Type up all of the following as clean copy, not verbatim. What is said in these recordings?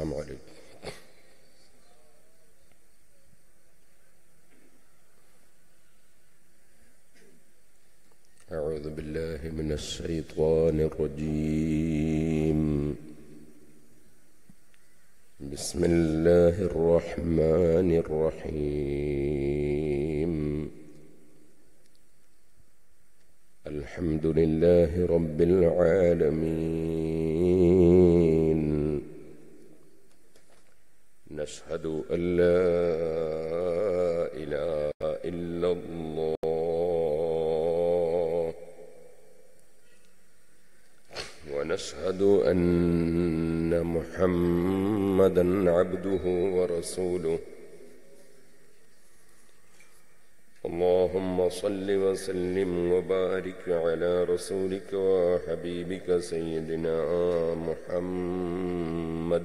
السلام عليكم. أعوذ بالله من الشيطان الرجيم. بسم الله الرحمن الرحيم. الحمد لله رب العالمين. نشهد أن لا إله إلا الله، ونشهد أن محمدًا عبده ورسوله. اللهم صل وسلم وبارك على رسولك وحبيبك سيدنا محمد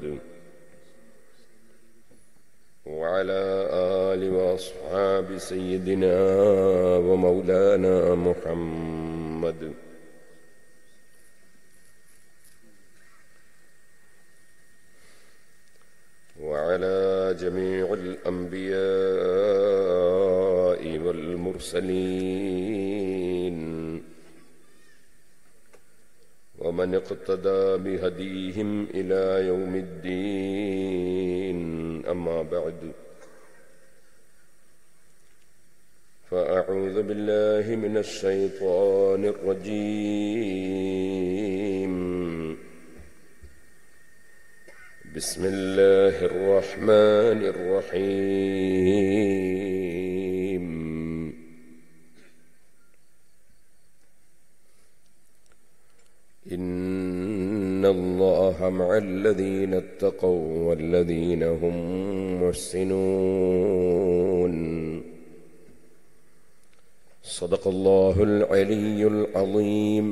وعلى آل وأصحاب سيدنا ومولانا محمد وعلى جميع الأنبياء والمرسلين ومن اقتدى بهديهم إلى يوم الدين. أما بعد، فأعوذ بالله من الشيطان الرجيم. بسم الله الرحمن الرحيم. إن الله مع الذين اتقوا والذين هم محسنون. صدق الله العلي العظيم.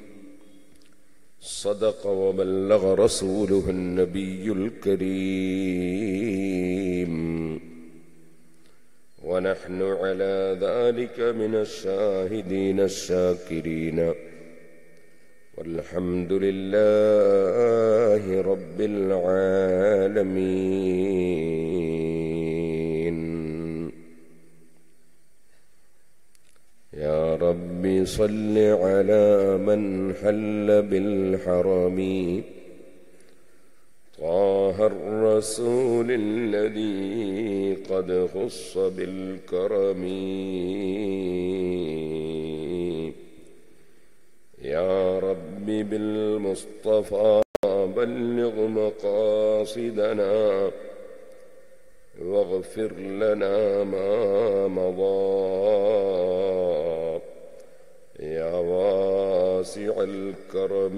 صدق وبلغ رسوله النبي الكريم، ونحن على ذلك من الشاهدين الشاكرين، والحمد لله رب العالمين. يا رب صل على من حل بالحرم، طه الرسول الذي قد خص بالكرم. يا رب بالمصطفى بلغ مقاصدنا، واغفر لنا ما مضى يا واسع الكرم.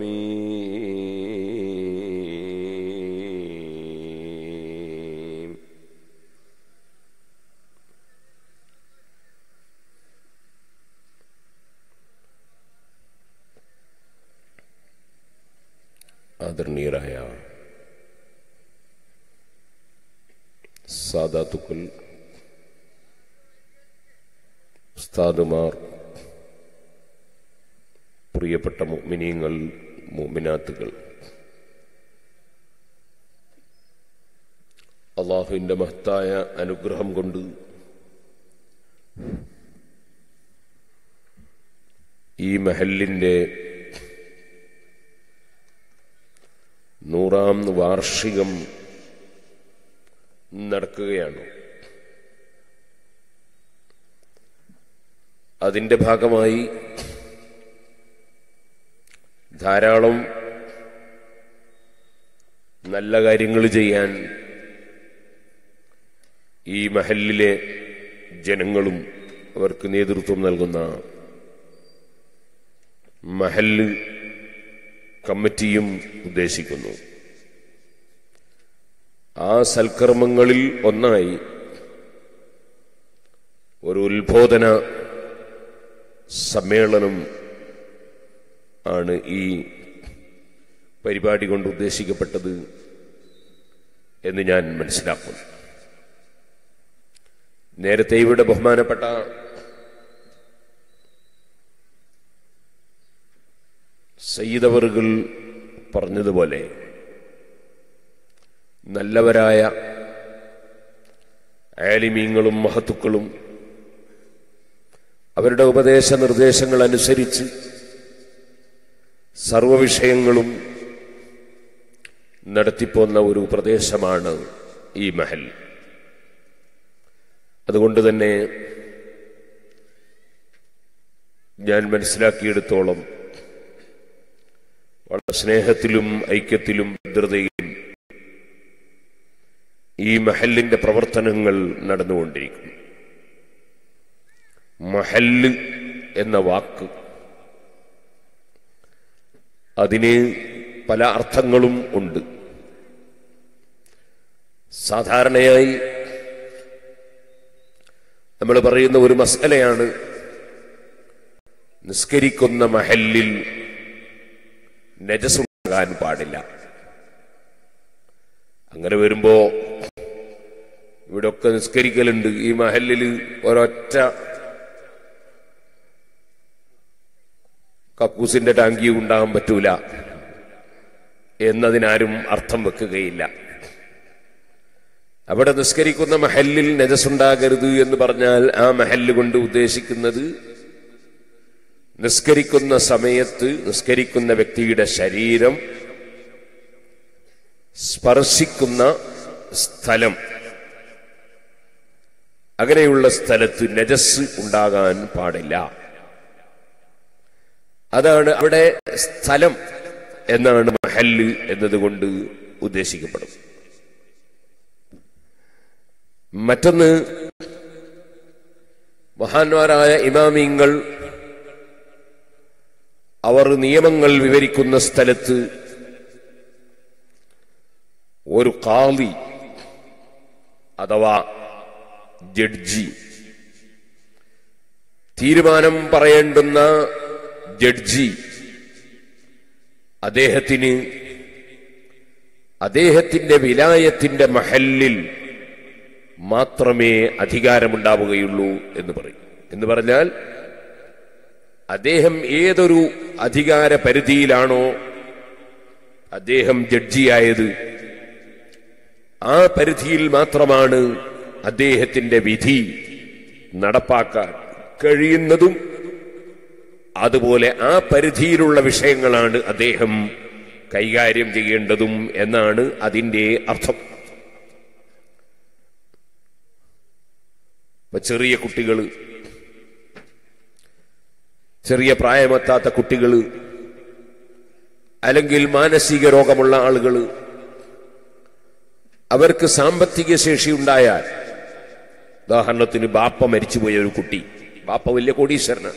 ആദരണീയരായ സാദാത്തുക്കൾ, ഉസ്താദുമാർ, പ്രിയപ്പെട്ട മുഅ്മിനീങ്ങൾ, മുഅ്മിനാത്തുകൾ, അല്ലാഹുവിൻ്റെ മഹത്തായ അനുഗ്രഹം കൊണ്ട് ഈ മഹല്ലിൻ്റെ 100ാം വാർഷികം നടക്കുകയാണ്. അതിൻ്റെ ഭാഗമായി ധാരാളം നല്ല കാര്യങ്ങൾ ചെയ്യാൻ ഈ മഹല്ലിലെ ജനങ്ങളും അവർക്ക് നേതൃത്വം നൽകുന്ന മഹല്ല് കമ്മിറ്റിയും ഉദ്ദേശിക്കുന്നു. ആ സൽക്കർമ്മങ്ങളിൽ ഒന്നായി ഒരു ഉത്ബോധന സമ്മേളനം ആണ് ഈ പരിപാടി കൊണ്ട് ഉദ്ദേശിക്കപ്പെട്ടത് എന്ന് ഞാൻ മനസ്സിലാക്കുന്നു. നേരത്തെ ഇവിടെ ബഹുമാനപ്പെട്ട സയ്യിദ് അവറുകൾ പറഞ്ഞതുപോലെ നല്ലവരായ ആലിമീങ്ങളും മഹത്തുക്കളും അവരുടെ ഉപദേശ നിർദ്ദേശങ്ങൾ അനുസരിച്ച് സർവവിഷയങ്ങളും നടത്തിപ്പോന്ന ഒരു പ്രദേശമാണ് ഈ മഹൽ. അതുകൊണ്ട് തന്നെ ഞാൻ മനസ്സിലാക്കിയെടുത്തോളം വളരെ സ്നേഹത്തിലും ഐക്യത്തിലും ഭദ്രതയിലും ഈ മഹലിന്റെ പ്രവർത്തനങ്ങൾ നടന്നുകൊണ്ടിരിക്കുന്നു. മഹല്ല് എന്ന വാക്ക് അതിന് പല അർത്ഥങ്ങളും ഉണ്ട്. സാധാരണയായി നമ്മൾ പറയുന്ന ഒരു മസലയാണ് നിസ്കരിക്കുന്ന മഹല്ലിൽ നജസുണ്ടാകാൻ പാടില്ല. അങ്ങനെ വരുമ്പോ ഇവിടെയൊക്കെ നിസ്കരിക്കലുണ്ട്, ഈ മഹല്ലിൽ ഒരൊറ്റ കക്കൂസിന്റെ ടാങ്കി ഉണ്ടാകാൻ പറ്റൂല എന്നതിനാരും അർത്ഥം വെക്കുകയില്ല. അവിടെ നിസ്കരിക്കുന്ന മഹല്ലിൽ നജസുണ്ടാകരുത് എന്ന് പറഞ്ഞാൽ ആ മഹല്ല് കൊണ്ട് ഉദ്ദേശിക്കുന്നത് നിസ്കരിക്കുന്ന സമയത്ത് നിസ്കരിക്കുന്ന വ്യക്തിയുടെ ശരീരം സ്പർശിക്കുന്ന സ്ഥലം, അങ്ങനെയുള്ള സ്ഥലത്ത് നജസ് ഉണ്ടാകാൻ പാടില്ല. അതാണ് അവിടെ സ്ഥലം എന്നാണ് മഹല്ല് എന്നതുകൊണ്ട് ഉദ്ദേശിക്കപ്പെടുന്നത്. മറ്റൊന്ന്, മഹാന്മാരായ ഇമാമിങ്ങൾ അവർ നിയമങ്ങൾ വിവരിക്കുന്ന സ്ഥലത്ത് ഒരു ഖാദി അഥവാ ജഡ്ജി, തീരുമാനം പറയേണ്ടുന്ന ജഡ്ജി, അദ്ദേഹത്തിന്റെ വിലായത്തിന്റെ മഹല്ലിൽ മാത്രമേ അധികാരമുണ്ടാവുകയുള്ളൂ എന്ന് പറയും. എന്ന് പറഞ്ഞാൽ അദ്ദേഹം ഏതൊരു അധികാര പരിധിയിലാണോ അദ്ദേഹം ജഡ്ജിയായത് ആ പരിധിയിൽ മാത്രമാണ് അദ്ദേഹത്തിന്റെ വിധി നടപ്പാക്കാൻ കഴിയുന്നതും, അതുപോലെ ആ പരിധിയിലുള്ള വിഷയങ്ങളാണ് അദ്ദേഹം കൈകാര്യം ചെയ്യേണ്ടതും എന്നാണ് അതിന്റെ അർത്ഥം. ചെറിയ കുട്ടികൾ, ചെറിയ പ്രായമെത്താത്ത കുട്ടികൾ, അല്ലെങ്കിൽ മാനസിക രോഗമുള്ള ആളുകൾ, അവർക്ക് സാമ്പത്തിക ശേഷി ഉണ്ടായാൽ, ഉദാഹരണത്തിന് ബാപ്പ മരിച്ചുപോയ ഒരു കുട്ടി, ബാപ്പ വലിയ കോടീശ്വരനാണ്,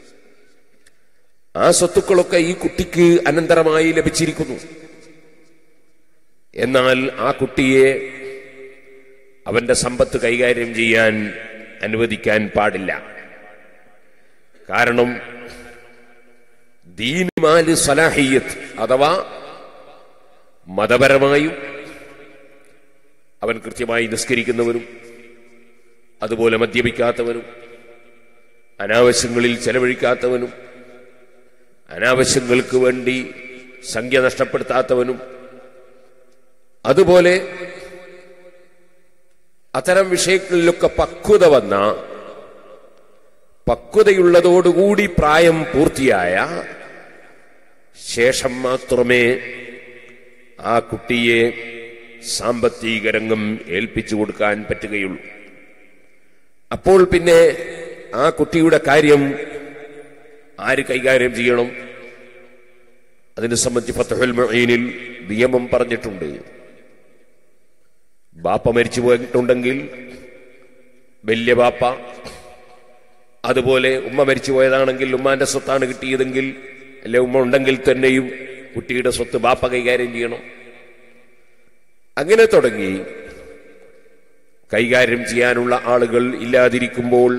ആ സ്വത്തുക്കളൊക്കെ ഈ കുട്ടിക്ക് അനന്തരമായി ലഭിച്ചിരിക്കുന്നു. എന്നാൽ ആ കുട്ടിയെ അവന്റെ സമ്പത്ത് കൈകാര്യം ചെയ്യാൻ അനുവദിക്കാൻ പാടില്ല. കാരണം ദീനുമാല് സലാഹിയത്ത് അഥവാ മതപരമായും അവൻ കൃത്യമായി നിസ്കരിക്കുന്നവരും, അതുപോലെ മദ്യപിക്കാത്തവനും, അനാവശ്യങ്ങളിൽ ചെലവഴിക്കാത്തവനും, അനാവശ്യങ്ങൾക്ക് വേണ്ടി സംഖ്യ നഷ്ടപ്പെടുത്താത്തവനും, അതുപോലെ അത്തരം വിഷയങ്ങളിലൊക്കെ പക്വതയുള്ളതോടുകൂടി പ്രായം പൂർത്തിയായ ശേഷം മാത്രമേ ആ കുട്ടിയെ സാമ്പത്തിക രംഗം ഏൽപ്പിച്ചു കൊടുക്കാൻ പറ്റുകയുള്ളൂ. അപ്പോൾ പിന്നെ ആ കുട്ടിയുടെ കാര്യം ആര് കൈകാര്യം ചെയ്യണം? അതിനെ സംബന്ധിച്ച് ഫത്ഹുൽ മുഈനിൽ നിയമം പറഞ്ഞിട്ടുണ്ട്. ബാപ്പ മരിച്ചു പോയിട്ടുണ്ടെങ്കിൽ വലിയ ബാപ്പ, അതുപോലെ ഉമ്മ മരിച്ചു പോയതാണെങ്കിൽ ഉമ്മാന്റെ സ്വത്താണ് കിട്ടിയതെങ്കിൽ, അല്ലെ ഉമ്മ ഉണ്ടെങ്കിൽ തന്നെയും കുട്ടിയുടെ സ്വത്ത് ബാപ്പ കൈകാര്യം ചെയ്യണം. അങ്ങനെ തുടങ്ങി കൈകാര്യം ചെയ്യാനുള്ള ആളുകൾ ഇല്ലാതിരിക്കുമ്പോൾ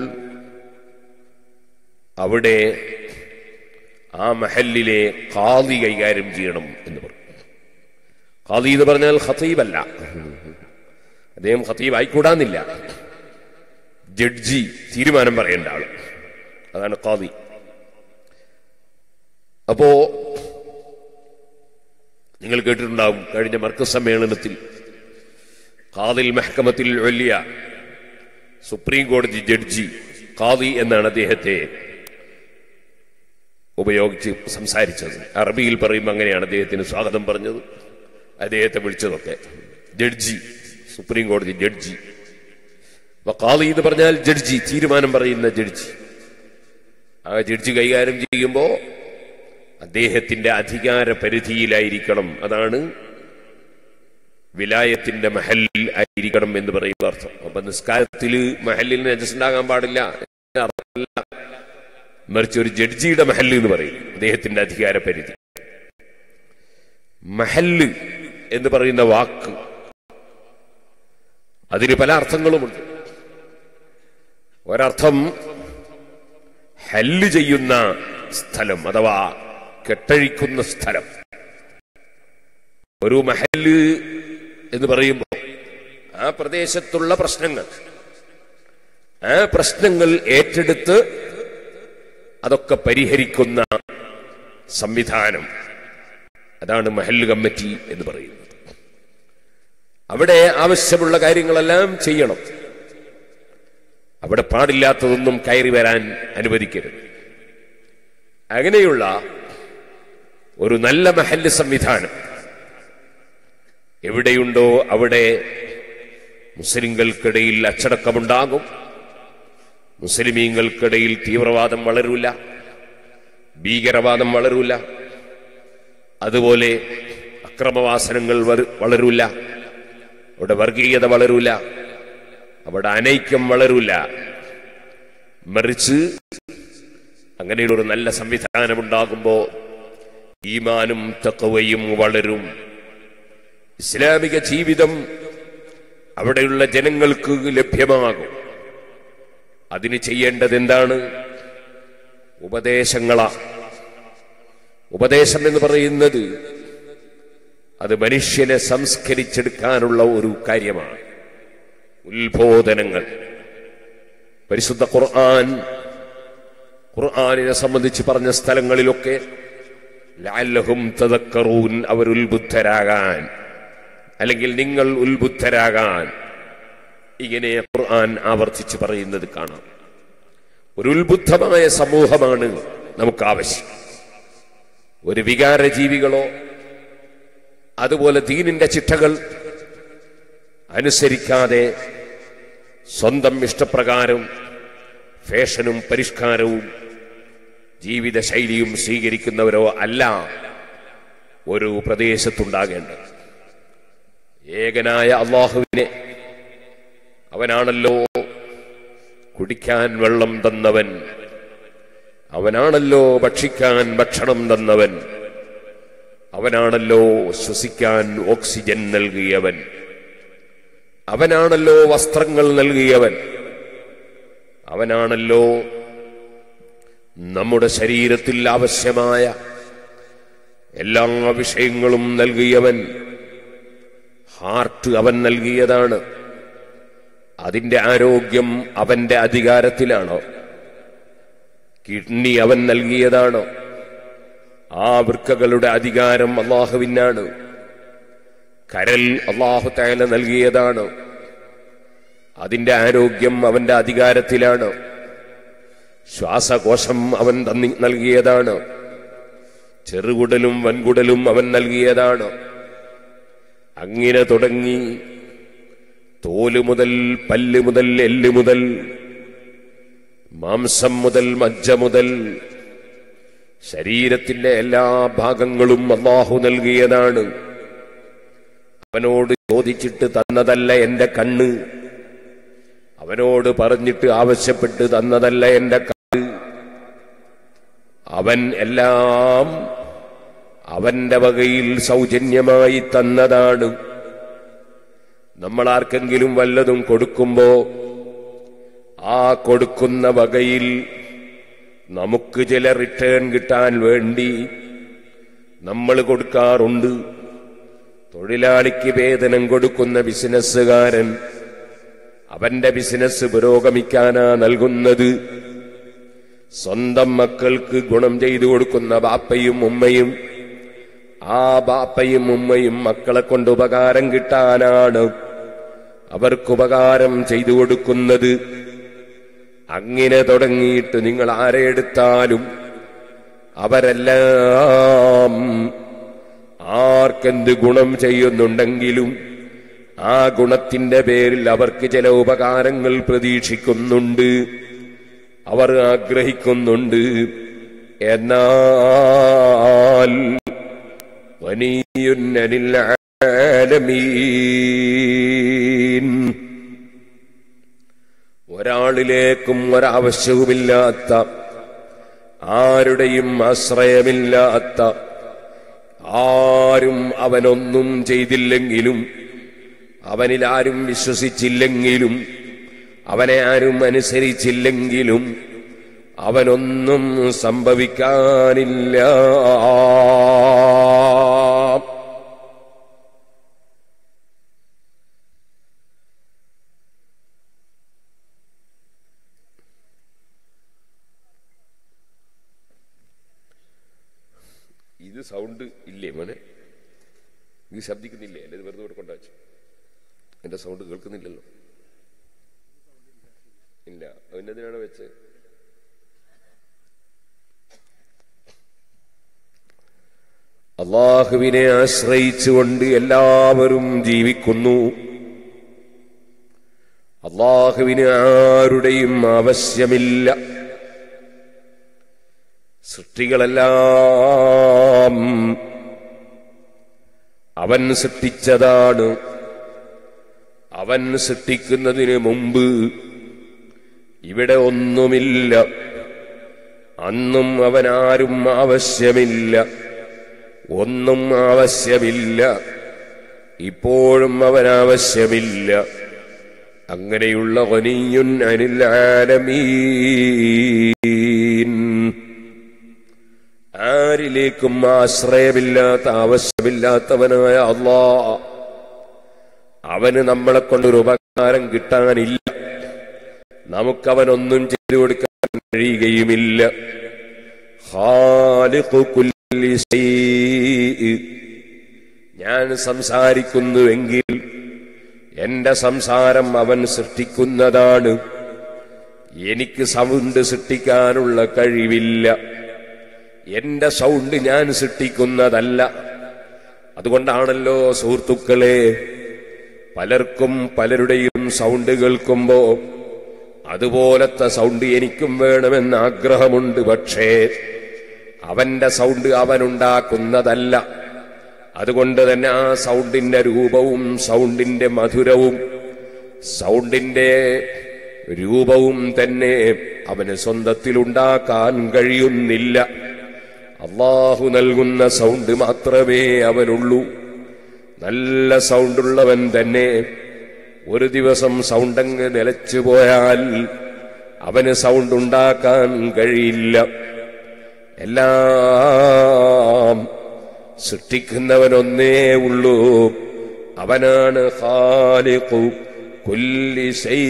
അവിടെ ആ മഹല്ലിലെ ഖാദി കൈകാര്യം ചെയ്യണം എന്ന് പറഞ്ഞു. ഖാദി എന്ന് പറഞ്ഞാൽ ഖതീബല്ല, അദ്ദേഹം ഖതീബ് ആയിക്കൂടാന്നില്ല, ജഡ്ജി, തീരുമാനം പറയേണ്ട ആള്, അതാണ് ഖാദി. അപ്പോ നിങ്ങൾ കേട്ടിട്ടുണ്ടാവും, കഴിഞ്ഞ മർക്കസ് സമ്മേളനത്തിൽ ഖാദിൽ മഹ്കമത്തിൽ ഉലിയ, സുപ്രീം കോടതി ജഡ്ജി. ഖാദി എന്നാണ് അദ്ദേഹത്തെ ഉപയോഗിച്ച് സംസാരിച്ചത്. അറബിയിൽ പറയുമ്പോൾ അങ്ങനെയാണ് അദ്ദേഹത്തിന് സ്വാഗതം പറഞ്ഞത്, അദ്ദേഹത്തെ വിളിച്ചതൊക്കെ. ജഡ്ജി, സുപ്രീം കോടതി ജഡ്ജി. ഖാദി എന്ന് പറഞ്ഞാൽ ജഡ്ജി, തീരുമാനം പറയുന്ന ജഡ്ജി. ആ ജഡ്ജി കൈകാര്യം ചെയ്യുമ്പോൾ അദ്ദേഹത്തിന്റെ അധികാര പരിധിയിലായിരിക്കണം. അതാണ് വിലായത്തിന്റെ മഹല്ലിൽ ആയിരിക്കണം എന്ന് പറയുന്ന അർത്ഥം. അപ്പൊ നിസ്കാരത്തിൽ മഹല്ലിൽ നജസ് ഉണ്ടാകാൻ പാടില്ല, മറിച്ച് ഒരു ജഡ്ജിയുടെ മഹല്ല് എന്ന് പറയും അദ്ദേഹത്തിന്റെ അധികാര പരിധി. മഹല്ല് എന്ന് പറയുന്ന വാക്ക് അതിന് പല അർത്ഥങ്ങളുമുണ്ട്. ഒരർത്ഥം ഹല്ല് ചെയ്യുന്ന സ്ഥലം അഥവാ കെട്ടഴിക്കുന്ന സ്ഥലം. ഒരു മഹല്ല് എന്ന് പറയുമ്പോൾ ആ പ്രദേശത്തുള്ള പ്രശ്നങ്ങൾ, ആ പ്രശ്നങ്ങൾ ഏറ്റെടുത്ത് അതൊക്കെ പരിഹരിക്കുന്ന സംവിധാനം, അതാണ് മഹല്ല് കമ്മിറ്റി എന്ന് പറയുന്നത്. അവിടെ ആവശ്യമുള്ള കാര്യങ്ങളെല്ലാം ചെയ്യണം, അവിടെ പാടില്ലാത്തതൊന്നും കയറി വരാൻ അനുവദിക്കരുത്. അങ്ങനെയുള്ള ഒരു നല്ല മഹല്ല് സംവിധാനം എവിടെയുണ്ടോ അവിടെ മുസ്ലിങ്ങൾക്കിടയിൽ അച്ചടക്കമുണ്ടാകും, മുസ്ലിമീങ്ങൾക്കിടയിൽ തീവ്രവാദം വളരൂല, ഭീകരവാദം വളരൂല, അതുപോലെ അക്രമവാസനങ്ങൾ വളരൂല, അവിടെ വർഗീയത വളരൂല, അവിടെ അനൈക്യം വളരൂല. മറിച്ച് അങ്ങനെയുള്ള ഒരു നല്ല സംവിധാനമുണ്ടാകുമ്പോൾ ഈമാനും തഖ്വയും വളരും. ഇസ്ലാമിക ജീവിതം അവിടെയുള്ള ജനങ്ങൾക്ക് ലഭ്യമാകും. അതിന് ചെയ്യേണ്ടത് എന്താണ്? ഉപദേശങ്ങളാണ്. ഉപദേശം എന്ന് പറയുന്നത് അത് മനുഷ്യനെ സംസ്കരിച്ചെടുക്കാനുള്ള ഒരു കാര്യമാണ്. ഉത്ബോധനങ്ങൾ. പരിശുദ്ധ ഖുർആനിനെ സംബന്ധിച്ച് പറഞ്ഞ സ്ഥലങ്ങളിലൊക്കെ ലഅല്ലഹും തദക്കറൂൻ, അവർ ഉത്ബുദ്ധരാകാൻ, അല്ലെങ്കിൽ നിങ്ങൾ ഉത്ബുദ്ധരാകാൻ, ഇങ്ങനെ ഖുർആൻ ആവർത്തിച്ച് പറയുന്നത് കാണാം. ഒരു ഉത്ബുദ്ധമായ സമൂഹമാണ് നമുക്ക് ആവശ്യം. ഒരു വികാരജീവികളോ അതുപോലെ ദീനിന്റെ ചിട്ടകൾ അനുസരിക്കാതെ സ്വന്തം ഇഷ്ടപ്രകാരം ഫാഷനും പരിഷ്കാരവും ജീവിതശൈലിയും സ്വീകരിക്കുന്നവരോ അല്ല ഒരു പ്രദേശത്തുണ്ടാകേണ്ടത്. ഏകനായ അല്ലാഹുവിനെ, അവനാണല്ലോ കുടിക്കാൻ വെള്ളം തന്നവൻ, അവനാണല്ലോ ഭക്ഷിക്കാൻ ഭക്ഷണം തന്നവൻ, അവനാണല്ലോ ശ്വസിക്കാൻ ഓക്സിജൻ നൽകിയവൻ, അവനാണല്ലോ വസ്ത്രങ്ങൾ നൽകിയവൻ, അവനാണല്ലോ നമ്മുടെ ശരീരത്തിൽ ആവശ്യമായ എല്ലാ വിഷയങ്ങളും നൽകിയവൻ. ഹാർട്ട് അവൻ നൽകിയതാണ്. അതിന്റെ ആരോഗ്യം അവന്റെ അധികാരത്തിലാണോ? കിഡ്നി അവൻ നൽകിയതാണോ? ആ വൃക്കകളുടെ അധികാരം അല്ലാഹുവിനാണ്. കരൾ അല്ലാഹു തആല നൽകിയതാണ്. അതിന്റെ ആരോഗ്യം അവന്റെ അധികാരത്തിലാണ്. ശ്വാസകോശം അവൻ നൽകിയതാണ്. ചെറുകുടലും വൻകുടലും അവൻ നൽകിയതാണ്. അങ്ങനെ തുടങ്ങി തോല് മുതൽ പല്ല് മുതൽ എല്ല് മുതൽ മാംസം മുതൽ മജ്ജ മുതൽ ശരീരത്തിന്റെ എല്ലാ ഭാഗങ്ങളും അല്ലാഹു നൽകിയതാണ്. അവനോട് ചോദിച്ചിട്ട് തന്നതല്ല എന്റെ കണ്ണ്, അവനോട് പറഞ്ഞിട്ട് ആവശ്യപ്പെട്ട് തന്നതല്ല എന്റെ കണ്ണ്. അവൻ എല്ലാം അവന്റെ വകയിൽ സൗജന്യമായി തന്നതാണ്. നമ്മൾ ആർക്കെങ്കിലും വല്ലതും കൊടുക്കുമ്പോ ആ കൊടുക്കുന്ന വകയിൽ നമുക്ക് ചില റിട്ടേൺ കിട്ടാൻ വേണ്ടി നമ്മൾ കൊടുക്കാറുണ്ട്. തൊഴിലാളിക്ക് വേതനം കൊടുക്കുന്ന ബിസിനസ്സുകാരൻ അവന്റെ ബിസിനസ് പുരോഗമിക്കാനാ നൽകുന്നത്. സ്വന്തം മക്കൾക്ക് ഗുണം ചെയ്തു കൊടുക്കുന്ന ബാപ്പയും ഉമ്മയും, ആ ബാപ്പയും ഉമ്മയും മക്കളെ കൊണ്ട് ഉപകാരം കിട്ടാനാണ്. അവർക്കുപകാരം ചെയ്തു കൊടുക്കുന്നത്. അങ്ങനെ തുടങ്ങിയിട്ട് നിങ്ങൾ ആരെ എടുത്താലും അവരെല്ലാം ആർക്കെന്ത് ഗുണം ചെയ്യുന്നുണ്ടെങ്കിലും ആ ഗുണത്തിന്റെ പേരിൽ അവർക്ക് ചില ഉപകാരങ്ങൾ പ്രതീക്ഷിക്കുന്നുണ്ട്, അവർ ആഗ്രഹിക്കുന്നുണ്ട്. എന്നാൽ വനിയുൻ അനിൽ ആലമീൻ, ഒരാളിലേക്കും ഒരാവശ്യവുമില്ലാത്ത, ആരുടെയും ആശ്രയമില്ലാത്ത, ആരും അവനൊന്നും ചെയ്തില്ലെങ്കിലും, അവനിൽ ആരും വിശ്വസിച്ചില്ലെങ്കിലും, അവനെ ആരും അനുസരിച്ചില്ലെങ്കിലും അവനൊന്നും സംഭവിക്കാനില്ല. ഇത് സൗണ്ട് ഇല്ലേ മോനെ? ഇത് ശബ്ദിക്കുന്നില്ലേ? അല്ലെ ഇത് വെറുതെ ഇവിടെ കൊണ്ടുവച്ചു? എന്റെ സൗണ്ട് കേൾക്കുന്നില്ലല്ലോ. ഇല്ല, അതിനെതിനാണ് വെച്ച്. അള്ളാഹുവിനെ ആശ്രയിച്ചുകൊണ്ട് എല്ലാവരും ജീവിക്കുന്നു. അള്ളാഹുവിന് ആരുടെയും ആവശ്യമില്ല. സൃഷ്ടികളെല്ലാം അവൻ സൃഷ്ടിച്ചതാണ്. അവൻ സൃഷ്ടിക്കുന്നതിന് മുമ്പ് ഇവിടെ ഒന്നുമില്ല. അന്നും അവനാരും ആവശ്യമില്ല, ഒന്നും ആവശ്യമില്ല. ഇപ്പോഴും അവനാവശ്യമില്ല. അങ്ങനെയുള്ള ഗനിയുൻ അനിൽ ആലമീൻ, ആരിലേക്കും ആശ്രയമില്ലാത്ത, ആവശ്യമില്ലാത്തവനായ അല്ലാഹ്, അവന് നമ്മളെ കൊണ്ടൊരു ഉപകാരം കിട്ടാനില്ല. നമുക്കവനൊന്നും ചെയ്തു കൊടുക്കാൻ കഴിയുകയുമില്ല. ഖാലിഖു കുല്ലി ശൈഇ, ഞാൻ സംസാരിക്കുന്നുവെങ്കിൽ എന്റെ സംസാരം അവൻ സൃഷ്ടിക്കുന്നതാണ്. എനിക്ക് സൗണ്ട് സൃഷ്ടിക്കാനുള്ള കഴിവില്ല. എന്റെ സൗണ്ട് ഞാൻ സൃഷ്ടിക്കുന്നതല്ല. അതുകൊണ്ടാണല്ലോ സുഹൃത്തുക്കളെ, പലർക്കും പലരുടെയും സൗണ്ട് കേൾക്കുമ്പോ അതുപോലത്തെ സൗണ്ട് എനിക്കും വേണമെന്ന് ആഗ്രഹമുണ്ട്. പക്ഷേ അവന്റെ സൗണ്ട് അവനുണ്ടാക്കുന്നതല്ല. അതുകൊണ്ട് തന്നെ ആ സൗണ്ടിന്റെ രൂപവും സൗണ്ടിന്റെ മധുരവും സൗണ്ടിന്റെ രൂപവും തന്നെ അവന് സ്വന്തത്തിലുണ്ടാക്കാൻ കഴിയുന്നില്ല. അല്ലാഹു നൽകുന്ന സൗണ്ട് മാത്രമേ അവനുള്ളൂ. നല്ല സൗണ്ടുള്ളവൻ തന്നെ ഒരു ദിവസം സൗണ്ടങ്ങ് നിലച്ചു പോയാൽ അവന് സൗണ്ട് ഉണ്ടാക്കാൻ കഴിയില്ല. എല്ലാം സൃഷ്ടിക്കുന്നവനൊന്നേ ഉള്ളൂ. അവനാണ് ഖാലിഖു കുല്ലി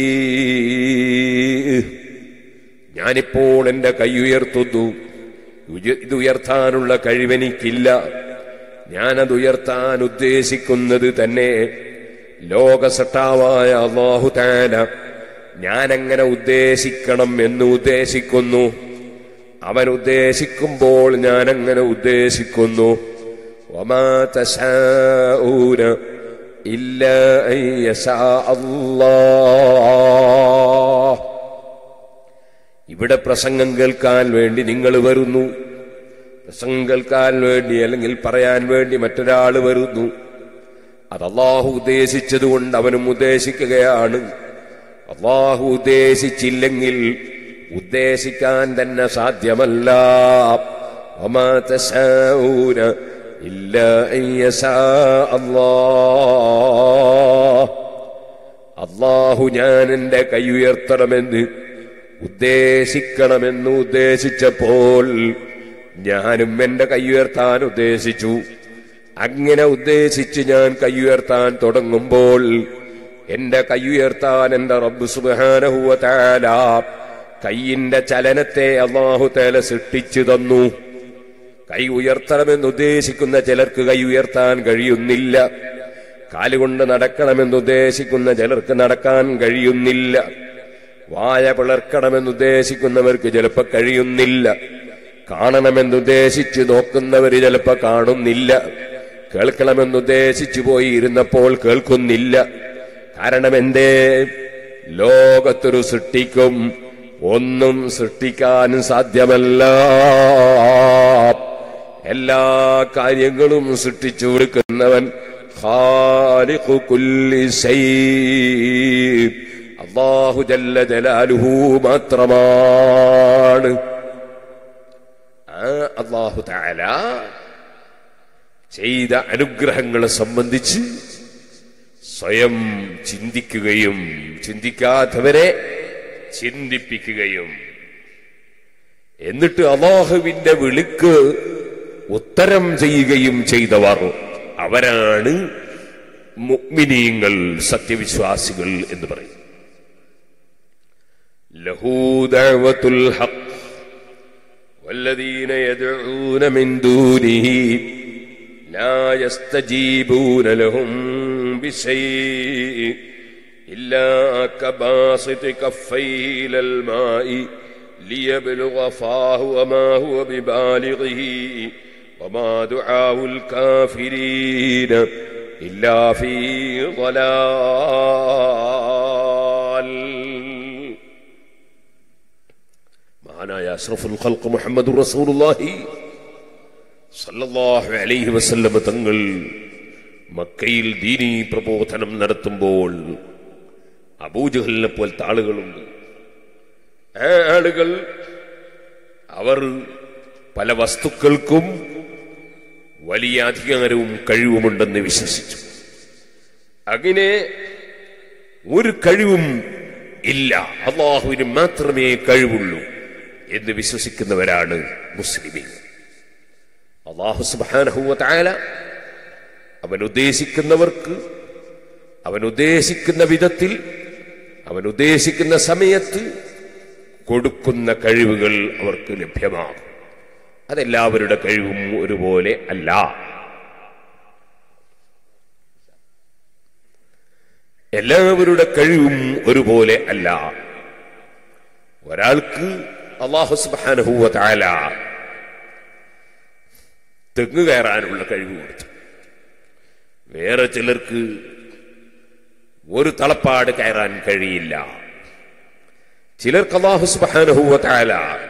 ശൈഇ. ഞാനിപ്പോൾ എന്റെ കൈ ഉയർത്തുന്നു. ഇത് ഉയർത്താനുള്ള കഴിവെനിക്കില്ല. ഞാനത് ഉയർത്താൻ ഉദ്ദേശിക്കുന്നത് തന്നെ ലോകസൃഷ്ടാവായ അല്ലാഹു തആല ഞാനങ്ങനെ ഉദ്ദേശിക്കണം എന്ന് ഉദ്ദേശിക്കുന്നു. അവൻ ഉദ്ദേശിക്കുമ്പോൾ ഞാനങ്ങനെ ഉദ്ദേശിക്കുന്നു. വമാ തശാഊന ഇല്ലാ അൻ യശാ അല്ലാഹ്. ഇവിടെ പ്രസംഗം കേൾക്കാൻ വേണ്ടി നിങ്ങൾ വരുന്നു. പ്രസംഗം കേൾക്കാൻ വേണ്ടി അല്ലെങ്കിൽ പറയാൻ വേണ്ടി മറ്റൊരാൾ വരുന്നു. അത് അല്ലാഹു ഉദ്ദേശിച്ചതുകൊണ്ട് അവനും ഉദ്ദേശിക്കുകയാണ്. അല്ലാഹു ഉദ്ദേശിച്ചില്ലെങ്കിൽ ഉദ്ദേശിക്കാൻ തന്നെ സാധ്യമല്ല. വമാ തശാഊന ഇല്ലാ അൻ യശാ അല്ലാഹ്. അല്ലാഹു ഞാൻ എന്റെ കൈ ഉയർത്തണമെന്ന് ഉദ്ദേശിക്കണമെന്ന് ഉദ്ദേശിച്ചപ്പോൾ ഞാനും എന്റെ കൈ ഉയർത്താൻ ഉദ്ദേശിച്ചു. അങ്ങനെ ഉദ്ദേശിച്ച് ഞാൻ കൈ ഉയർത്താൻ തുടങ്ങുമ്പോൾ എന്റെ കൈ ഉയർത്താൻ എന്റെ റബ്ബ് സുബ്ഹാനഹു വ തആല കൈയിന്റെ ചലനത്തെ അല്ലാഹു തആല സൃഷ്ടിച്ചു തന്നു. കൈ ഉയർത്തണമെന്ന് ഉദ്ദേശിക്കുന്ന ചിലർക്ക് കൈ ഉയർത്താൻ കഴിയുന്നില്ല. കാലുകൊണ്ട് നടക്കണമെന്നുദ്ദേശിക്കുന്ന ചിലർക്ക് നടക്കാൻ കഴിയുന്നില്ല. വായ പിളർക്കണമെന്നുദ്ദേശിക്കുന്നവർക്ക് ചിലപ്പോൾ കഴിയുന്നില്ല. കാണണമെന്നുദ്ദേശിച്ച് നോക്കുന്നവർ ചിലപ്പോൾ കാണുന്നില്ല. കേൾക്കണമെന്നുദ്ദേശിച്ചു പോയി ഇരുന്നപ്പോൾ കേൾക്കുന്നില്ല. കാരണം എന്തേ? ലോകത്തൊരു സൃഷ്ടിക്കും ഒന്നും സൃഷ്ടിക്കാൻ സാധ്യമല്ല. എല്ലാ കാര്യങ്ങളും സൃഷ്ടിച്ചു കൊടുക്കുന്നവൻ ഖാലിഖു കുല്ലി ശൈ അല്ലാഹു ജല്ല ജലാലുഹു മാത്രമാണ്. അല്ലാഹു തആല ചെയ്ത അനുഗ്രഹങ്ങളെ സംബന്ധിച്ച് സ്വയം ചിന്തിക്കുകയും ചിന്തിക്കാത്തവരെ ചിന്തിപ്പിക്കുകയും എന്നിട്ട് അല്ലാഹുവിന്റെ വിളിക്ക് ഉത്തരം ചെയ്യുകയും ചെയ്തവർ അവരാണ് മുഅ്മിനീങ്ങൾ, സത്യവിശ്വാസികൾ എന്ന് പറയും. ലഹു ദഅവത്തുൽ ഹഖ് വല്ലദീന യദ്ഊന മിൻ ദൂനിഹി ലാ യസ്തജീബൂന ലഹും ബിശൈഇ ഇല്ലാ കബാസിതി കഫൈഹി ഇലൽ മാഇ ലിയബ്ലുഗ ഫാഹു വമാ ഹുവ ബിബാലിഗിഹി വമാ ദുആഉൽ കാഫിരീന ഇല്ലാ ഫീ ളലാൽ. മഹാനായ അഷ്റഫുൽ ഖൽഖ് മുഹമ്മദുർ റസൂലുള്ളാഹി സല്ലല്ലാഹു അലൈഹി വസല്ലം തങ്ങൾ മക്കയിൽ ദീനീ പ്രബോധനം നടത്തുമ്പോൾ അബൂജഹലിനെ പോലത്തെ ആളുകളുണ്ട്. ആ ആളുകൾ അവർ പല വസ്തുക്കൾക്കും വലിയ അധികാരവും കഴിവുമുണ്ടെന്ന് വിശ്വസിച്ചു. അങ്ങനെ ഒരു കഴിവും ഇല്ല, അല്ലാഹുവിന് മാത്രമേ കഴിവുള്ളൂ എന്ന് വിശ്വസിക്കുന്നവരാണ് മുസ്ലിമീങ്ങൾ. അല്ലാഹു സുബ്ഹാനഹു വ തആല അവൻ ഉദ്ദേശിക്കുന്നവർക്ക് അവൻ ഉദ്ദേശിക്കുന്ന വിധത്തിൽ അവൻ ഉദ്ദേശിക്കുന്ന സമയത്ത് കൊടുക്കുന്ന കഴിവുകൾ അവർക്ക് ലഭ്യമാകും. അതെല്ലാവരുടെ കഴിവും ഒരുപോലെ അല്ല. എല്ലാവരുടെ കഴിവും ഒരുപോലെ അല്ല. ഒരാൾക്ക് അല്ലാഹു സുബ്ഹാനഹു വ തആല തെങ്ങ് കയറാനുള്ള കഴിവ് കൊടുത്തു. വേറെ ചിലർക്ക് ഒരു തളപ്പാട് കയറാൻ കഴിയില്ല. ചിലർക്ക് അല്ലാഹു സുബ്ഹാനഹു വ തആല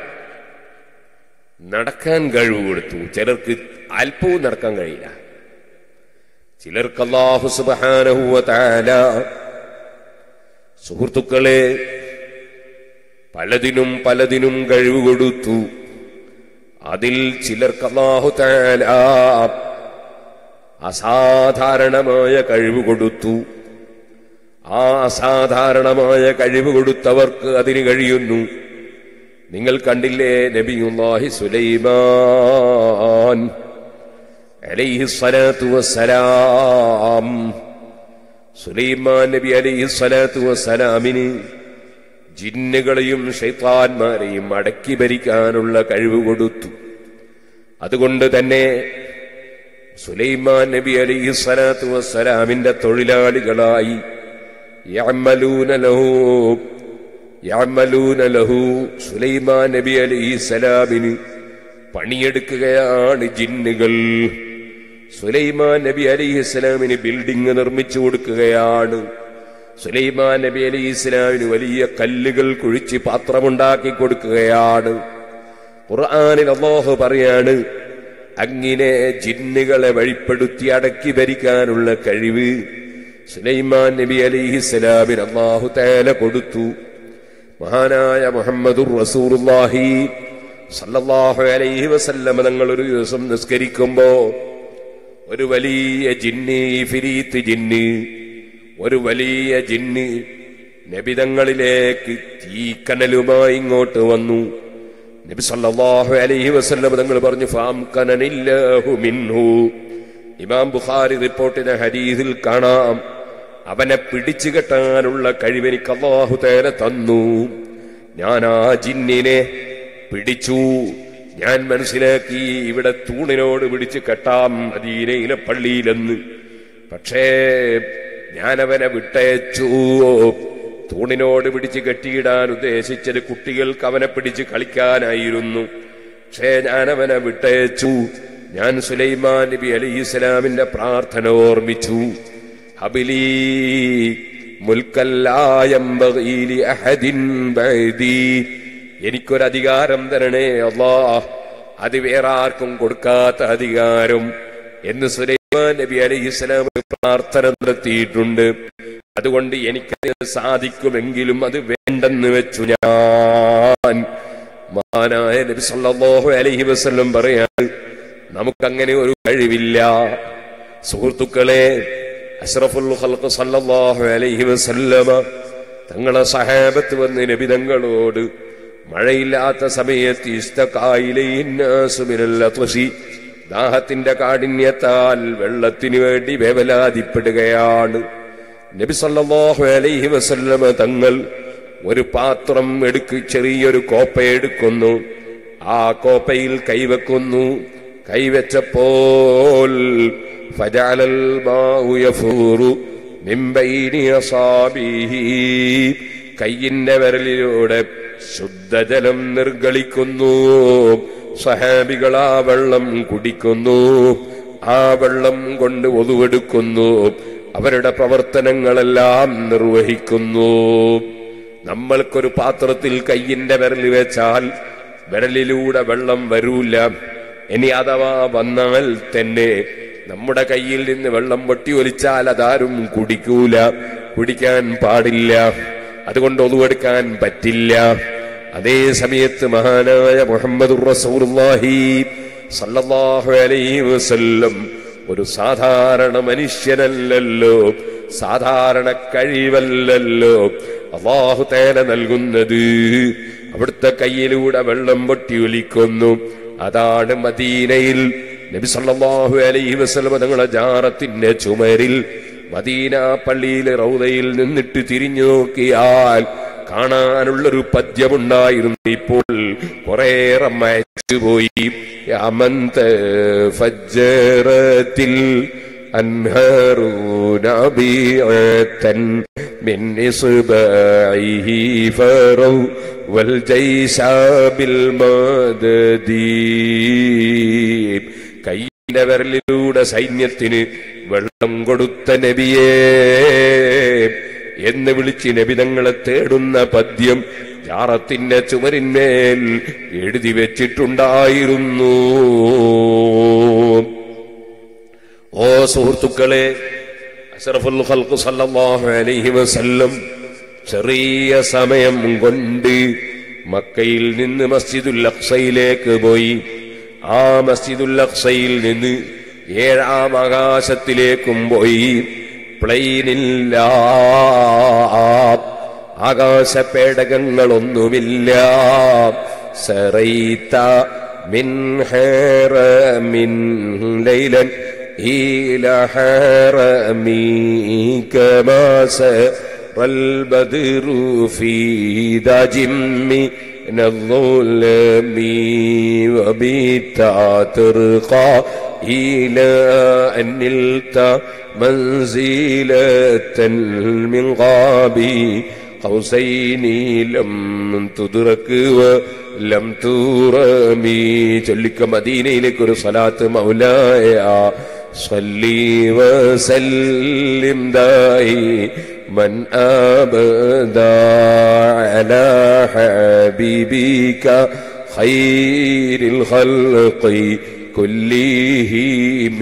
നടക്കാൻ കഴിവ് കൊടുത്തു. ചിലർക്ക് അല്പവും നടക്കാൻ കഴിയില്ല. ചിലർക്ക് അല്ലാഹു സുബ്ഹാനഹു വ തആല സുഹൃത്തുക്കളെ പലതിനും കഴിവ് കൊടുത്തു. അതിൽ ചിലർക്ക് അല്ലാഹു തആല അസാധാരണമായ കഴിവ് കൊടുത്തു. ആ അസാധാരണമായ കഴിവ് കൊടുത്തവർക്ക് അതിന് കഴിയുന്നു. നിങ്ങൾ കണ്ടില്ലേ, നബിയുല്ലാഹി സുലൈമാൻ അലൈഹിസ്സലാത്തു വസ്സലാം, സുലൈമാൻ നബി അലൈഹിസ്സലാത്തു വസ്സലാമിന് ജിന്നുകളെയും ശൈത്താന്മാരെയും അടക്കി ഭരിക്കാനുള്ള കഴിവ് കൊടുത്തു. അതുകൊണ്ട് തന്നെ സുലൈമാൻ നബി അലൈഹിസ്സലാത്തു വസ്സലാമിന്റെ തൊഴിലാളികളായി യഅമലൂന ലഹു സുലൈമാൻ നബി അലൈഹിസ്സലാമിന് പണിയെടുക്കുകയാണ് ജിന്നുകൾ. സുലൈമാൻ നബി അലൈഹിസ്സലാമിന് ബിൽഡിംഗ് നിർമ്മിച്ചു കൊടുക്കുകയാണ്. സുലൈമാൻ നബി അലൈഹിസ്സലാമിന് വലിയ കല്ലുകൾ കുഴിച്ച് പാത്രമുണ്ടാക്കി കൊടുക്കുകയാണ്. ഖുർആനിൽ അല്ലാഹു പറയാണ്, അങ്ങനെ ജിന്നുകളെ വഴിപ്പെടുത്തി അടക്കി ഭരിക്കാനുള്ള കഴിവ് സുലൈമാൻ നബി അലൈഹിസ്സലാമിന് അല്ലാഹു തആല കൊടുത്തു. മഹാനായ മുഹമ്മദുർ റസൂലുള്ളാഹി സല്ലല്ലാഹു അലൈഹി വസല്ലം തങ്ങൾ ഒരു ദിവസം നിസ്കരിക്കുമ്പോ ഒരു വലിയ ജിന്ന്, ഇഫ്രീത്ത് ജിന്ന്, ഒരു വലിയ ജിന്ന് നബിതങ്ങളിലേക്ക് തീക്കനലുമായി ഇങ്ങോട്ട് വന്നു. നബി സല്ലല്ലാഹു അലൈഹി വസല്ലം തങ്ങൾ പറഞ്ഞു, ഫഅംകനനില്ലാഹു മിൻഹു. ഇമാം ബുഖാരി റിപ്പോർട്ട് ചെയ്ത ഹദീസിൽ കാണാം, അവനെ പിടിച്ചു കെട്ടാനുള്ള കഴിവെനിക്ക് അല്ലാഹു തആല തന്നു. ഞാൻ ആ ജിന്നിനെ പിടിച്ചു. ഞാൻ മനസ്സിലാക്കി ഇവിടെ തൂണിനോട് പിടിച്ച് കെട്ടാം മദീനയിലെ പള്ളിയിലെന്ന്. പക്ഷേ ഞാനവനെ വിട്ടയച്ചു. തൂണിനോട് പിടിച്ച് കെട്ടിയിടാൻ ഉദ്ദേശിച്ചത് കുട്ടികൾക്ക് അവനെ പിടിച്ച് കളിക്കാനായിരുന്നു. പക്ഷേ ഞാനവനെ വിട്ടയച്ചു. ഞാൻ സുലൈമാൻ നബി അലൈഹിസ്സലാമിന്റെ പ്രാർത്ഥന ഓർമ്മിച്ചു. ഹബിലീ മുൽക്കൻ ലാ യംബഗീ ലി അഹദിൻ ബഅദീ, എനിക്കൊരധികാരം തരണേ അല്ലാഹ്, അത് വേറെ ആർക്കും കൊടുക്കാത്ത അധികാരം എന്ന് സുലൈമാൻ നബി അലൈഹിസ്സലാം പ്രാർത്ഥന നടത്തിയിട്ടുണ്ട്. അതുകൊണ്ട് എനിക്കത് സാധിക്കുമെങ്കിലും അത് വേണ്ടെന്ന് വെച്ചു ഞാൻ. മഹാനായ നബി സല്ലല്ലാഹു അലൈഹി വസല്ലം പറയാണ്, നമുക്കങ്ങനെ ഒരു കഴിവില്ല. സുഹൃത്തുക്കളെ, അഷ്റഫുൽ ഖൽഖ് സല്ലല്ലാഹു അലൈഹി വസല്ലമ തങ്ങളെ സഹാബത്ത് വന്ന് നബി തങ്ങളോട് മഴയില്ലാത്ത സമയത്ത് ഇസ്തഖായിലൈന്നാസു മിനൽ അത്വശി, ദാഹത്തിന്റെ കാഠിന്യത്താൽ വെള്ളത്തിനു വേണ്ടി വേവലാതിപ്പെടുകയാണ്. നബി സല്ലല്ലാഹു അലൈഹി വസല്ലമ തങ്ങൾ ഒരു പാത്രം ചെറിയൊരു കോപ്പ എടുക്കുന്നു. ആ കോപ്പയിൽ കൈവെക്കുന്നു. കൈവച്ചപ്പോൾ ഫജഅലൽ മാഉ യഫൂറു മിൻ ബൈനി അസാബിഹി, കയ്യിന്റെ വിരലിലൂടെ ശുദ്ധജലം നിർഗളിക്കുന്നു. സഹാബികൾ ആ വെള്ളം കുടിക്കുന്നു. ആ വെള്ളം കൊണ്ട് ഒതുവെടുക്കുന്നു. അവരുടെ പ്രവർത്തനങ്ങളെല്ലാം നിർവഹിക്കുന്നു. നമ്മൾക്കൊരു പാത്രത്തിൽ കയ്യിന്റെ വിരൽ വെച്ചാൽ വിരലിലൂടെ വെള്ളം വരൂല. ഇനി അഥവാ വന്നാൽ തന്നെ നമ്മുടെ കയ്യിൽ നിന്ന് വെള്ളം പൊട്ടിയൊലിച്ചാൽ അതാരും കുടിക്കൂല, കുടിക്കാൻ പാടില്ല. അതുകൊണ്ട് ഒതുവെടുക്കാൻ പറ്റില്ല. അതേ സമയത്ത് മഹാനായ മുഹമ്മദുർ റസൂലുള്ളാഹി സല്ലല്ലാഹു അലൈഹി വസല്ലം ഒരു സാധാരണ മനുഷ്യനല്ലല്ലോ, സാധാരണ കഴിവല്ലല്ലോ അല്ലാഹു തആല നൽകുന്നത്. അവിടുത്തെ കയ്യിലൂടെ വെള്ളം പൊട്ടിയൊലിക്കുന്നു. അതാണ് മദീനയിൽ നബി സല്ലല്ലാഹു അലൈഹി വസല്ലം തങ്ങളുടെ ജാറത്തിന്റെ ചുമരിൽ മദീന പള്ളിയിലെ റൗദയിൽ നിന്നിട്ട് തിരിഞ്ഞു നോക്കിയാൽ കാണാനുള്ളൊരു പദ്യമുണ്ടായിരുന്നു. ഇപ്പോൾ കുറേറെ മയച്ചുപോയി. അമന്ത ഫജ്ജറത്തിൽ അൻഹാറു നബിഅതൻ മിൻ ഇസ്ബഅഇഹി ഫറൗ വൽ ജൈശ ബിൽ മദദി, കയ്യിന്റെ വിരലിലൂടെ സൈന്യത്തിന് വെള്ളം കൊടുത്ത നബിയേ എന്ന് വിളിച്ച് നബി തങ്ങളെ തേടുന്ന പദ്യം ജാറത്തിന്റെ ചുമരിന്മേൽ എഴുതി വെച്ചിട്ടുണ്ടായിരുന്നു. ഓ സുഹൃത്തുക്കളെ, അഷ്റഫുൽ ഖൽഖ് സല്ലല്ലാഹു അലൈഹി വസല്ലം ചെറിയ സമയം കൊണ്ട് മക്കയിൽ നിന്ന് മസ്ജിദുൽ അഖ്സയിലേക്ക് പോയി. ആ മസ്ജിദുൽ അഖ്സയിൽ നിന്ന് 7ാം ആകാശത്തിലേക്കും പോയി. പ്ലെയിനില്ല, ആകാശപേടകങ്ങളൊന്നുമില്ല. സറൈത മിൻ ഹറമിൻ ലൈലൻ ഇല ഹറമി കമാ സറൽ ബദ്റു ഫീ ദജിമ്മി നദ്ദുലമി വബിത തർഖാ إلى أن نلت منزلة من قاب قوسين لم تدرك ولم ترمي. ചൊല്ലിക്ക മദീനയിലേക്ക് ഒരു സ്വലാത്ത്. മൗലായ صلي وسلم دائما أبدا على حبيبك خير الخلق كلهم.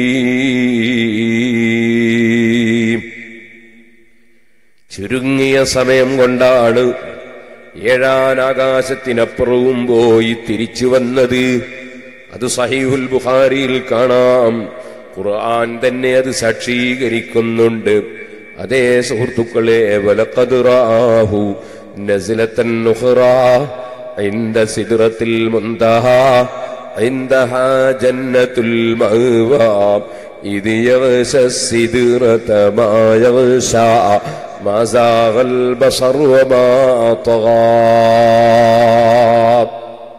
ചുരുങ്ങിയ സമയം കൊണ്ടാണ് 7ാം ആകാശത്തിനപ്പുറവും പോയി തിരിച്ചു വന്നത്. അത് സഹീഹുൽ ബുഖാരിയിൽ കാണാം. ഖുർആൻ തന്നെ അത് സാക്ഷീകരിക്കുന്നുണ്ട്. അതേ സുഹൃത്തുക്കളെ, വലഖദ് റആഹു നസ്ലതൻ ഉഖറാ ഇൻദ സിദ്റത്തിൽ മുൻതഹാ ഇൻദഹാ ജന്നത്തുൽ മഅവാ ഇദ് യഗ്ശ സിദ്റത മാ യഗ്ശാ മാ സാഗൽ ബസർ വമാ തഗാ.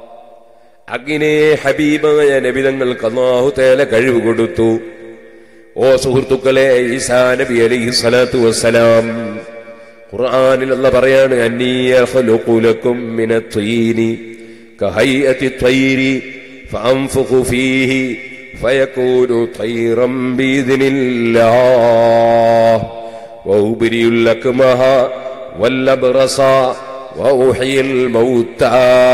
അങ്ങനെ ഹബീബായ നബി തങ്ങൾക്ക് അല്ലാഹു തആല കഴിവ് കൊടുത്തു. ഓ സുഹൃത്തുക്കളെ, ഈസാ നബി അലൈഹി സ്വലാത്തു വസ്സലാം ഖുർആനിൽ അല്ലാഹ് പറയാണ്, അന്നീ യഖ്ലുഖു ലക്കും മിനത്വീനി കഹൈഅതി ത്വയ്രി ഫഅൻഫുഖു ഫീഹി ഫയകൂനു ത്വയ്റൻ ബിഇദ്നില്ലാഹ് വഉബ്രിഉൽ അക്മഹ വല്ലബ്റസ വഉഹ്യിൽ മൗതാ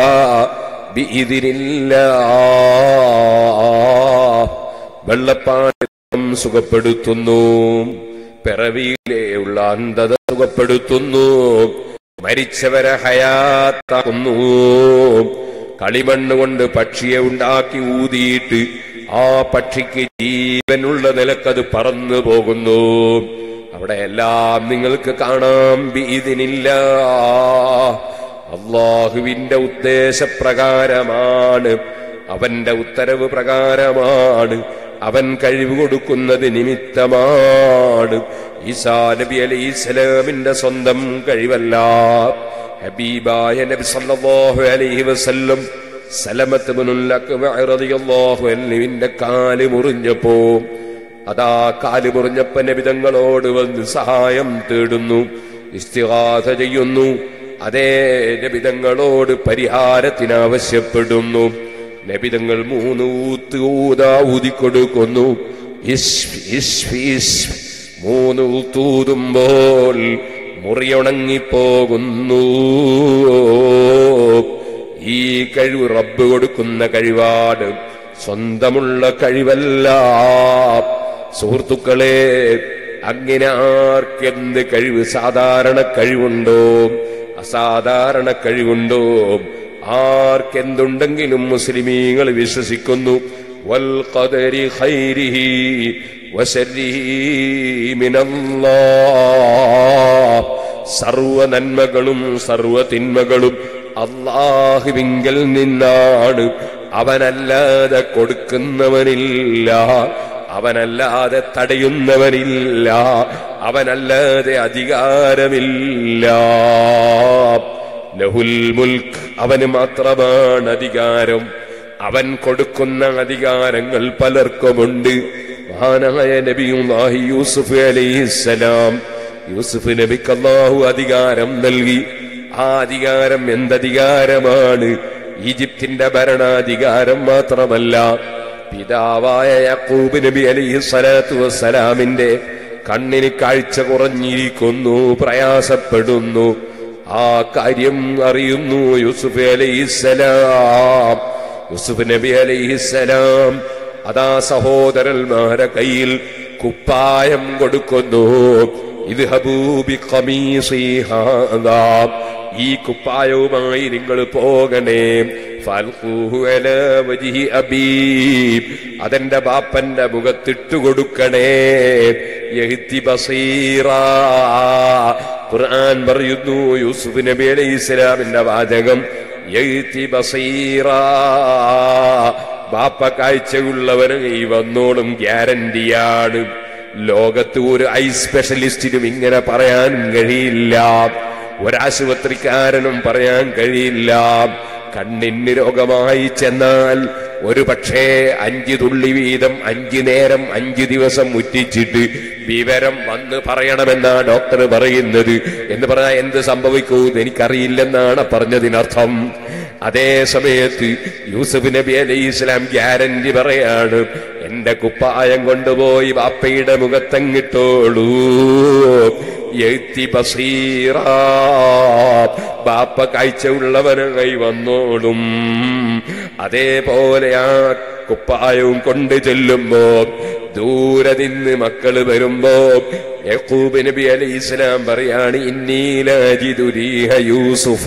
ബിഇദ്നില്ലാഹ്. വെള്ളപ്പാണ്ട് സുഖപ്പെടുത്തുന്നു, പിറവിയിലെയുള്ള അന്ധത സുഖപ്പെടുത്തുന്നു, മരിച്ചവരെ ഹയാത്താക്കുന്നു. കളിമണ്ണ് കൊണ്ട് പക്ഷിയെ ഉണ്ടാക്കി ഊതിയിട്ട് ആ പക്ഷിക്ക് ജീവനുള്ള നിലക്കത് പറന്നു പോകുന്നു. അവിടെ എല്ലാം നിങ്ങൾക്ക് കാണാം. ബിഇദ്നില്ലാഹ്, അല്ലാഹുവിന്റെ ഉദ്ദേശപ്രകാരമാണ്, അവന്റെ ഉത്തരവ് പ്രകാരമാണ്, അവൻ കഴിവ് കൊടുക്കുന്നത് നിമിത്തമാണ്. ഈസാ നബി അലൈഹിസ്സലാമിന്റെ സ്വന്തം കഴിവല്ല. ഹബീബായ നബി സല്ലല്ലാഹു അലൈഹി വസല്ലം സലമത്ത് ഇബ്നുൽ അക്വഅ റളിയല്ലാഹു അൻഹുവിന്റെ കാല് മുറിഞ്ഞപ്പോ, അതാ കാല് മുറിഞ്ഞപ്പോ നബി തങ്ങളോട് വന്ന് സഹായം തേടുന്നു, ഇസ്തിഗാസ ചെയ്യുന്നു. അതേ നബി തങ്ങളോട് പരിഹാരത്തിന് ആവശ്യപ്പെടുന്നു. നബി തങ്ങൾ 3 ഊതിക്കൊടുക്കുന്നു. 3 ഊതുമ്പോൾ മുറിയുണങ്ങിപ്പോകുന്നു. ഈ കഴിവ് റബ്ബ് കൊടുക്കുന്ന കഴിവാണ്, സ്വന്തമുള്ള കഴിവല്ല. സുഹൃത്തുക്കളെ, അങ്ങനെ ആർക്കെന്ത് കഴിവ്? സാധാരണ കഴിവുണ്ടോ, അസാധാരണ കഴിവുണ്ടോ? ആർക്കെന്തുണ്ടെങ്കിലും മുസ്ലിമീങ്ങൾ വിശ്വസിക്കുന്നു, വൽ ഖദരി ഖൈരിഹി വശർരിഹി മിനല്ലാഹ്. സർവ നന്മകളും സർവ തിന്മകളും അല്ലാഹുവിങ്കൽ നിന്നാണ്. അവനല്ലാതെ കൊടുക്കുന്നവനില്ല, അവനല്ലാതെ തടയുന്നവനില്ല, അവനല്ലാതെ അധികാരമില്ല. ലഹുൽ മുൽക്ക്, അവന് മാത്രമാണ് അധികാരം. അവൻ കൊടുക്കുന്ന അധികാരങ്ങൾ പലർക്കുമുണ്ട്. മഹാനായ നബിയുല്ലാഹി യൂസുഫ് അലൈഹിസ്സലാം, യൂസുഫ് നബിക്ക് അല്ലാഹു അധികാരം നൽകി. ആ അധികാരം എന്തധികാരമാണ്? ഈജിപ്തിന്റെ ഭരണാധികാരം മാത്രമല്ല, പിതാവായ യാക്കൂബ് നബി അലൈഹി സ്വലാത്തു വസ്സലാമിന്റെ കണ്ണിന് കാഴ്ച കുറഞ്ഞിരിക്കുന്നു, പ്രയാസപ്പെടുന്നു. ആ കാര്യം അറിയുന്നു യൂസുഫ് അലൈഹിസ്സലാം. യൂസുഫ് നബി അലൈഹിസ്സലാം അതാ സഹോദരന്മാരെ കയ്യിൽ കുപ്പായം കൊടുക്കുന്നു. ഇദ്ഹബൂ ബിഖമീസി ഹാദാ, ഈ കുപ്പായവുമായി നിങ്ങൾ പോകണേ. ഫൽഖൂഹു അലാ വജ്ഹി അബീ, അതെന്റെ ബാപ്പന്റെ മുഖത്തിട്ടു കൊടുക്കണേ. യഹ്തി ബസീറാ, ഖുർആൻ പറയുന്നു യൂസുഫ് നബി അലൈഹിസ്സലാമിന്റെ വാചകം യഹ്തി ബസീറാ, ബാപ്പ കാഴ്ചയുള്ളവനായി വന്നോളും, ഗ്യാരണ്ടിയാണ്. ലോകത്ത് ഒരു ഐ സ്പെഷ്യലിസ്റ്റിനും ഇങ്ങനെ പറയാൻ കഴിയില്ല, ഒരാശുപത്രിക്കാരനും പറയാൻ കഴിയില്ല. കണ്ണിന് രോഗമായി ചെന്നാൽ ഒരു പക്ഷേ 5 തുള്ളി വീതം 5 നേരം 5 ദിവസം മുറ്റിച്ചിട്ട് വിവരം വന്ന് പറയണമെന്നാ ഡോക്ടർ പറയുന്നത്. എന്ന് പറഞ്ഞാൽ എന്ത് സംഭവിക്കൂന്ന് എനിക്കറിയില്ലെന്നാണ് പറഞ്ഞതിനർത്ഥം. അതേ സമയത്ത് യൂസുഫ് നബി അലൈഹിസ്സലാം ഗ്യാരണ്ടി പറയാണ്, എന്റെ കുപ്പായം കൊണ്ടുപോയി ബാപ്പയുടെ മുഖത്തങ്ങിട്ടോളൂ. ബാപ്പ കാഴ്ചയുള്ളവനായി വന്നോളും. അതേപോലെ ആ കുപ്പായവും കൊണ്ട് ചെല്ലുമ്പോ ദൂരെ നിന്ന് മക്കള് വരുമ്പോ യാക്കൂബ് നബി അലൈഹിസ്സലാം പറയാണ്, ഇന്നീ ലഅജിദു റീഹ യൂസുഫ,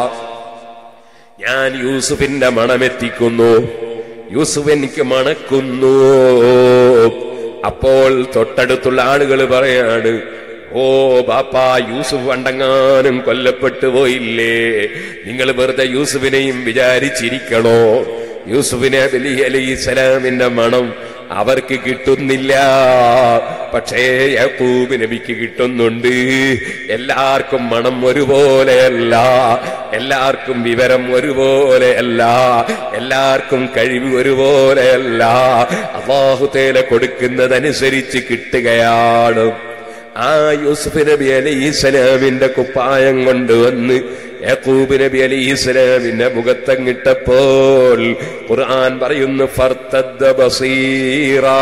ഞാൻ യൂസുഫിന്റെ മണമെത്തിക്കുന്നു, യൂസുഫ് എനിക്ക് മണക്കുന്നു. അപ്പോൾ തൊട്ടടുത്തുള്ള ആളുകൾ പറയാണ്, ഓ ബാപ്പാ, യൂസുഫ് പണ്ടെങ്ങാനും കൊല്ലപ്പെട്ടു പോയില്ലേ? നിങ്ങൾ വെറുതെ യൂസുഫിനെയും വിചാരിച്ചിരിക്കണോ? യൂസുഫ് നബി അലൈഹിസ്സലാമിന്റെ മണം അവർക്ക് കിട്ടുന്നില്ല. പക്ഷേ യാക്കൂബ് നബിക്ക് കിട്ടുന്നുണ്ട്. എല്ലാവർക്കും മണം ഒരുപോലെയല്ല, എല്ലാവർക്കും വിവരം ഒരുപോലെയല്ല, എല്ലാവർക്കും കഴിവ് ഒരുപോലെയല്ല. അല്ലാഹു തആല കൊടുക്കുന്നതനുസരിച്ച് കിട്ടുകയാണ്. ആ യൂസുഫ് നബി അലൈഹിസ്സലാമിന്റെ കുപ്പായം കൊണ്ടുവന്ന് യാക്കൂബ് നബി അലൈഹിസ്സലാമിന്റെ മുഖത്തങ്ങിട്ടപ്പോൾ ഖുർആൻ പറയുന്നു ഫർതദ്ദ ബസീറാ,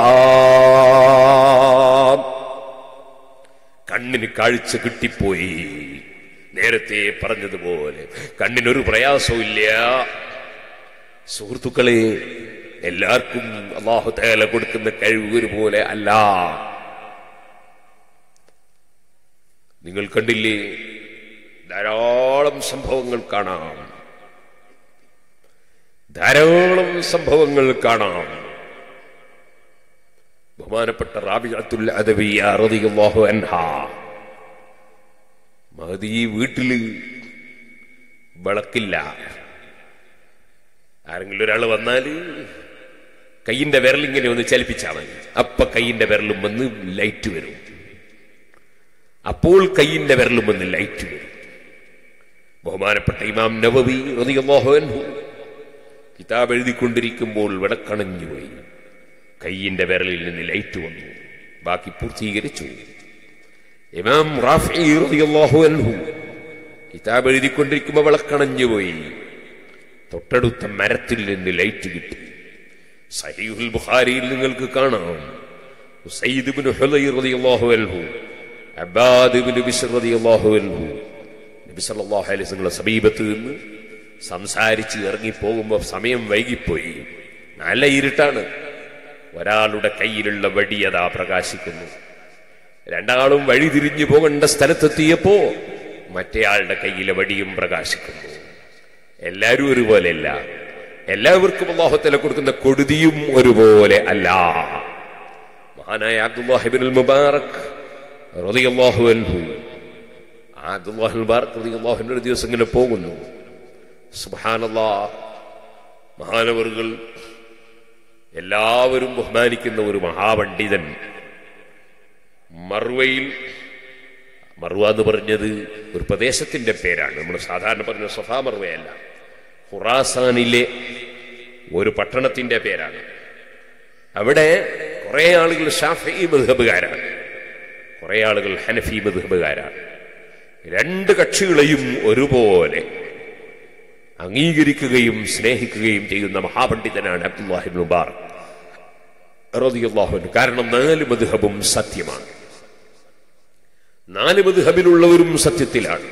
കണ്ണിന് കാഴ്ച കിട്ടിപ്പോയി. നേരത്തെ പറഞ്ഞതുപോലെ കണ്ണിനൊരു പ്രയാസവും ഇല്ല. സുഹൃത്തുക്കളെ, എല്ലാവർക്കും അല്ലാഹു തആല കൊടുക്കുന്ന കഴിവ് ഒരുപോലെ അല്ല. നിങ്ങൾ കണ്ടില്ലേ, ധാരാളം സംഭവങ്ങൾ കാണാം, ധാരാളം സംഭവങ്ങൾ കാണാം. ബഹുമാനപ്പെട്ട റാബിഅത്തുൽ അദവിയ്യ റളിയല്ലാഹു അൻഹാ, മഹദി വീട്ടില് വിളക്കില്ല. ആരെങ്കിലും ഒരാൾ വന്നാല് കയ്യിന്റെ വിരലിങ്ങനെ ഒന്ന് ചലിപ്പിച്ചാൽ മതി, അപ്പൊ കയ്യിന്റെ വിരലും വന്ന് ലൈറ്റ് വരും. അപ്പോൾ കയ്യിന്റെ വിരലും വന്ന് ലൈറ്റ് വരും. ബഹുമാനപ്പെട്ട ഇമാം നവവി റളിയല്ലാഹു അൻഹു കിതാബ് എഴുതിക്കൊണ്ടിരിക്കുമ്പോൾ വിളക്കണഞ്ഞുപോയി. കയ്യിന്റെ വിരലിൽ നിന്ന് ലൈറ്റ് വന്നു, ബാക്കി പൂർത്തീകരിച്ചു. ഇമാം റാഫി റളിയല്ലാഹു അൻഹു കിതാബ് എഴുതിക്കൊണ്ടിരിക്കുമ്പോൾ വിളക്കണഞ്ഞുപോയി. തൊട്ടടുത്ത മരത്തിൽ നിന്ന് ലൈറ്റ് കിട്ടി. സഹീഹുൽ ബുഖാരിയിൽ നിങ്ങൾക്ക് കാണാം, ഉസൈദ് ഇബ്നു ഹുലൈർ റളിയല്ലാഹു അൻഹു, അബ്ബാദ് ഇബ്നു ബിശ്ർ റളിയല്ലാഹു അൻഹു നബി സല്ലല്ലാഹു അലൈഹി വസല്ലം സമീപത്ത് നിന്ന് സംസാരിച്ച് ഇറങ്ങിപ്പോകുമ്പോൾ സമയം വൈകിപ്പോയി, നല്ല ഇരുട്ടാണ്. ഒരാളുടെ കയ്യിലുള്ള വടിയതാ പ്രകാശിക്കുന്നു. രണ്ടാളും വഴി തിരിഞ്ഞു പോകേണ്ട സ്ഥലത്തെത്തിയപ്പോ മറ്റേയാളുടെ കയ്യിലെ വടിയും പ്രകാശിക്കുന്നു. എല്ലാവരും ഒരുപോലെയല്ല, എല്ലാവർക്കും അല്ലാഹു തആല കൊടുക്കുന്ന കൊടുതിയും ഒരുപോലെ അല്ല. മഹാനായ അബ്ദുല്ലാഹ് ഇബ്നുൽ മുബാറക് റളിയല്ലാഹു അൻഹു, അബ്ദുല്ലാഹ് മുബാറക് റളിയല്ലാഹു അൻഹു ഒരു ദിവസം ഇങ്ങനെ പോകുന്നു. സുബ്ഹാനല്ലാഹ്, മഹാനവറുകൾ എല്ലാവരും ബഹുമാനിക്കുന്ന ഒരു മഹാപണ്ഡിതൻ മർവയിൽ, മർവ എന്ന് പറഞ്ഞത് ഒരു പ്രദേശത്തിന്റെ പേരാണ്, നമ്മൾ സാധാരണ പറഞ്ഞ സഫാ മർവയല്ല, ഖുറാസാനിലെ ഒരു പട്ടണത്തിന്റെ പേരാണ്. അവിടെ കുറെ ആളുകൾ ശാഫിഈ മദ്ഹബുകാരാണ്, കുറെ ആളുകൾ ഹനഫി മദ്ഹബുകാരാണ്. രണ്ട് കക്ഷികളെയും ഒരുപോലെ അംഗീകരിക്കുകയും സ്നേഹിക്കുകയും ചെയ്യുന്ന മഹാപണ്ഡിതനാണ് അബ്ദുല്ലാഹി ഇബ്നു മുബാറക് റളിയല്ലാഹു അൻഹു. കാരണം 4 മദ്ഹബും സത്യമാണ്, 4 മദ്ഹബിലുള്ളവരും സത്യത്തിലാണ്.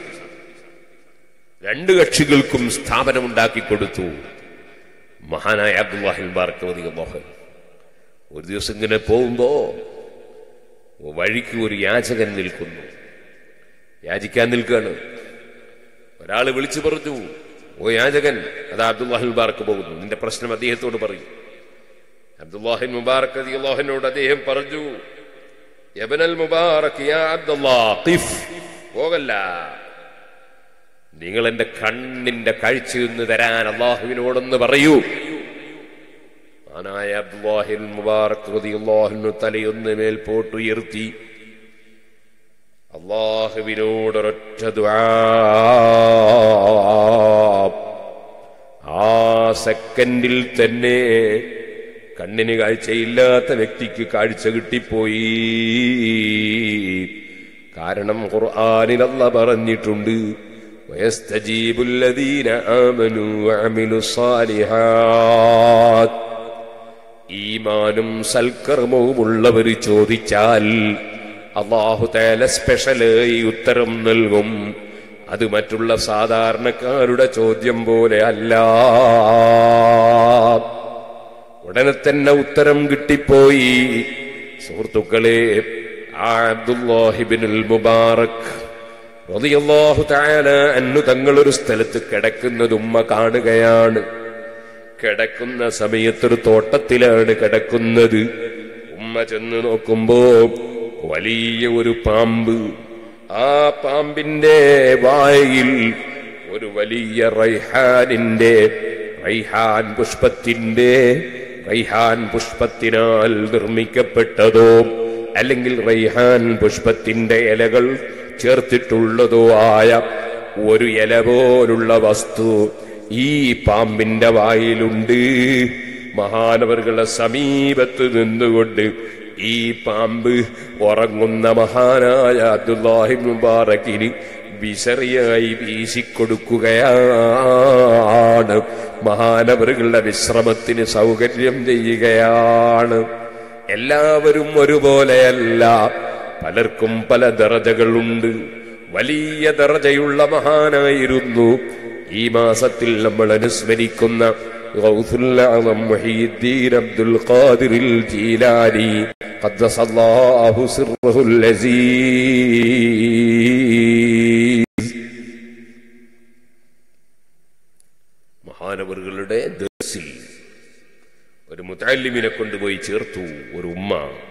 2 കക്ഷികൾക്കും സ്ഥാപനമുണ്ടാക്കി കൊടുത്തു മഹാനായ അബ്ദുല്ലാഹി ഇബ്നു മുബാറക് റളിയല്ലാഹു അൻഹു. ഒരു ദിവസം ഇങ്ങനെ പോകുമ്പോ വഴിക്ക് ഒരു യാചകൻ നിൽക്കുന്നു, യാചിക്കാൻ നിൽക്കുകയാണ്. ഒരാൾ വിളിച്ചു പറഞ്ഞു, ഓ യാചകൻ, അതാ അബ്ദുല്ലാഹി മുബാറക് പോകുന്നു, നിന്റെ പ്രശ്നം അദ്ദേഹത്തോട് പറയും. അബ്ദുല്ലാഹി മുബാറക് റളിയല്ലാഹു അൻഹുവിനോട് അദ്ദേഹം പറഞ്ഞു, യബ്നൽ മുബാറക് യാ അബ്ദുല്ലാഹ് ഖിഫ്, പോകല്ല, നിങ്ങൾ എന്റെ കണ്ണിന്റെ കാഴ്ചയൊന്ന് തരാൻ അല്ലാഹുവിനോടൊന്ന് പറയൂ. മഹാനായ അബ്ദുല്ലാഹി മുബാറക് റളിയല്ലാഹു അൻഹു തലയൊന്ന് മേൽപോട്ടുയർത്തി അല്ലാഹുവിനോടൊരൊറ്റ ദുആ. ആ സെക്കൻഡിൽ തന്നെ കണ്ണിന് കാഴ്ചയില്ലാത്ത വ്യക്തിക്ക് കാഴ്ച കിട്ടിപ്പോയി. കാരണം ഖുർആനിൽ അല്ലാഹ് പറഞ്ഞിട്ടുണ്ട്, വയസ്തജീബുല്ലദീന ആമനൂ വഅമിലുസ്സാലിഹാത്ത്, ഈമാനും സൽക്കർമ്മവുമുള്ളവർ ചോദിച്ചാൽ അല്ലാഹു തആല സ്പെഷ്യലായി ഉത്തരം നൽകും. അത് മറ്റുള്ള സാധാരണക്കാരുടെ ചോദ്യം പോലെ അല്ല, ഉടനെ തന്നെ ഉത്തരം കിട്ടിപ്പോയി. സുഹൃത്തുക്കളെ, ആ അബ്ദുല്ലാഹി ഇബ്നുൽ മുബാറക് റളിയല്ലാഹു തആല അൻഹു തങ്ങളൊരു സ്ഥലത്ത് കിടക്കുന്നത് ഉമ്മ കാണുകയാണ്. കിടക്കുന്ന സമയത്തൊരു തോട്ടത്തിലാണ് കിടക്കുന്നത്. ഉമ്മ ചെന്ന് നോക്കുമ്പോ വലിയ ഒരു പാമ്പ്, ആ പാമ്പിന്റെ വായിൽ ഒരു വലിയ റൈഹാൻ പുഷ്പത്തിന്റെ റൈഹാൻ പുഷ്പത്തിനാൽ നിർമ്മിക്കപ്പെട്ടതോ അല്ലെങ്കിൽ റൈഹാൻ പുഷ്പത്തിന്റെ ഇലകൾ ചേർത്തിട്ടുള്ളതോ ആയ ഒരു ഇല പോലുള്ള വസ്തു ഈ പാമ്പിന്റെ വായിലുണ്ട്. മഹാനവറുകളുടെ സമീപത്ത് നിന്നുകൊണ്ട് ഈ പാമ്പ് ഉറങ്ങുന്ന മഹാനായ അബ്ദുല്ലാഹി ഇബ്നു മുബാറക്കിന് വിസറിയായി വീശിക്കൊടുക്കുകയാണ്. മഹാനവറുകളുടെ വിശ്രമത്തിന് സൗകര്യം ചെയ്യുകയാണ്. എല്ലാവരും ഒരുപോലെയല്ല, പലർക്കും പല ദറജകളുണ്ട്. വലിയ ദറജയുള്ള മഹാനായിരുന്നു ഈ മാസത്തിൽ നമ്മൾ അനുസ്മരിക്കുന്ന ഗൗസുൽ അഅ്ലം മുഹീദ്ദീൻ അബ്ദുൽ ഖാദിറിൽ ജീലാനി ഖദ്ദസല്ലാഹു സിർറഹുൽ അസീസ്. മഹാനവറുകളുടെ ദർസിൽ ഒരു മുതഅല്ലിമിനെ കൊണ്ടുപോയി ചേർത്തു ഒരു ഉമ്മ.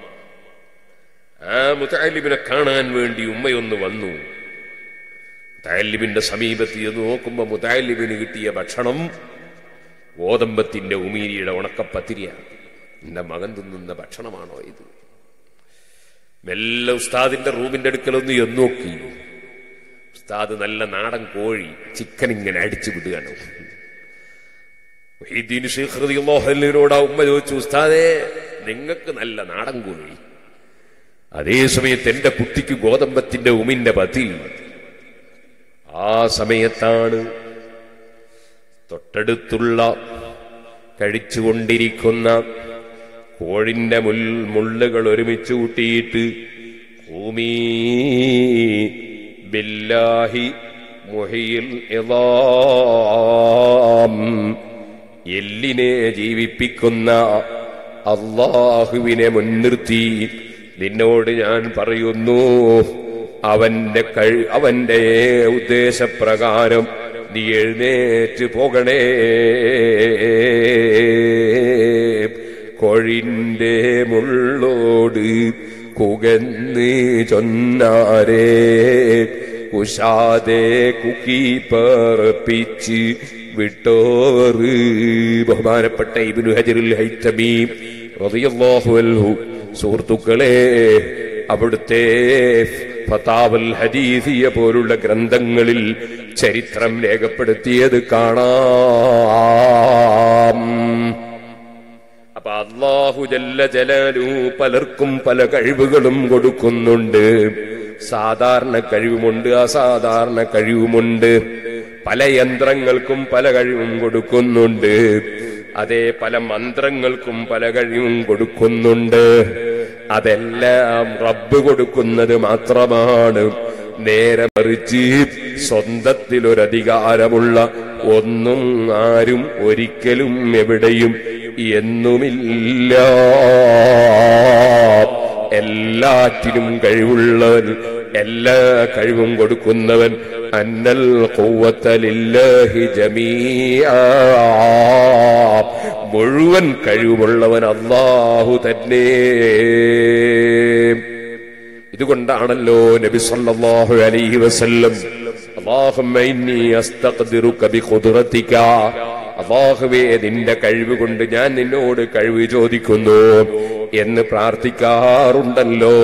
ആ മുതഅല്ലിമിനെ കാണാൻ വേണ്ടി ഉമ്മയൊന്ന് വന്നു. മുതഅല്ലിമിന്റെ സമീപത്ത് ചെന്ന് നോക്കുമ്പോ മുതഅല്ലിമിന് കിട്ടിയ ഭക്ഷണം ഗോതമ്പത്തിന്റെ ഉമീരിയുടെ ഉണക്കപ്പത്തിരിയാണ്. എന്റെ മകൻ തിന്നുന്ന ഭക്ഷണമാണോ ഇത്? മെല്ലെ ഉസ്താദിന്റെ റൂമിന്റെ അടുക്കലൊന്ന് എന്ന് നോക്കി. ഉസ്താദ് നല്ല നാടൻ കോഴി ചിക്കൻ ഇങ്ങനെ അടിച്ചു വിടുകയാണ്. മുഹീദ്ദീൻ ശൈഖ് റളിയല്ലാഹു അൻഹുവിനോട് ഉമ്മ ചോദിച്ചു, ഉസ്താദേ നിങ്ങൾക്ക് നല്ല നാടൻ കോഴി, അതേസമയത്ത് എന്റെ കുട്ടിക്ക് ഗോതമ്പത്തിന്റെ ഉമിന്റെ പതി. ആ സമയത്താണ് തൊട്ടടുത്തുള്ള കഴിച്ചുകൊണ്ടിരിക്കുന്ന കോഴിന്റെ മുള്ളുകൾ ഒരുമിച്ച് കൂട്ടിയിട്ട് ഖൂമീ ബില്ലാഹി മുഹയിൽ ഇളാം, എല്ലിനെ ജീവിപ്പിക്കുന്ന അല്ലാഹുവിനെ മുൻനിർത്തി നിന്നോട് ഞാൻ പറയുന്നു, അവന്റെ ഉദ്ദേശപ്രകാരം നീ എഴുന്നേറ്റ് പോകണേ. കോഴിന്റെ മുള്ളോട് കുകന്ന് ചൊന്നാരേ, കുശാതെ കുക്കി പറപ്പിച്ച് വിട്ടോറ്. ബഹുമാനപ്പെട്ട ഇബ്നു ഹജറുൽ ഹൈതമി റളിയല്ലാഹു അൻഹു സുഹൃത്തുക്കളെ അവിടുത്തെ ഫതാവൽ ഹദീസിയ പോലുള്ള ഗ്രന്ഥങ്ങളിൽ ചരിത്രം രേഖപ്പെടുത്തിയത് കാണാം. അപ്പൊ അല്ലാഹു ജല്ല ജലാലുഹു പലർക്കും പല കഴിവുകളും കൊടുക്കുന്നുണ്ട്. സാധാരണ കഴിവുമുണ്ട്, അസാധാരണ കഴിവുമുണ്ട്. പല യന്ത്രങ്ങൾക്കും പല കഴിവും കൊടുക്കുന്നുണ്ട്. അതേ പല മന്ത്രങ്ങൾക്കും പല കഴിവും കൊടുക്കുന്നുണ്ട്. അതെല്ലാം റബ്ബ് കൊടുക്കുന്നത് മാത്രമാണ്. നേരെ മറിച്ച് സ്വന്തത്തിലൊരധികാരമുള്ള ഒന്നും ആരും ഒരിക്കലും എവിടെയും എന്നുമില്ല. എല്ലാറ്റിനും കഴിവുള്ളവൻ, എല്ലാ കഴിവും കൊടുക്കുന്നവൻ അന്നൽ ഖുവ്വത ലില്ലാഹി ജമീഅ, മുഴുവൻ കഴിവുള്ളവൻ അല്ലാഹു തന്നെ. ഇതുകൊണ്ടാണല്ലോ നബി സല്ലല്ലാഹു അലൈഹി വസല്ലം അല്ലാഹുമ്മ ഇന്നി അസ്തഖ്ദിറുക ബിഖുദ്റതിക, അല്ലാഹുവേ നിന്റെ കഴിവ് കൊണ്ട് ഞാൻ നിന്നോട് കഴിവ് ചോദിക്കുന്നു എന്ന് പ്രാർത്ഥിക്കാറുണ്ടല്ലോ.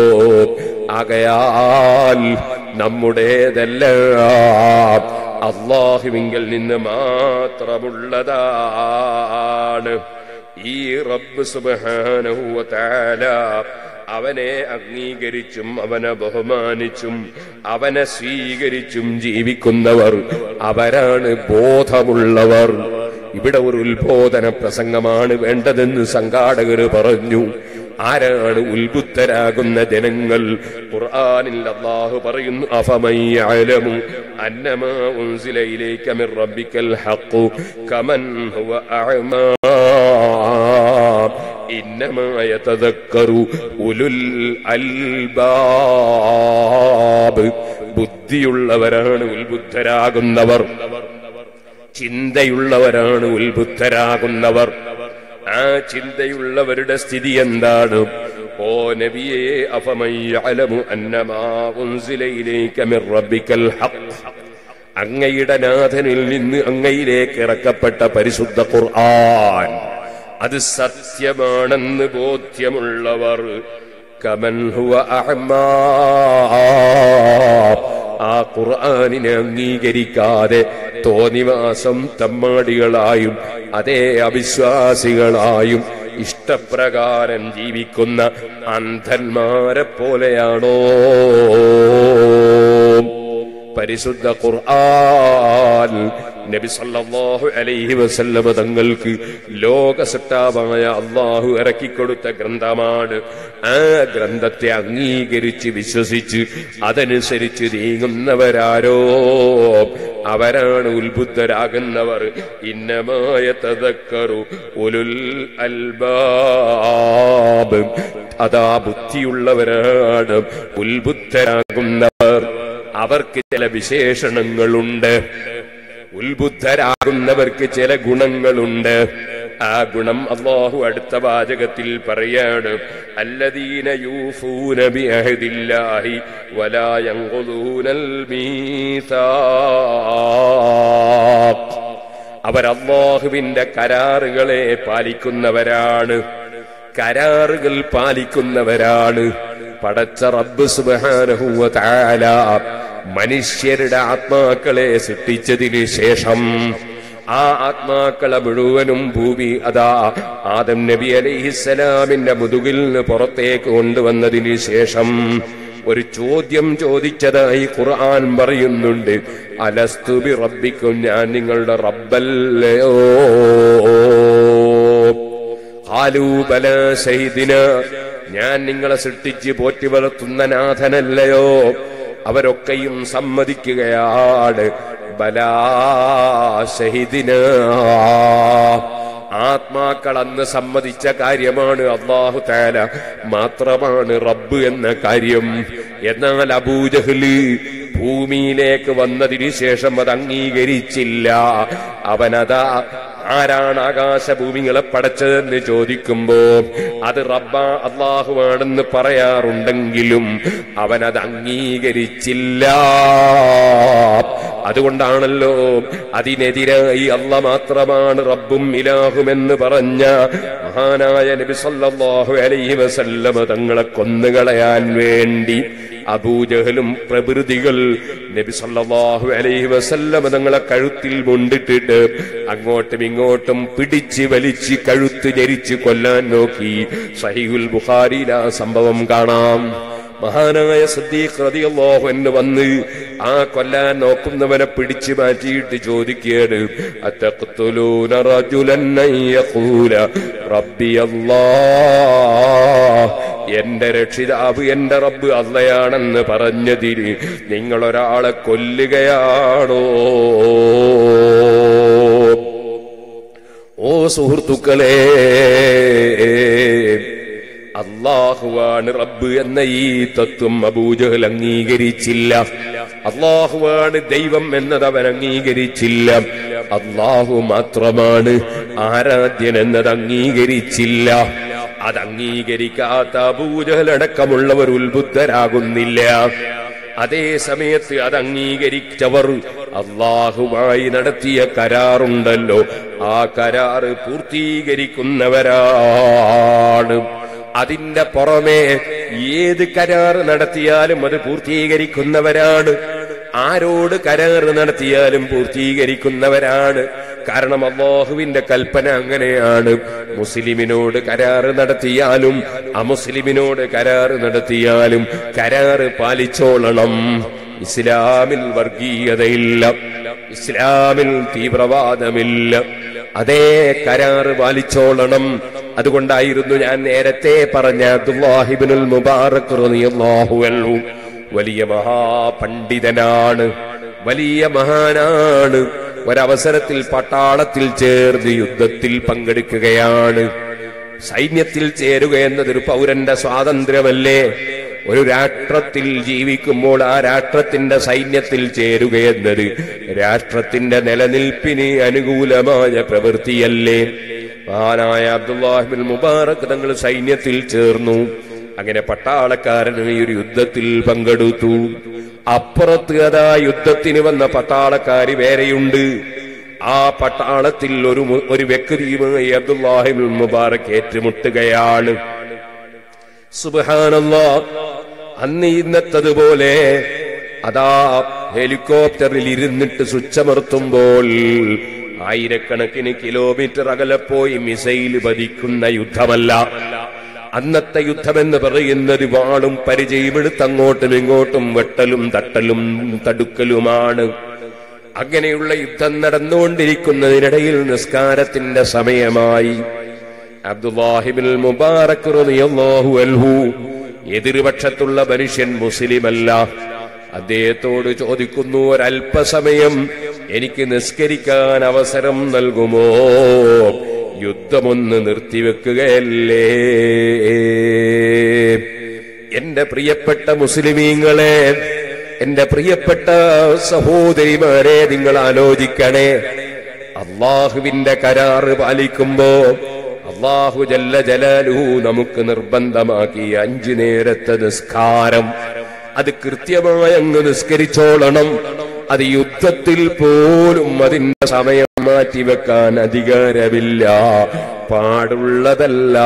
ആകയാൽ നമ്മുടേതെല്ലാം അല്ലാഹുവിങ്കൽ നിന്ന് മാത്രമുള്ളതാണ്. ഈ റബ്ബ് സുബ്ഹാനഹു വ തആല അവനെ അംഗീകരിച്ചും അവനെ ബഹുമാനിച്ചും അവനെ സ്വീകരിച്ചും ജീവിക്കുന്നവർ അവരാണ് ബോധമുള്ളവർ. ഇവിടെ ഒരു ഉത്ബോധന പ്രസംഗമാണ് വേണ്ടതെന്ന് സംഘാടകർ പറഞ്ഞു. ആരാണ് ഉത്ബുദ്ധരാകുന്ന ജനങ്ങൾ? ഖുർആനിൽ അല്ലാഹു പറയുന്നു, അഫമൻ യഅലമു അന്നമാ ഉൻസില ഇലൈക മിർ റബ്ബിക്കൽ ഹഖ് കമൻ ഹുവ അഅമാ ഇന്നമാ യതദക്കറു ഉലുൽ അൽബാബ്. ബുദ്ധിയുള്ളവരാണ് ഉത്ബുദ്ധരാകുന്നവർ, ചിന്തയുള്ളവരാണ് ഉത്ബുദ്ധരാകുന്നവർ. ആ ചിന്തയുള്ളവരുടെ സ്ഥിതി എന്താണ്? ഓ നബിയേ, അഫമൻ യഅലമു അന്നമാ ഉൻസില ഇലൈക മിർ റബ്ബിക്കൽ ഹഖ്, അങ്ങയുടെ നാഥനിൽ നിന്ന് അങ്ങയിലേക്ക് ഇറക്കപ്പെട്ട പരിശുദ്ധ ഖുർആൻ, അത് സത്യമാണെന്ന് ബോധ്യമുള്ളവർ കമൻ ഹുവ അഅ്മാ, ആ ഖുർആനിനെ അംഗീകരിക്കാതെ തോന്നിവാസം തമ്മാടികളായും അതേ അവിശ്വാസികളായും ഇഷ്ടപ്രകാരം ജീവിക്കുന്ന അന്ധന്മാരെ പോലെയാണോ? പരിശുദ്ധ ഖുർആൻ നബി സല്ലല്ലാഹു അലൈഹി വസല്ലം തങ്ങൾക്ക് ലോകസൃഷ്ടാവായ അല്ലാഹു ഇറക്കിക്കൊടുത്ത ഗ്രന്ഥമാണ്. ആ ഗ്രന്ഥത്തെ അംഗീകരിച്ച് വിശ്വസിച്ച് അതനുസരിച്ച് നീങ്ങുന്നവരാരോ അവരാണ് ഉത്ബുദ്ധരാകുന്നവർ. ഇന്നമായ തദക്കറു ഉലുൽ അൽബാബ്, അതാ ബുദ്ധിയുള്ളവരാണ് ഉത്ബുദ്ധരാകുന്നവർ. അവർക്ക് ചില വിശേഷണങ്ങളുണ്ട്. ഉത്ബുദ്ധരാകുന്നവർക്ക് ചില ഗുണങ്ങളുണ്ട്. ആ ഗുണം അല്ലാഹു അടുത്ത വാചകത്തിൽ പറയാണ്, അല്ലദീന യൂഫൂന ബിഅഹദില്ലാഹി വലാ യൻഖുദൂനൽ മീസാഖ്. അവർ അല്ലാഹുവിന്റെ കരാറുകളെ പാലിക്കുന്നവരാണ്. കരാറുകൾ പാലിക്കുന്നവരാണ്. പടച്ച റബ്ബ് സുബ്ഹാനഹു വ തആല മനുഷ്യരുടെ ആത്മാക്കളെ സൃഷ്ടിച്ചതിന് ശേഷം ആ ആത്മാക്കളെ മുഴുവനും ഭൂമി അതാ ആദം നബി അലൈഹിസ്സലാമിന്റെ മുതുകിൽ നിന്ന് പുറത്തേക്ക് കൊണ്ടുവന്നതിന് ശേഷം ഒരു ചോദ്യം ചോദിച്ചതായി ഖുർആൻ പറയുന്നുണ്ട്. അലസ്തു ബി റബ്ബിക്കും, ഞാൻ നിങ്ങളുടെ റബ്ബല്ലയോ? ഖാലൂ ബലാ ശഹീദിനാ, ഞാൻ നിങ്ങളെ സൃഷ്ടിച്ച് പോറ്റി വളർത്തുന്ന നാഥനല്ലയോ? അവരൊക്കെയും സമ്മതിക്കുകയാണ്. ബലാ ശഹീദിനാ, ആത്മാക്കൾ അന്ന് സമ്മതിച്ച കാര്യമാണ്. അല്ലാഹു തആല മാത്രമാണ് റബ്ബ് എന്ന കാര്യം. എന്നാൽ അബൂജഹല് ഭൂമിയിലേക്ക് വന്നതിന് ശേഷം അത് അംഗീകരിച്ചില്ല. അവനതാ ആരാണ് ആകാശഭൂമികളെ പടച്ചതെന്ന് ചോദിക്കുമ്പോ അത് അല്ലാഹുവാണെന്ന് പറയാറുണ്ടെങ്കിലും അവനത് അംഗീകരിച്ചില്ല. അതുകൊണ്ടാണല്ലോ അതിനെതിരായി അല്ലാഹ് മാത്രമാണ് റബ്ബും ഇലാഹുമെന്ന് പറഞ്ഞ മഹാനായ നബി സല്ലല്ലാഹു അലൈഹി വസല്ലം തങ്ങളെ കൊന്നുകളയാൻ വേണ്ടി അബൂജഹലും പ്രഭൃതികൾ നബി സല്ലല്ലാഹു അലൈഹി വസല്ലം തങ്ങളെ കഴുത്തിൽ മുണ്ടിട്ടിട്ട് അങ്ങോട്ടും ഇങ്ങോട്ടും പിടിച്ച് വലിച്ച് കഴുത്ത് ഞെരിച്ച് കൊല്ലാൻ നോക്കി. സഹീഹുൽ ബുഖാരിയിൽ ആ സംഭവം കാണാം. മഹാനായ സിദ്ദീഖ് റളിയല്ലാഹു അൻഹു വന്ന് ആ കൊല്ലാൻ നോക്കുന്നവനെ പിടിച്ചു മാറ്റിയിട്ട് ചോദിക്കുകയാണ്, അതഖ്തുലൂന റജുലൻ യഖൂല റബ്ബി അല്ലാഹ്, എന്റെ രക്ഷിതാവ് എന്റെ റബ്ബ് അല്ലാഹയാണെന്ന് പറഞ്ഞതിന് നിങ്ങൾ ഒരാളെ കൊല്ലുകയാണോ? ഓ സുഹൃത്തുക്കളെ, അല്ലാഹുവാണ് റബ്ബ് എന്ന ഈ തത്വം അബൂജഹൽ അംഗീകരിച്ചില്ല. അല്ലാഹുവാണ് ദൈവം എന്നത് അവൻ അംഗീകരിച്ചില്ല. അല്ലാഹു മാത്രമാണ് ആരാധ്യൻ എന്നത് അംഗീകരിച്ചില്ല. അത് അംഗീകരിക്കാത്ത അബൂജഹൽ അടക്കമുള്ളവർ ഉത്ബുദ്ധരാകുന്നില്ല. അതേ സമയത്ത് അത് അംഗീകരിച്ചവർ അല്ലാഹുമായി നടത്തിയ കരാറുണ്ടല്ലോ, ആ കരാറ് പൂർത്തീകരിക്കുന്നവരാണ്. അതിന്റെ പുറമെ ഏത് കരാറ് നടത്തിയാലും അത് പൂർത്തീകരിക്കുന്നവരാണ്. ആരോട് കരാറ് നടത്തിയാലും പൂർത്തീകരിക്കുന്നവരാണ്. കാരണം അല്ലാഹുവിന്റെ കൽപ്പന അങ്ങനെയാണ്. മുസ്ലിമിനോട് കരാറ് നടത്തിയാലും അമുസ്ലിമിനോട് കരാറ് നടത്തിയാലും കരാറ് പാലിച്ചോളണം. ഇസ്ലാമിൽ വർഗീയതയില്ല, ഇസ്ലാമിൽ തീവ്രവാദമില്ല. അതേ കരാറ് പാലിച്ചോളണം. അതുകൊണ്ടായിരുന്നു ഞാൻ നേരത്തെ പറഞ്ഞ അബ്ദുല്ലാഹി ഇബ്നുൽ മുബാറക് റളിയല്ലാഹു അൻഹു വലിയ മഹാപണ്ഡിതനാണ്, വലിയ മഹാനാണ്. ഒരവസരത്തിൽ പട്ടാളത്തിൽ ചേർന്ന് യുദ്ധത്തിൽ പങ്കെടുക്കുകയാണ്. സൈന്യത്തിൽ ചേരുക എന്നതൊരു പൗരന്റെ സ്വാതന്ത്ര്യമല്ലേ? ഒരു രാഷ്ട്രത്തിൽ ജീവിക്കുമ്പോൾ ആ രാഷ്ട്രത്തിന്റെ സൈന്യത്തിൽ ചേരുക എന്നത് രാഷ്ട്രത്തിന്റെ നിലനിൽപ്പിന് അനുകൂലമായ പ്രവൃത്തിയല്ലേ? മഹാനായ അബ്ദുല്ലാഹി ഇബ്നുൽ മുബാറക് തങ്ങൾ സൈന്യത്തിൽ ചേർന്നു. അങ്ങനെ പട്ടാളക്കാരൻ ഈ ഒരു യുദ്ധത്തിൽ പങ്കെടുത്തു. അപ്പുറത്ത് അതാ യുദ്ധത്തിന് വന്ന പട്ടാളക്കാര് വേറെയുണ്ട്. ആ പട്ടാളത്തിൽ ഒരു വ്യക്തിയുമായി അബ്ദുല്ലാഹി ഇബ്നുൽ മുബാറക് ഏറ്റുമുട്ടുകയാണ്. സുബ്ഹാനല്ലാഹ്. അന്ന് ഇന്നത്തതുപോലെ അതാ ഹെലികോപ്റ്ററിൽ ഇരുന്നിട്ട് സ്വിച്ചമർത്തുമ്പോൾ ആയിരക്കണക്കിന് കിലോമീറ്റർ അകലെ പോയി മിസൈൽ പതിക്കുന്ന യുദ്ധമല്ല. അന്നത്തെ യുദ്ധമെന്ന് പറയുന്നത് വാളും പരിചയമെടുത്ത് അങ്ങോട്ടും ഇങ്ങോട്ടും വെട്ടലും തട്ടലും തടുക്കലുമാണ്. അങ്ങനെയുള്ള യുദ്ധം നടന്നുകൊണ്ടിരിക്കുന്നതിനിടയിൽ നിസ്കാരത്തിന്റെ സമയമായി. അബ്ദുല്ലാഹി ഇബ്നുൽ മുബാറക് റളിയല്ലാഹു അൻഹു, എതിർപക്ഷത്തുള്ള മനുഷ്യൻ മുസ്ലിമല്ല, അദ്ദേഹത്തോട് ചോദിക്കുന്നു, ഒരല്പസമയം എനിക്ക് നിസ്കരിക്കാൻ അവസരം നൽകുമോ? യുദ്ധമൊന്ന് നിർത്തിവെക്കുകയല്ലേ? എന്റെ പ്രിയപ്പെട്ട മുസ്ലിമീങ്ങളെ, എന്റെ പ്രിയപ്പെട്ട സഹോദരിമാരെ, നിങ്ങൾ ആലോചിക്കണേ. അള്ളാഹുവിന്റെ കരാറ് പാലിക്കുമ്പോ അള്ളാഹു ജല്ല ജലാലുഹു നമുക്ക് നിർബന്ധമാക്കി 5 നേരത്തെ നിസ്കാരം. അത് കൃത്യമായി അങ്ങ് നിസ്കരിച്ചോളണം. അത് യുദ്ധത്തിൽ പോലും അതിന്റെ സമയം മാറ്റിവെക്കാൻ അധികാരമില്ല, പാടുള്ളതല്ല.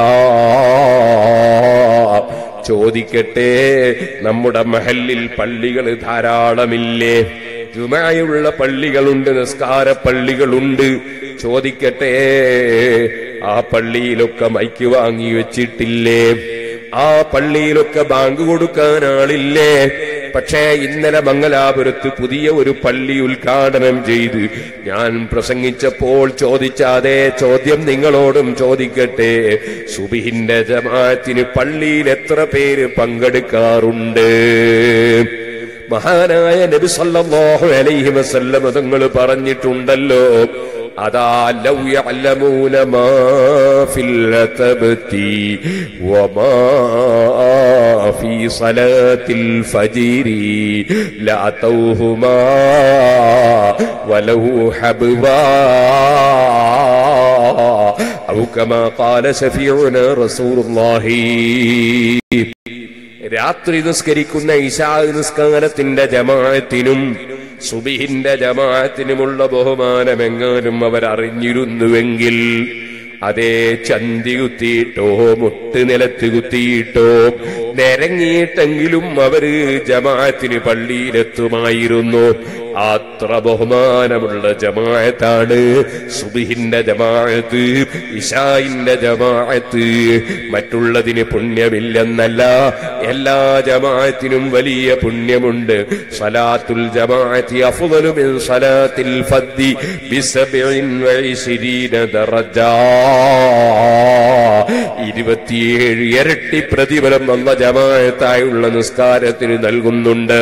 ചോദിക്കട്ടെ, നമ്മുടെ മഹല്ലിൽ പള്ളികൾ ധാരാളമില്ലേ? ജുമഅയുള്ള പള്ളികളുണ്ട്, നിസ്കാര പള്ളികളുണ്ട്. ചോദിക്കട്ടെ, ആ പള്ളിയിലൊക്കെ മൈക്ക് വാങ്ങി വെച്ചിട്ടില്ലേ? ആ പള്ളിയിലൊക്കെ ബാങ്ക് കൊടുക്കാൻ ആളില്ലേ? പക്ഷേ ഇന്നലെ മംഗലാപുരത്ത് പുതിയ ഒരു പള്ളി ഉദ്ഘാടനം ചെയ്ത് ഞാൻ പ്രസംഗിച്ചപ്പോൾ ചോദിച്ച അതേ ചോദ്യം നിങ്ങളോടും ചോദിക്കട്ടെ. സുബ്ഹിന്റെ ജമാഅത്തിന് പള്ളിയിൽ എത്ര പേര് പങ്കെടുക്കാറുണ്ട്? മഹാനായ നബി സല്ലല്ലാഹു അലൈഹി വസല്ലം തങ്ങൾ പറഞ്ഞിട്ടുണ്ടല്ലോ, അതാ ലൗ യഅലമൂന മാ ഫിൽ തബതി വമാ ഫീ സലാത്തിൽ ഫജ്രി ലഅതൗഹുമാ വലൗ ഹബ്വാ ഔ കമാ ഖാല ശഫീഉനാ റസൂലുള്ളാഹി. രാത്രി നിസ്കരിക്കുന്ന ഇശാ നിസ്കാരത്തിന്റെ ജമാഅത്തിനും സുബ്ഹിന്റെ ജമാഅത്തിനുമുള്ള ബഹുമാനമെങ്ങാനും അവരറിഞ്ഞിരുന്നുവെങ്കിൽ, അതേ ചന്തി കുത്തിയിട്ടോ മുട്ട് നിലത്ത് കുത്തിയിട്ടോ നിരങ്ങിയിട്ടെങ്കിലും അവര് ജമാഅത്തിന് പള്ളിയിലെത്തുമായിരുന്നു. അത്ര ബഹുമാനമുള്ള ജമാഅത്താണ് സുബ്ഹിന്റെ ജമാഅത്ത്, ഇശാഇന്റെ ജമാഅത്ത്. മറ്റുള്ളതിന് പുണ്യമില്ലെന്നല്ല, എല്ലാ ജമാഅത്തിനും വലിയ പുണ്യമുണ്ട്. സലാത്തുൽ ജമാഅത്തി അഫ്ളലു മിൻ സലാത്തിൽ ഫദ്ദി ബി27 ദറജ. 27 ഇരട്ടി പ്രതിഫലം വന്ന ജമാഅത്തായുള്ള നിസ്കാരത്തിന് നൽകുന്നുണ്ട്.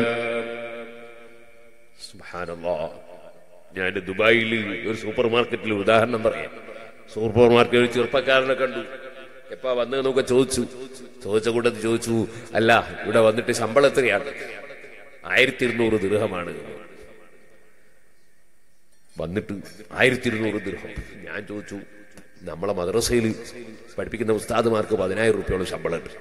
സുബ്ഹാനല്ലാഹ്. ഞാൻ ദുബായിൽ ഒരു സൂപ്പർ മാർക്കറ്റിൽ ഉദാഹരണം പറയാം. സൂപ്പർ മാർക്കറ്റിൽ ചെറുപ്പക്കാരനെ കണ്ടു. എപ്പാ വന്നതെന്നൊക്കെ ചോദിച്ച കൂട്ടത്തിൽ ചോദിച്ചു, അല്ല ഇവിടെ വന്നിട്ട് ശമ്പളം എത്രയാണ്? 1200 ദിർഹമാണ്. വന്നിട്ട് 1200 ദിർഹം. ഞാൻ ചോദിച്ചു, നമ്മളെ മദ്രസയിൽ പഠിപ്പിക്കുന്ന ഉസ്താദുമാർക്ക് 10,000 രൂപയോളം ശമ്പളം ഉണ്ട്,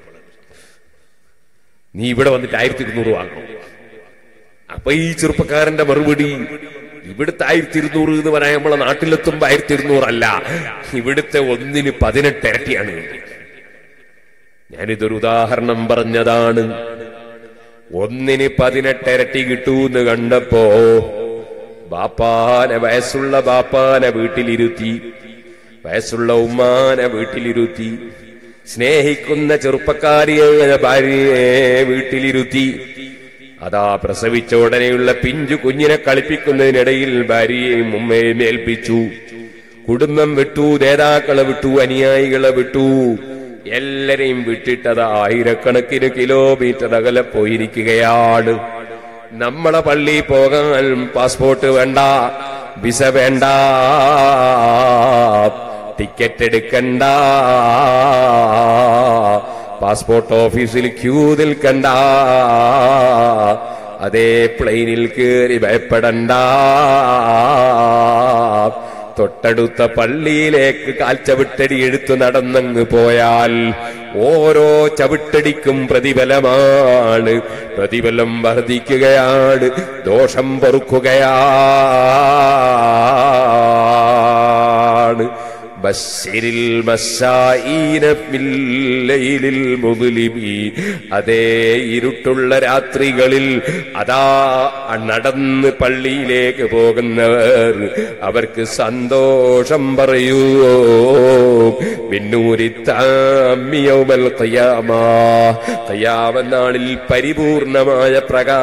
നീ ഇവിടെ വന്നിട്ട് 1200 വാങ്ങണം? അപ്പൊ ഈ ചെറുപ്പക്കാരന്റെ മറുപടി, ഇവിടുത്തെ 1200 എന്ന് പറയാൻ നമ്മളെ നാട്ടിലെത്തുമ്പോ 1200 അല്ല, ഇവിടുത്തെ 1ന് 18 ഇരട്ടിയാണ്. ഞാനിതൊരു ഉദാഹരണം പറഞ്ഞതാണ്. 1ന് 18 ഇരട്ടി കിട്ടൂന്ന് കണ്ടപ്പോ വയസ്സുള്ള ബാപ്പാനെ വീട്ടിലിരുത്തി, വയസ്സുള്ള ഉമ്മാനെ വീട്ടിലിരുത്തി, സ്നേഹിക്കുന്ന ചെറുപ്പക്കാരിയായ ഭാര്യയെ വീട്ടിലിരുത്തി. അതാ പ്രസവിച്ച ഉടനെയുള്ള പിഞ്ചു കുഞ്ഞിനെ കളിപ്പിക്കുന്നതിനിടയിൽ ഭാര്യയെയും ഉമ്മയെയും ഏൽപ്പിച്ചു. കുടുംബം വിട്ടു, നേതാക്കളെ വിട്ടു, അനുയായികളെ വിട്ടു, എല്ലാരെയും വിട്ടിട്ടത് 1000കണക്കിന് കിലോമീറ്റർ അകലെ പോയിരിക്കുകയാണ്. നമ്മളെ പള്ളി പോകാൻ പാസ്പോർട്ട് വേണ്ട, വിസ വേണ്ട, ടിക്കറ്റ് എടുക്കണ്ട, പാസ്പോർട്ട് ഓഫീസിൽ ക്യൂ നിൽക്കണ്ട, അതേ പ്ലെയിനിൽ കയറി ഭയപ്പെടണ്ട, തൊട്ടടുത്ത പള്ളിയിലേക്ക് കാൽച്ചവിട്ടടി എടുത്തു നടന്നങ്ങ് പോയാൽ ഓരോ ചവിട്ടടിക്കും പ്രതിഫലമാണ്, പ്രതിഫലം വർദ്ധിക്കുകയാണ്, ദോഷം പൊറുക്കുകയാണ്. ബശ്ശിരിൽ മശാഈന ഫിൽ ലൈലിൽ മുദ്ലിമി. അതേ ഇരുട്ടുള്ള രാത്രികളിൽ അതാ നടന്ന് പള്ളിയിലേക്ക് പോകുന്നവർ, അവർക്ക് സന്തോഷം പറയൂ. ബിന്നൂരി താമ്മി യൗമൽ ഖിയാമ. ഖിയാമത്ത് നാളിൽ പരിപൂർണമായ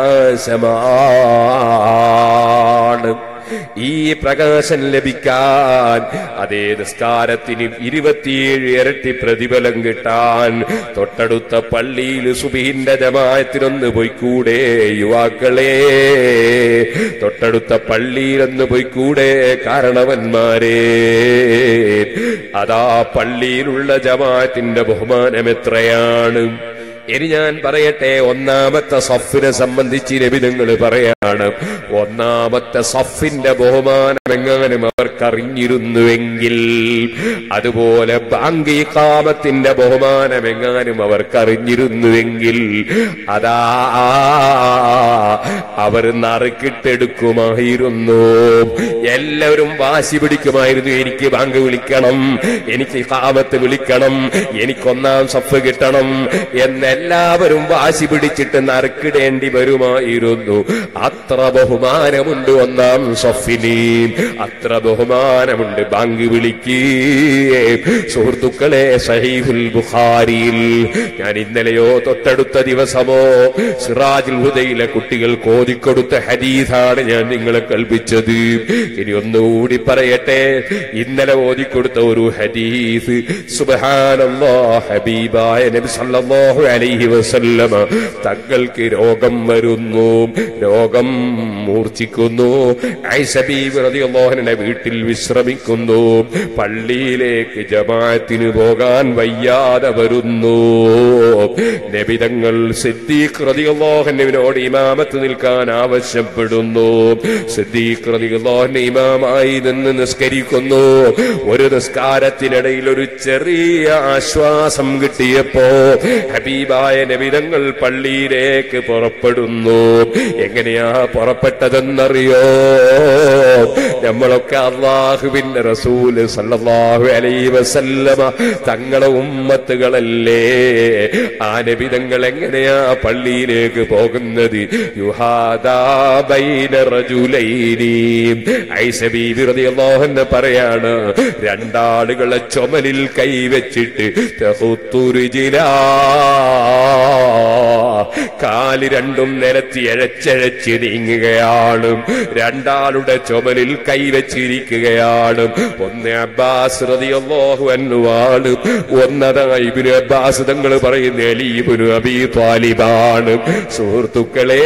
പ്രകാശമാണ്. ഈ പ്രകാശം ലഭിക്കാൻ, അതേ നിസ്കാരത്തിന് 27 ഇരട്ടി പ്രതിഫലം കിട്ടാൻ തൊട്ടടുത്ത പള്ളിയിൽ സുബഹിന്റെ ജമാഅത്തിനൊന്ന് പോയിക്കൂടെ യുവാക്കളെ? തൊട്ടടുത്ത പള്ളിയിലൊന്ന് പോയിക്കൂടെ കാരണവന്മാരെ? അതാ പള്ളിയിലുള്ള ജമാഅത്തിന്റെ ബഹുമാനം എത്രയാണ്! ഇനി ഞാൻ പറയട്ടെ, ഒന്നാമത്തെ സഫിനെ സംബന്ധിച്ച് നബി തങ്ങൾ പറയാണ്, ഒന്നാമത്തെ സഫിന്റെ ബഹുമാനം എങ്ങാനും അവർക്കറിഞ്ഞിരുന്നുവെങ്കിൽ, അതുപോലെ ബാങ്ക് ഇഖാമത്തിന്റെ ബഹുമാനം എങ്ങാനും അവർക്കറിഞ്ഞിരുന്നുവെങ്കിൽ, അതാ അവർ നറുക്കിട്ടെടുക്കുമായിരുന്നു. എല്ലാവരും വാശി പിടിക്കുമായിരുന്നു, എനിക്ക് ബാങ്ക് വിളിക്കണം, എനിക്ക് ഇഖാമത്ത് വിളിക്കണം, എനിക്കൊന്നാം സഫ് കിട്ടണം എന്നെല്ലാവരും വാശി പിടിച്ചിട്ട് നറുക്കിടേണ്ടി വരുമായിരുന്നു. അത്ര ബഹുമാനമുണ്ട് ഒന്നാം സഫിന്, അത്ര ബഹുമാനമുണ്ട് ബാങ്ക് വിളിക്ക്. സുഹൃത്തുക്കളെ, സഹീഹുൽ ബുഖാരിയിൽ ഞാൻ ഇന്നലെയോ തൊട്ടടുത്ത ദിവസമോ സിറാജുൽ ഹുദയിലെ കുട്ടികൾ കോതിക്കൊടുത്ത ഹദീസാണ് ഞാൻ നിങ്ങളെ കൽപ്പിച്ചത്. ഇനി ഒന്നുകൂടി പറയട്ടെ, ഇന്നലെ ഓതിക്കൊടുത്ത ഒരു ഹദീസ്. സുബ്ഹാനല്ലാഹ്, ഹബീബായ നബി സല്ലല്ലാഹു അലൈഹി വസല്ലമ തങ്ങൾക്ക് രോഗം വരുന്നു, രോഗം മൂർച്ഛിക്കുന്നു. ആയിഷ ബീവി റളിയല്ലാഹു അൻഹ വീട്ടിൽ വിശ്രമിക്കുന്നു. പള്ളിയിലേക്ക് ജമാഅത്തിന് പോകാൻ വയ്യാതെ വരുന്നു. നബി തങ്ങൾ സിദ്ദീഖ് റളിയല്ലാഹു അൻഹുവിനോട് ഇമാമത്ത് നിൽക്കാൻ ആവശ്യപ്പെടുന്നു. സിദ്ദീഖ് റളിയല്ലാഹു അൻഹു ഇമാമായി നിന്ന് നിസ്കരിക്കുന്നു. ഒരു നിസ്കാരത്തിനിടയിൽ ഒരു ചെറിയ ആശ്വാസം കിട്ടിയപ്പോ ഹബീബായ നബി തങ്ങൾ പള്ളിയിലേക്ക് പുറപ്പെടുന്നു. എങ്ങനെയാ പുറപ്പെട്ടതെന്നറിയോ? നമ്മളൊക്കെ അല്ലാഹുവിന്റെ റസൂല് സല്ലല്ലാഹു അലൈഹി വസല്ലമ തങ്ങളെ ഉമ്മത്തുകളല്ലേ? ആ നബി തങ്ങൾ എങ്ങനെയാ പള്ളിയിലേക്ക് പോകുന്നത്? യുഹാദാ ബൈന റജുലൈനി. ആയിഷ ബീവി റളിയല്ലാഹു അൻഹ പറയാണ്, രണ്ടാളുകളെ ചുമലിൽ കൈവച്ചിട്ട് കാല് രണ്ടും നിരത്തി എഴച്ചഴച്ച് നീങ്ങുകയാണ്. രണ്ടാളുടെ ചുമലിൽ കൈവച്ചിരിക്കുകയാണ്. ഒന്ന് അബ്ബാസ് റളിയല്ലാഹു അൻഹു ആണ്, ഒന്നതാ ഇബ്നു അബ്ബാസ് തങ്ങൾ പറയുന്ന അലി ഇബ്നു അബീ ത്വാലിബാണ്. സുഹൃത്തുക്കളെ,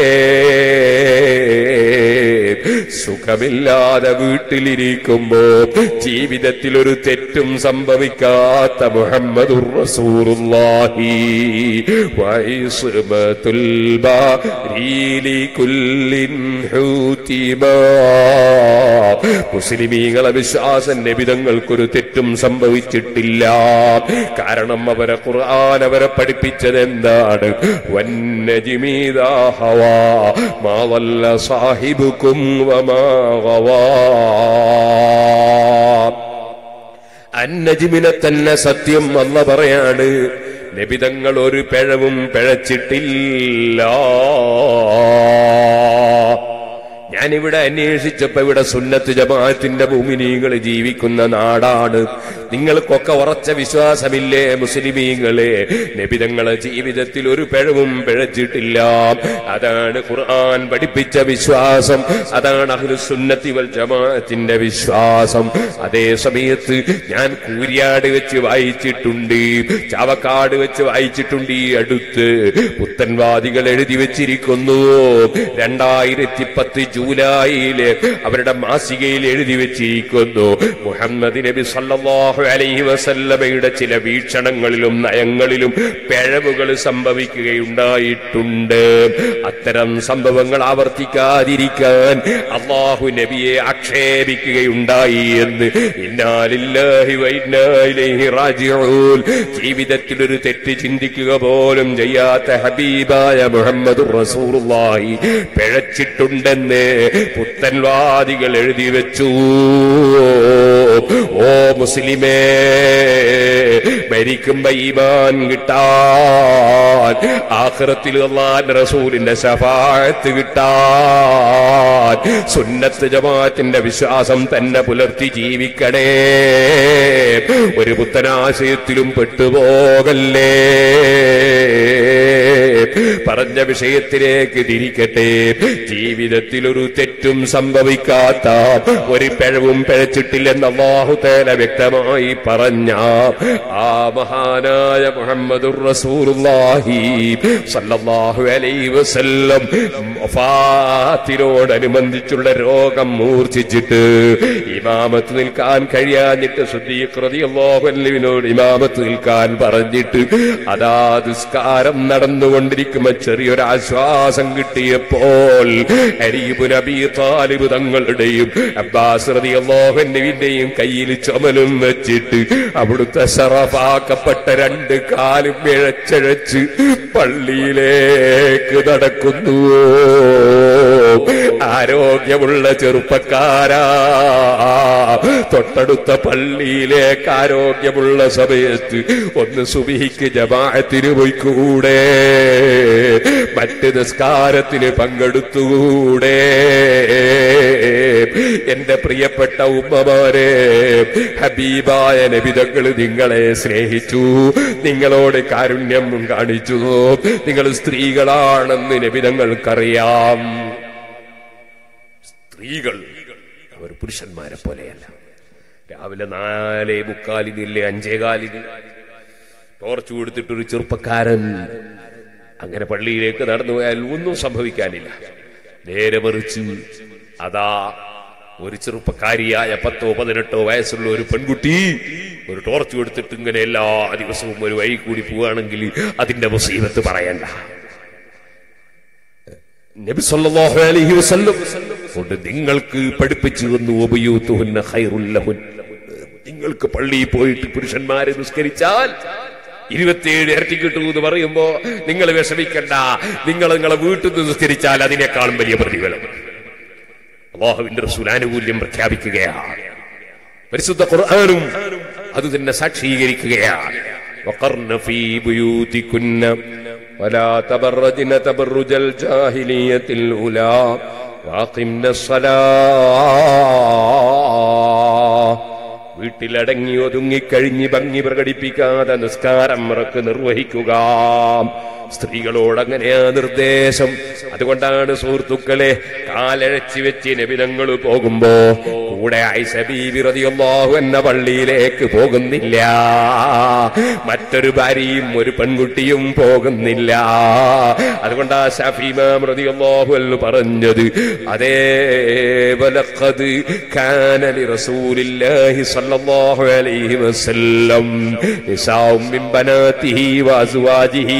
സുഖമില്ലാതെ വീട്ടിലിരിക്കുമ്പോ ജീവിതത്തിൽ ഒരു തെറ്റും സംഭവിക്കാത്ത മുഹമ്മദുർ റസൂലുള്ളാഹി വൈസ്മത്തുൽ ബാരീലി കുല്ലിൻ ഹൂതിമാ. മുസ്ലിമീങ്ങളെ വിശ്വാസം നബി തങ്ങൾക്കൊരു തെറ്റും സംഭവിച്ചിട്ടില്ല. കാരണം അവരെ ഖുർആൻ അവരെ പഠിപ്പിച്ചത് എന്താണ്? വന്നജ്മി ഇദാ ഹവാ മാ വല്ല സാഹിബുക്കും വമാ ഗവാ. അന്നജ്മിനെ തന്നെ സത്യം അല്ല പറയാണ്. നബി തങ്ങൾ ഒരു പിഴവും പിഴച്ചിട്ടില്ല. ഞാനിവിടെ അന്വേഷിച്ചപ്പോ ഇവിടെ സുന്നത്ത് ജമാഅത്തിന്റെ മുഅ്മിനീങ്ങൾ ജീവിക്കുന്ന നാടാണ്. നിങ്ങൾക്കൊക്കെ ഉറച്ച വിശ്വാസമില്ലേ മുസ്ലിമീങ്ങളെ? നബി തങ്ങളെ ജീവിതത്തിൽ ഒരു പിഴവും പിഴച്ചിട്ടില്ല. അതാണ് ഖുർആൻ പഠിപ്പിച്ച വിശ്വാസം, അതാണ് അഹ്ലുസ് സുന്നത്തി വൽ ജമാഅത്തിന്റെ വിശ്വാസം. അതേ സമയത്ത് ഞാൻ കൂരിയാട് വെച്ച് വായിച്ചിട്ടുണ്ട്, ചാവക്കാട് വെച്ച് വായിച്ചിട്ടുണ്ട്. ഈ അടുത്ത് പുത്തൻവാദികൾ എഴുതി വെച്ചിരിക്കുന്നു, 2010 ജൂലൈയില് അവരുടെ മാസികയിൽ എഴുതി വെച്ചിരിക്കുന്നു, മുഹമ്മദ് നബി സല്ലല്ലാഹു അലൈഹി വസല്ലമയുടെ ചില വീക്ഷണങ്ങളിലും നയങ്ങളിലും പിഴവുകൾ സംഭവിക്കുകയുണ്ടായിട്ടുണ്ട്. അത്തരം സംഭവങ്ങൾ ആവർത്തിക്കാതിരിക്കാൻ അല്ലാഹു നബിയെ ആക്ഷേപിക്കുകയുണ്ടായി എന്ന് ഇന്നാ ലില്ലാഹി വ ഇന്നാ ഇലൈഹി റാജിഊൻ. ജീവിതത്തിൽ ഒരു തെറ്റ് ചിന്തിക്കുക പോലും ചെയ്യാത്ത ഹബീബായ മുഹമ്മദുർ റസൂലുള്ളാഹി പിഴച്ചിട്ടുണ്ടെന്ന് പുത്തൻവാദികൾ എഴുതി വെച്ചു. ഓ മുസ്ലിമേ, മരിക്കുമ്പോ ഈമാൻ കിട്ടാൻ, ആഖിറത്തിൽ അല്ലാഹുവിന്റെ റസൂലിന്റെ ശഫാഅത്ത് കിട്ടാൻ സുന്നത്ത് ജമാഅത്തിന്റെ വിശ്വാസം തന്നെ പുലർത്തി ജീവിക്കണേ. ഒരു പുത്തനാശയത്തിലും പെട്ടുപോകല്ലേ. പറഞ്ഞ വിഷയത്തിലേക്ക് തിരിക്കട്ടെ. ജീവിതത്തിൽ ഒരു തെറ്റും സംഭവിക്കാത്ത, ഒരു പിഴവും പിഴച്ചിട്ടില്ലെന്ന് അല്ലാഹു തആല വ്യക്തമായി പറഞ്ഞ ആ മഹാനായ മുഹമ്മദുർ റസൂലുള്ളാഹി സ്വല്ലല്ലാഹു അലൈഹി വസല്ലം വഫാത്തിനോടനുബന്ധിച്ചുള്ള രോഗം മൂർച്ഛിച്ചിട്ട് ഇമാമത്ത് നിൽക്കാൻ കഴിയാഞ്ഞിട്ട് സിദ്ദീഖ് റളിയല്ലാഹു അൻഹുവിനോട് ഇമാമത്ത് നിൽക്കാൻ പറഞ്ഞിട്ട് അതാ നിസ്കാരം നടന്നുകൊണ്ടിരിക്കുമ്പോ ചെറിയൊരു ആശ്വാസം കിട്ടിയപ്പോൾ അലി ഇബ്നു അബീ ത്വാലിബ് തങ്ങളുടെയും അബ്ബാസ് റളിയല്ലാഹു അൻഹുവിന്റെയും കയ്യിൽ ചുമലും വെച്ചിട്ട് അവിടുത്തെ ശറഫാക്കപ്പെട്ട രണ്ട് കാലും ഇഴച്ചഴച്ച് പള്ളിയിലേക്ക് നടക്കുന്നു. ആരോഗ്യമുള്ള ചെറുപ്പക്കാരാ, തൊട്ടടുത്ത പള്ളിയിലേക്ക് ആരോഗ്യമുള്ള സമയത്ത് ഒന്ന് സുബ്ഹിക്ക് ജമാഅത്തിന് പോയിക്കൂടെ? മറ്റ് നിസ്കാരത്തിന് പങ്കെടുത്തുകൂടെ? എന്റെ പ്രിയപ്പെട്ട ഉമ്മമാരെ, ഹബീബായ നബി തങ്ങൾ നിങ്ങളെ സ്നേഹിച്ചു, നിങ്ങളോട് കാരുണ്യം കാണിച്ചു. നിങ്ങൾ സ്ത്രീകളാണെന്ന് നബി തങ്ങൾക്കറിയാം. സ്ത്രീകൾ അവർ പുരുഷന്മാരെ പോലെയല്ല. രാവിലെ 4:45 5:15 ടോർച്ച് കൊടുത്തിട്ടൊരു ചെറുപ്പക്കാരൻ അങ്ങനെ പള്ളിയിലേക്ക് നടന്നു പോയാൽ ഒന്നും സംഭവിക്കാനില്ല. നേരെ മറിച്ച് അതാ ഒരു ചെറുപ്പക്കാരിയായ 10 18 വയസ്സുള്ള ഒരു പെൺകുട്ടി ഒരു ടോർച്ച് കൊടുത്തിട്ട് ഇങ്ങനെ എല്ലാ ദിവസവും ഒരു വഴി കൂടി പോവുകയാണെങ്കിൽ അതിന്റെ മുസീബത്ത് പറയണ്ട. നബി സല്ലല്ലാഹു അലൈഹി വസല്ലം കൊണ്ട് നിങ്ങൾക്ക് പഠിപ്പിച്ചു തന്നു, വബയൂതുഹുന്ന ഖൈറുൽ ലഹുൻ. നിങ്ങൾക്ക് പള്ളിയിൽ പോയിട്ട് പുരുഷന്മാരെ നിസ്കരിച്ചാൽ 27 ഇരട്ടി കിട്ടൂ എന്ന് പറയുമ്പോ നിങ്ങൾ വിഷമിക്കണ്ട. നിങ്ങളെ വീട്ടിൽ നിന്ന് നിസ്കരിച്ചാൽ അതിനേക്കാളും വലിയ പ്രതിഫലം അല്ലാഹുവിന്റെ റസൂൽ ആനുകൂല്യം പ്രഖ്യാപിക്കുകയാണ്. പരിശുദ്ധ ഖുർആനും അത് തന്നെ സാക്ഷീകരിക്കുകയാണ്. വഖർന ഫീ ബുയൂതികുന്ന വലാ തബറജ്ന തബറുജൽ ജാഹിലിയത്തിൽ ഉലാ വഅഖിംനസ് സ്വലാഹ്. വീട്ടിലടങ്ങി ഒതുങ്ങിക്കഴിഞ്ഞ് ഭംഗി പ്രകടിപ്പിക്കാതെ നിസ്കാരം മുറക്ക് നിർവഹിക്കുക. സ്ത്രീകളോട് അങ്ങനെയാ നിർദ്ദേശം. അതുകൊണ്ടാണ് സുഹൃത്തുക്കളെ, കാലഴച്ചു വെച്ച് നബി തങ്ങൾ പോകുമ്പോ കൂടെ ആയിഷ ബീബി റളിയല്ലാഹു അൻഹ പള്ളിയിലേക്ക് പോകുന്നില്ല. മറ്റൊരു ഭാര്യയും ഒരു പെൺകുട്ടിയും പോകുന്നില്ല. അതുകൊണ്ടാ ശഫീ ഇമാം റളിയല്ലാഹു അൻഹു പറഞ്ഞത്, അതേ വലഖദ് കാന ലിറസൂലില്ലാഹി സ്വല്ലല്ലാഹു അലൈഹി വസല്ലം നിസാഉ മിൻ ബനാതിഹി വഅസ്വാജിഹി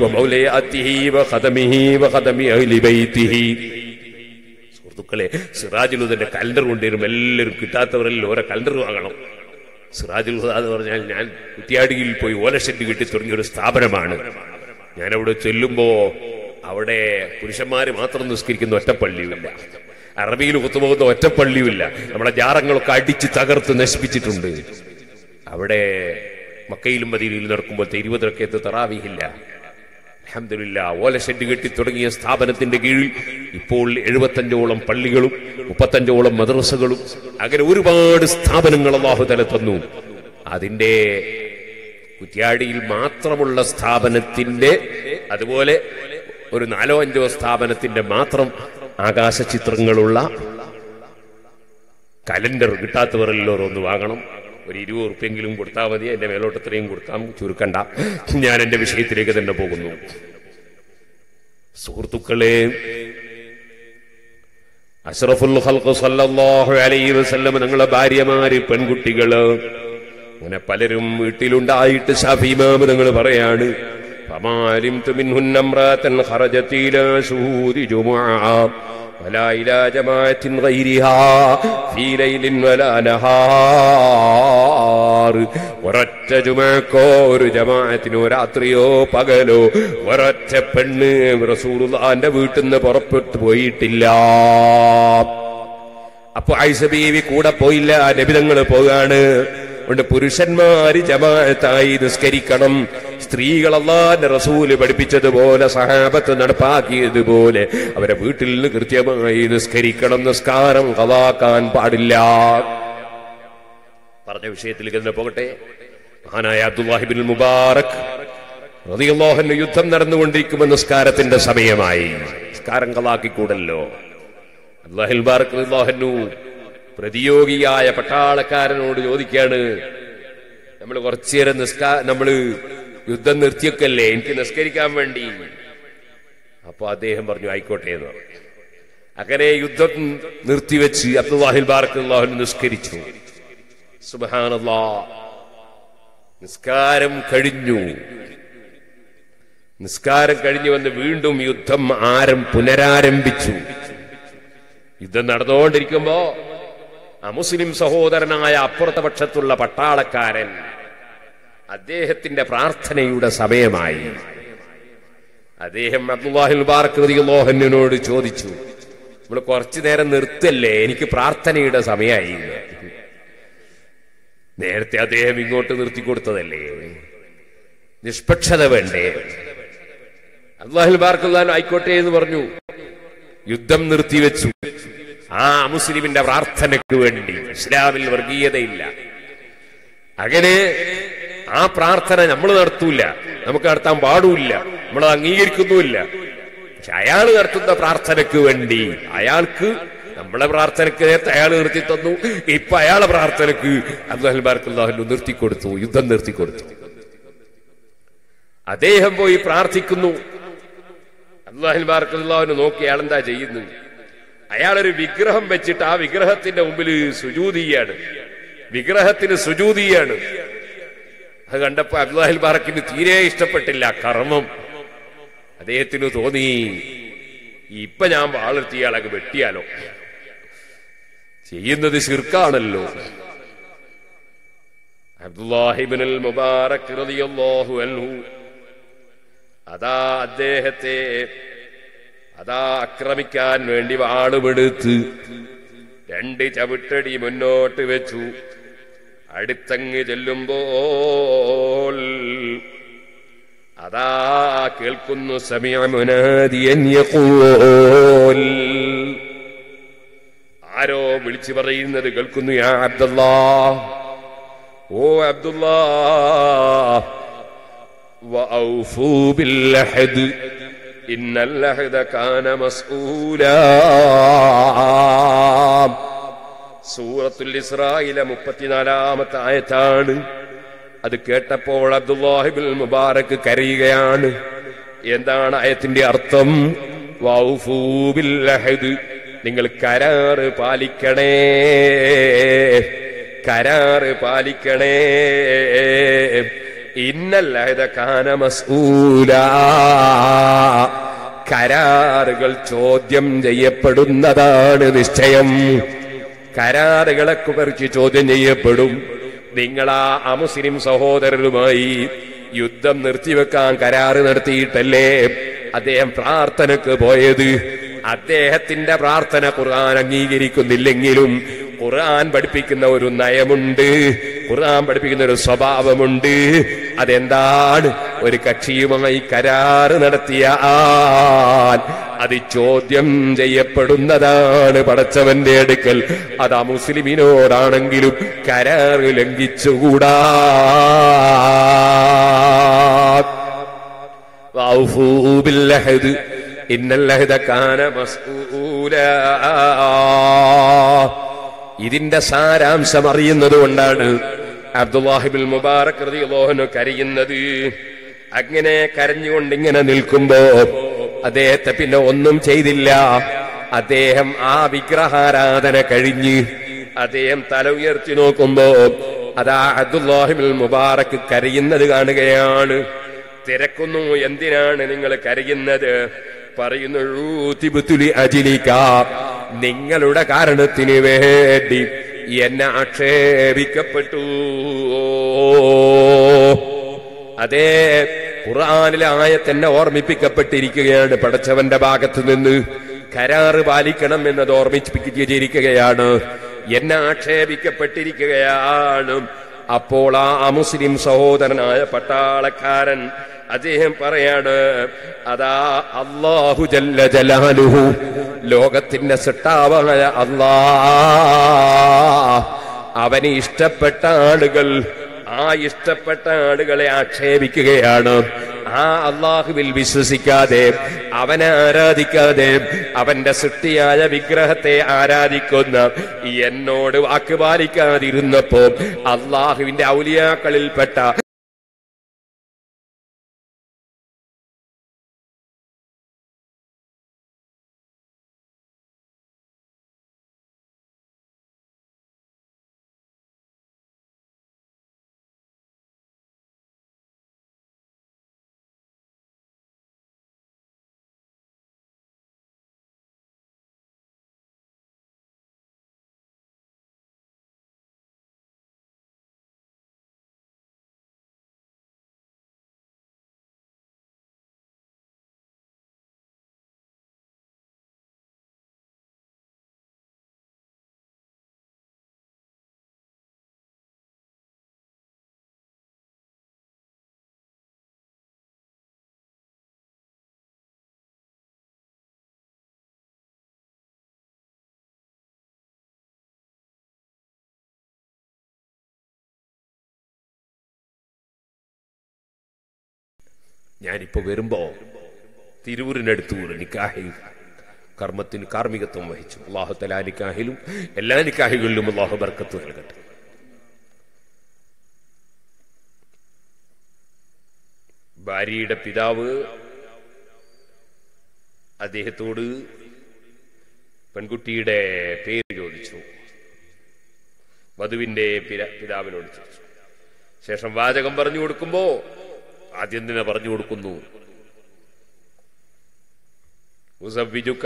സുഹൃത്തുക്കളെ, സിറാജുൽ ഹുദന്റെ കലണ്ടർ കൊണ്ടുവരും. എല്ലാവരും കിട്ടാത്തവരെല്ലാം ഓരോ കലണ്ടർ വാങ്ങണം. സിറാജുൽ ഹുദ എന്ന് പറഞ്ഞാൽ ഞാൻ കുറ്റിയാടിയിൽ പോയി ഓലഷെഡ് കിട്ടി തുടങ്ങിയ ഒരു സ്ഥാപനമാണ്. ഞാനവിടെ ചെല്ലുമ്പോ അവിടെ പുരുഷന്മാര് മാത്രം നിസ്കരിക്കുന്ന ഒറ്റപ്പള്ളിയുമില്ല, അറബിയിൽ കുത്തുപോകുന്ന ഒറ്റപ്പള്ളിയുമില്ല. നമ്മുടെ ജാറങ്ങളൊക്കെ അടിച്ച് തകർത്ത് നശിപ്പിച്ചിട്ടുണ്ട്. അവിടെ മക്കയിലും മദീനയിലും നടക്കുമ്പോഴത്തെ 20 റക്അത്ത് തറാവീഹില്ല. അൽഹംദുലില്ലാ, ഓലഷെഡ് കെട്ടി തുടങ്ങിയ സ്ഥാപനത്തിന്റെ കീഴിൽ ഇപ്പോൾ 75ഓളം പള്ളികളും 35ഓളം മദ്രസകളും അങ്ങനെ ഒരുപാട് സ്ഥാപനങ്ങൾ അല്ലാഹു തആല തന്നു. അതിന്റെ കുറ്റ്യാടിയിൽ മാത്രമുള്ള സ്ഥാപനത്തിന്റെ, അതുപോലെ ഒരു 4 5 സ്ഥാപനത്തിന്റെ മാത്രം ആകാശ ചിത്രങ്ങളുള്ള കലണ്ടർ കിട്ടാത്തവരെല്ലാം ഒന്ന് വാങ്ങണം. ഒരു 20 ഉറുപ്പ്യെങ്കിലും കൊടുത്താൽ മതി. എന്റെ മേലോട്ട് ഇത്രയും കൊടുക്കാം, ചുരുക്കണ്ട. ഞാൻ എന്റെ വിഷയത്തിലേക്ക് തന്നെ പോകുന്നു. സുഹൃത്തുക്കളെ, അഷ്റഫുൽ ഖൽഖ് സല്ലല്ലാഹു അലൈഹി വസല്ലം നിങ്ങളുടെ ഭാര്യമാര്, പെൺകുട്ടികള് അങ്ങനെ പലരും വീട്ടിലുണ്ടായിട്ട് ശാഫി ഇമാം തങ്ങൾ പറയാണ്, ഫമാലിംതു മിൻഹുന്ന ഇംറാഅതൻ ഖറജത് ഇലാ ശുഹൂദി ജുമുഅ വലാ ഇലാ ജമാഅത്തിൻ ഗൈരിഹാ ഫീ ലൈലിൻ വലാ നഹാർ. ഒരൊറ്റ ജുമുഅക്കോ ഒരു ജമാഅത്തിനോ രാത്രിയോ പകലോ ഒരൊറ്റ പെണ്ണ് റസൂലുള്ളാഹിന്റെ വീട്ടിൽ നിന്ന് പുറപ്പെട്ടു പോയിട്ടില്ല. അപ്പൊ ആയിഷ ബീവി കൂടെ പോയില്ല, നബി തങ്ങൾ പോകാണ്. കൊണ്ട് പുരുഷന്മാര് ജമാഅത്തായി നിസ്കരിക്കണം. സ്ത്രീകൾ അല്ലാഹുവിന്റെ റസൂല് പഠിപ്പിച്ചതുപോലെ സഹാബത്ത് നടപ്പാക്കിയതുപോലെ അവരെ വീട്ടിൽ നിന്ന് കൃത്യമായി നിസ്കരിക്കണം. നിസ്കാരം ഖളാക്കാൻ പാടില്ല. പറഞ്ഞ വിഷയത്തിലേക്ക് തന്നെ പോകട്ടെ. മഹാനായ അബ്ദുല്ലാഹി ഇബ്നുൽ മുബാറക് റളിയല്ലാഹു അൻഹു യുദ്ധം നടന്നുകൊണ്ടിരിക്കുമ്പോൾ നിസ്കാരത്തിന്റെ സമയമായി. നിസ്കാരം ഖളാക്കിക്കൂടല്ലോ. അബ്ദുല്ലാഹിൽ മുബാറക് റളിയല്ലാഹു അൻഹു പ്രതിയോഗിയായ പട്ടാളക്കാരനോട് ചോദിക്കാണ്, നമ്മൾ കുറച്ചുനേരം നമ്മള് യുദ്ധം നിർത്തിയൊക്കല്ലേ, എനിക്ക് നിസ്കരിക്കാൻ വേണ്ടി. അപ്പൊ അദ്ദേഹം പറഞ്ഞു ആയിക്കോട്ടെ എന്ന് പറഞ്ഞു. അങ്ങനെ യുദ്ധം നിർത്തിവെച്ച് അബ്ദുല്ലാഹിൽ മുബാറക് റളിയല്ലാഹു അൻഹു നിസ്കരിച്ചു. സുബ്ഹാനല്ലാഹ്. നിസ്കാരം കഴിഞ്ഞു. നിസ്കാരം കഴിഞ്ഞു വന്ന് വീണ്ടും യുദ്ധം പുനരാരംഭിച്ചു. യുദ്ധം നടന്നുകൊണ്ടിരിക്കുമ്പോ അമുസ്ലിം സഹോദരനായ അപ്പുറത്തെ പക്ഷത്തുള്ള പട്ടാളക്കാരൻ അദ്ദേഹത്തിന്റെ പ്രാർത്ഥനയുടെ സമയമായി. അദ്ദേഹം അബ്ദുല്ലാഹിൽ മുബാറക് റളിയല്ലാഹു അൻഹുവിനോട് ചോദിച്ചു, നമ്മൾ കുറച്ചു നേരം നിർത്തല്ലേ, എനിക്ക് പ്രാർത്ഥനയുടെ സമയമായി. നേരത്തെ അദ്ദേഹം ഇങ്ങോട്ട് നിർത്തിക്കൊടുത്തതല്ലേ, നിഷ്പക്ഷത വേണ്ടേ? അബ്ദുല്ലാഹിൽ മുബാറക് റളിയല്ലാഹു അൻഹു ആയിക്കോട്ടെ എന്ന് പറഞ്ഞു. യുദ്ധം നിർത്തിവെച്ചു. ആ മുസ്ലിമിന്റെ പ്രാർത്ഥനയ്ക്ക് വേണ്ടി. ഇസ്ലാമിൽ വർഗീയതയില്ല. അങ്ങനെ ആ പ്രാർത്ഥന നമ്മൾ നടത്തൂല, നമുക്ക് നടത്താൻ പാടില്ല, നമ്മൾ അംഗീകരിക്കുന്നുമില്ല. പക്ഷെ അയാൾ നടത്തുന്ന പ്രാർത്ഥനയ്ക്ക് വേണ്ടി അയാൾക്ക് നമ്മളെ പ്രാർത്ഥനയ്ക്ക് നേരത്തെ അയാൾ നിർത്തി തന്നു. ഇപ്പൊ അയാളെ പ്രാർത്ഥനയ്ക്ക് അബ്ദുല്ലാഹിൽ മുബാറക് റളിയല്ലാഹു അൻഹു നിർത്തിക്കൊടുത്തു, യുദ്ധം നിർത്തിക്കൊടുത്തു. അദ്ദേഹം പോയി പ്രാർത്ഥിക്കുന്നു. അബ്ദുല്ലാഹിൽ മുബാറക് റളിയല്ലാഹു അൻഹു നോക്കി അയാളെന്താ ചെയ്യുന്നു? അയാളൊരു വിഗ്രഹം വെച്ചിട്ട് ആ വിഗ്രഹത്തിന്റെ മുമ്പിൽ സുജൂദ് ചെയ്യാണ്. വിഗ്രഹത്തിന് സുജൂദ് ചെയ്യാണ്. അത് കണ്ടപ്പോ അബ്ദുല്ലാഹിൽ മുബാറക്കിന് തീരെ ഇഷ്ടപ്പെട്ടില്ല കർമ്മം. അദ്ദേഹത്തിന് തോന്നി, ഇപ്പൊ ഞാൻ വാളെടുത്ത് ഇയാളൊക്കെ വെട്ടിയാലോ, ചെയ്യുന്നത് ശിർക്കാണല്ലോ. അബ്ദുല്ലാഹി ഇബ്നുൽ മുബാറക് റളിയല്ലാഹു അൻഹു അദ്ദേഹത്തെ ആക്രമിക്കാൻ വേണ്ടി വാളുമെടുത്ത് 2 ചവിട്ടടി മുന്നോട്ട് വെച്ചു. അടുത്തങ്ങ് ചെല്ലുമ്പോൾ കേൾക്കുന്നു, സമിഅ മുനാദിയൻ യഖൂൽ, ആരോ വിളിച്ചു പറയുന്നത് കേൾക്കുന്നു. യാ അബ്ദുല്ലാഹ്, ഓ അബ്ദുല്ലാഹ്, വഔഫൂ ബിൽ അഹദ് ഇന്നൽ അഹദ കാന മസ്ഊലാ. സൂറത്തുൽ ഇസ്രായിലെ 34-ാമത്തെ ആയത്താണ്. അത് കേട്ടപ്പോൾ അബ്ദുല്ലാഹി ഇബ്നുൽ മുബാറക് കരയുകയാണ്. എന്താണ് ആയത്തിന്റെ അർത്ഥം? വൗഫൂ ബിൽ അഹദ്, നിങ്ങൾ കരാറ് പാലിക്കണേ, കരാറ് പാലിക്കണേ. ഇന്നൽ അഹദ കാന മസ്ഊലാ, കരാറുകൾ ചോദ്യം ചെയ്യപ്പെടുന്നതാണ് നിശ്ചയം. കരാറുകളെ കുറിച്ച് ചോദ്യം ചെയ്യപ്പെടും. നിങ്ങൾ ആ അമുസ്ലിം സഹോദരരുമായി യുദ്ധം നിർത്തിവെക്കാൻ കരാറ് നടത്തിയിട്ടല്ലേ അദ്ദേഹം പ്രാർത്ഥനക്ക് പോയത്? അദ്ദേഹത്തിന്റെ പ്രാർത്ഥന ഖുർആൻ അംഗീകരിക്കുന്നില്ലെങ്കിലും ഖുർആൻ പഠിപ്പിക്കുന്ന ഒരു നയമുണ്ട്, ഖുർആൻ പഠിപ്പിക്കുന്ന ഒരു സ്വഭാവമുണ്ട്. അതെന്താണ്? ഒരു കക്ഷിയുമായി കരാറ് നടത്തിയാൽ അത് ചോദ്യം ചെയ്യപ്പെടുന്നതാണ് പടച്ചവന്റെ അടുക്കൽ. അത് ആ മുസ്ലിമിനോടാണെങ്കിലും കരാറ് ലംഘിച്ചുകൂടാ. വൗഫൂ ബിൽ അഹദ് ഇന്നൽ അഹദ കാന മസ്ഊലാ. ഇതിന്റെ സാരാംശം അറിയുന്നത് കൊണ്ടാണ് അബ്ദുല്ലാഹി ഇബ്നുൽ മുബാറക് റളിയല്ലാഹു അൻഹു കരയുന്നത്. അങ്ങനെ കരഞ്ഞുകൊണ്ടിങ്ങനെ നിൽക്കുമ്പോ അദ്ദേഹത്തെ പിന്നെ ഒന്നും ചെയ്തില്ല. അദ്ദേഹം ആ വിഗ്രഹാരാധന കഴിഞ്ഞ് അദ്ദേഹം തല ഉയർത്തി നോക്കുമ്പോ അതാ അബ്ദുല്ലാഹി ഇബ്നുൽ മുബാറക് കരയുന്നത് കാണുകയാണ്. തിരക്കുന്നു, എന്തിനാണ് നിങ്ങൾ കരയുന്നത്? പറയുന്നു, ഊതിബ്തുലി അജ്ലിക, നിങ്ങളുടെ കാരണത്തിന് വേണ്ടി എന്നെ ആക്ഷേപിക്കപ്പെട്ടു. അതേ, ഖുർആനിലെ ആയത്ത് എന്നെ ഓർമ്മിപ്പിക്കപ്പെട്ടിരിക്കുകയാണ്. പടച്ചവന്റെ ഭാഗത്തു നിന്ന് കരാറ് പാലിക്കണം എന്നത് ഓർമ്മിപ്പിച്ചിരിക്കുകയാണ്. എന്നെ ആക്ഷേപിക്കപ്പെട്ടിരിക്കുകയാണ്. അപ്പോൾ ആ മുസ്ലിം സഹോദരനായ പട്ടാളക്കാരൻ അദ്ദേഹം പറയാണ്, അതാ അല്ലാഹു ജല്ല ജലാലുഹു, ലോകത്തിന്റെ സൃഷ്ടാവായ അല്ലാഹ്, അവന് ഇഷ്ടപ്പെട്ട ആളുകൾ, ആ ഇഷ്ടപ്പെട്ട ആളുകളെ ആക്ഷേപിക്കുകയാണ്. ആ അള്ളാഹുവിൽ വിശ്വസിക്കാതെ, അവനെ ആരാധിക്കാതെ, അവന്റെ സൃഷ്ടിയായ വിഗ്രഹത്തെ ആരാധിക്കുന്ന എന്നോട് വാക്ക് പാലിക്കാതിരുന്നപ്പോ അള്ളാഹുവിന്റെ ഔലിയാക്കളിൽപ്പെട്ട ഞാനിപ്പോ വരുമ്പോ തിരൂരിനടുത്ത് നിക്കാഹിൽ കർമ്മത്തിന് കാർമ്മികത്വം വഹിച്ചു. അല്ലാഹു തആല നിക്കാഹിലും എല്ലാ നിക്കാഹികളിലും അല്ലാഹു ബർക്കത്ത് നൽകട്ടെ. ഭാര്യയുടെ പിതാവ് അദ്ദേഹത്തോട് പെൺകുട്ടിയുടെ പേര് ചോദിച്ചു. വധുവിന്റെ പിതാവിനോട് ചോദിച്ചു. ശേഷം വാചകം പറഞ്ഞു കൊടുക്കുമ്പോ ആദ്യം തന്നെ പറഞ്ഞു കൊടുക്കുന്നു, ഉസവ്വിജുക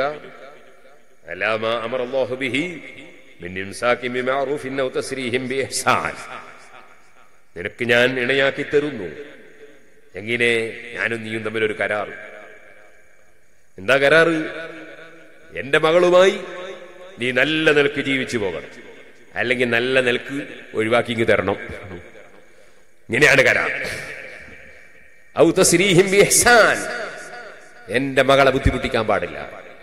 അലാ മാ അമറല്ലാഹു ബിഹി മിൻ ഇംസാകിൻ ബിമഅറൂഫിൻ ഔ തസ്രീഹിൻ ബിഇഹ്സാൻ, നിനക്ക് ഞാൻ ഇണയാക്കി തരുന്നു. എങ്ങനെ? ഞാനും നീയും തമ്മിലൊരു കരാറ്. എന്താ കരാറ്? എന്റെ മകളുമായി നീ നല്ല നിലക്ക് ജീവിച്ചു പോകണം, അല്ലെങ്കിൽ നല്ല നിലക്ക് ഒഴിവാക്കി തരണം. ഇങ്ങനെയാണ് കരാർ. ഔ തസ്രീഹിൻ ബിഇഹ്സാൻ, എന്റെ മകളെ ബുദ്ധിമുട്ടിക്കാൻ പാടില്ല,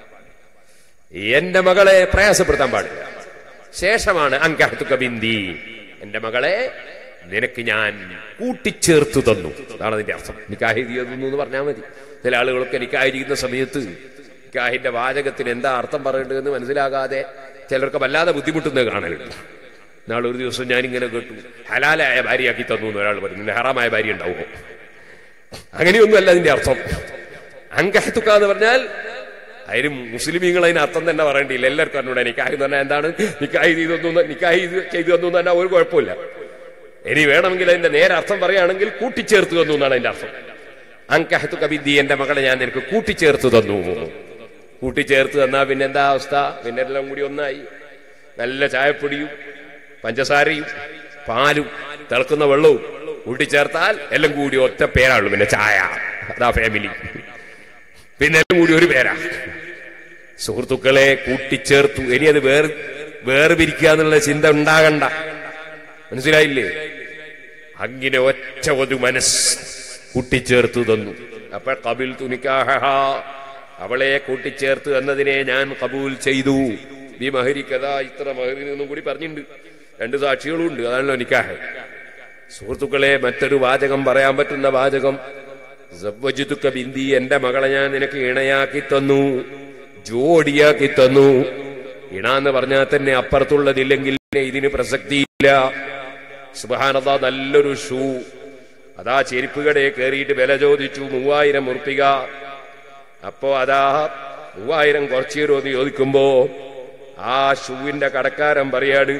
എന്റെ മകളെ പ്രയാസപ്പെടുത്താൻ പാടില്ല. ശേഷമാണ് അൻകഹ്തുക ബിന്തി, എന്റെ മകളെ നിനക്ക് ഞാൻ കൂട്ടിച്ചേർത്തു തന്നു. അതാണ് അതിന്റെ അർത്ഥം. നിക്കാഹ് തന്നു എന്ന് പറഞ്ഞാൽ മതി. ചില ആളുകളൊക്കെ നിക്കാഹ് ചെയ്യുന്ന സമയത്ത് നിക്കാഹിന്റെ വാചകത്തിന് എന്താ അർത്ഥം പറയേണ്ടതെന്ന് മനസ്സിലാകാതെ ചിലർക്ക് വല്ലാതെ ബുദ്ധിമുട്ടുന്നത് കാണലുണ്ട്. നാളെ ഒരു ദിവസം ഞാനിങ്ങനെ കേട്ടു, ഹലാലായ ഭാര്യയാക്കി തന്നു എന്ന് ഒരാൾ പറഞ്ഞു. ഹറാമായ ഭാര്യ ഉണ്ടാവുമോ? അങ്ങനെയൊന്നുമല്ല അതിന്റെ അർത്ഥം. അൻകഹ്തുക എന്ന് പറഞ്ഞാൽ അതിന് മുസ്ലിമീങ്ങൾ അതിന് അർത്ഥം തന്നെ പറയേണ്ടിയില്ല. എല്ലാവർക്കും അറിഞ്ഞൂടെ നിക്കാഹ് എന്ന് പറഞ്ഞാൽ എന്താണ്. നിക്കാഹ് ചെയ്തു തന്നു തന്നെ ഒരു കുഴപ്പമില്ല. ഇനി വേണമെങ്കിൽ അതിന്റെ നേരെ അർത്ഥം പറയുകയാണെങ്കിൽ കൂട്ടിച്ചേർത്ത് തന്നു എന്നാണ് അതിന്റെ അർത്ഥം. അൻകഹ്തുക ബിന്തി, എന്റെ മകളെ ഞാൻ നിനക്ക് കൂട്ടിച്ചേർത്ത് തന്നു. കൂട്ടിച്ചേർത്ത് തന്നാ പിന്നെ എന്താ അവസ്ഥ? പിന്നെ എല്ലാം കൂടി ഒന്നായി. നല്ല ചായപ്പൊടിയും പഞ്ചസാരയും പാലും തിളക്കുന്ന വെള്ളവും കൂട്ടിച്ചേർത്താൽ എല്ലാം കൂടി ഒറ്റ പേരാണുള്ളൂ. പിന്നെ ചായ, അതാ ഫാമിലി. പിന്നെ എല്ലാം കൂടി ഒരു പേരാ. സുഹൃത്തുക്കളെ കൂട്ടിച്ചേർത്തു. ഇനി അത് വേർപിരിക്കുക എന്നുള്ള ചിന്ത ഉണ്ടാകണ്ട. മനസ്സിലായില്ലേ? അങ്ങനെ ഒറ്റ ഒരു മനസ്സ് കൂട്ടിച്ചേർത്തു തന്നു. അപ്പൊ ഖബിൽതു നിക്കാഹഹാ, അവളെ കൂട്ടിച്ചേർത്ത് എന്നതിനെ ഞാൻ കബൂൽ ചെയ്തു. ബി മഹരി കഥാ, ഇത്ര മഹരിൽ നിന്നും കൂടി പറഞ്ഞിട്ടുണ്ട്. 2 സാക്ഷികളും ഉണ്ട്. അതാണല്ലോ നിക്കാഹ്. സുഹൃത്തുക്കളെ, മറ്റൊരു വാചകം പറയാൻ പറ്റുന്ന വാചകം സവ്വജ്തുക ബിന്തി, എന്റെ മകളെ ഞാൻ നിനക്ക് ഇണയാക്കി തന്നു, ജോഡിയാക്കി തന്നു. ഇണാന്ന് പറഞ്ഞാൽ തന്നെ അപ്പുറത്തുള്ളതില്ലെങ്കിൽ ഇതിന് പ്രസക്തിയില്ല. സുബ്ഹാനല്ലാഹ്, നല്ലൊരു ഷൂ. അതാ ചെരുപ്പ് കടയെ കയറിയിട്ട് വില ചോദിച്ചു 3000 ഉറുപ്പിക. അപ്പോ അതാ 3000 കുറച്ചു തരുമോ എന്ന് ചോദിക്കുമ്പോ ആ ഷൂവിന്റെ കടക്കാരൻ പറയാണ്,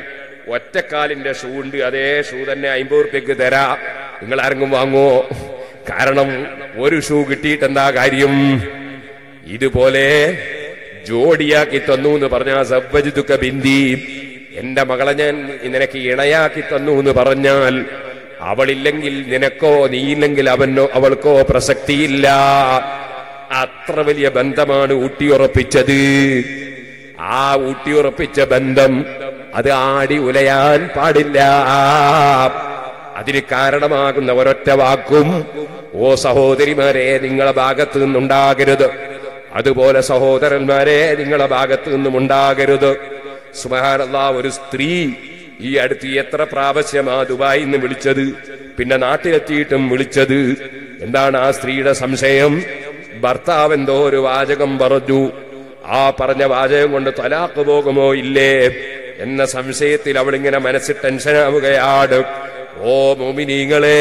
ഒറ്റക്കാലിന്റെ ഷൂ ഉണ്ട്, അതേ ഷൂ തന്നെ 50 ഉറുപ്യക്ക് തരാ, നിങ്ങൾ ആരെങ്കിലും വാങ്ങോ? കാരണം ഒരു ഷൂ കിട്ടിയിട്ട് എന്താ കാര്യം? ഇതുപോലെ ജോഡിയാക്കി തന്നു എന്ന് പറഞ്ഞാൽ സവ്വജ്തുക ബിന്ദി, എന്റെ മകളെ ഞാൻ നിനക്ക് ഇണയാക്കി തന്നു എന്ന് പറഞ്ഞാൽ അവളില്ലെങ്കിൽ നിനക്കോ, നീയില്ലെങ്കിൽ അവനോ അവൾക്കോ പ്രസക്തിയില്ല. അത്ര വലിയ ബന്ധമാണ് ഊട്ടിയുറപ്പിച്ചത്. ആ ഊട്ടിയുറപ്പിച്ച ബന്ധം അത് ആടി ഉലയാൻ പാടില്ല. അതിന് കാരണമാകുന്ന ഒരൊറ്റ വാക്കും ഓ സഹോദരിമാരെ നിങ്ങളെ ഭാഗത്ത് നിന്നുണ്ടാകരുത്, അതുപോലെ സഹോദരന്മാരെ നിങ്ങളെ ഭാഗത്ത് നിന്നും ഉണ്ടാകരുത്. സുബ്ഹാനല്ലാഹ്, ഒരു സ്ത്രീ ഈ അടുത്ത് എത്ര പ്രാവശ്യമാ ദുബായിൽ നിന്ന് വിളിച്ചത്, പിന്നെ നാട്ടിലെത്തിയിട്ടും വിളിച്ചത്. എന്താണ് ആ സ്ത്രീയുടെ സംശയം? ഭർത്താവ് എന്തോ ഒരു വാചകം പറഞ്ഞു, ആ പറഞ്ഞ വാചകം കൊണ്ട് തലാഖ് പോകുമോ ഇല്ലേ എന്ന സംശയത്തിൽ അവളിങ്ങനെ മനസ്സിൽ ടെൻഷനാവുകയാണ്. ഓ മുഅ്മിനീങ്ങളെ,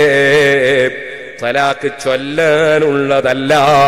തലാഖ് ചൊല്ലാനുള്ളതല്ല.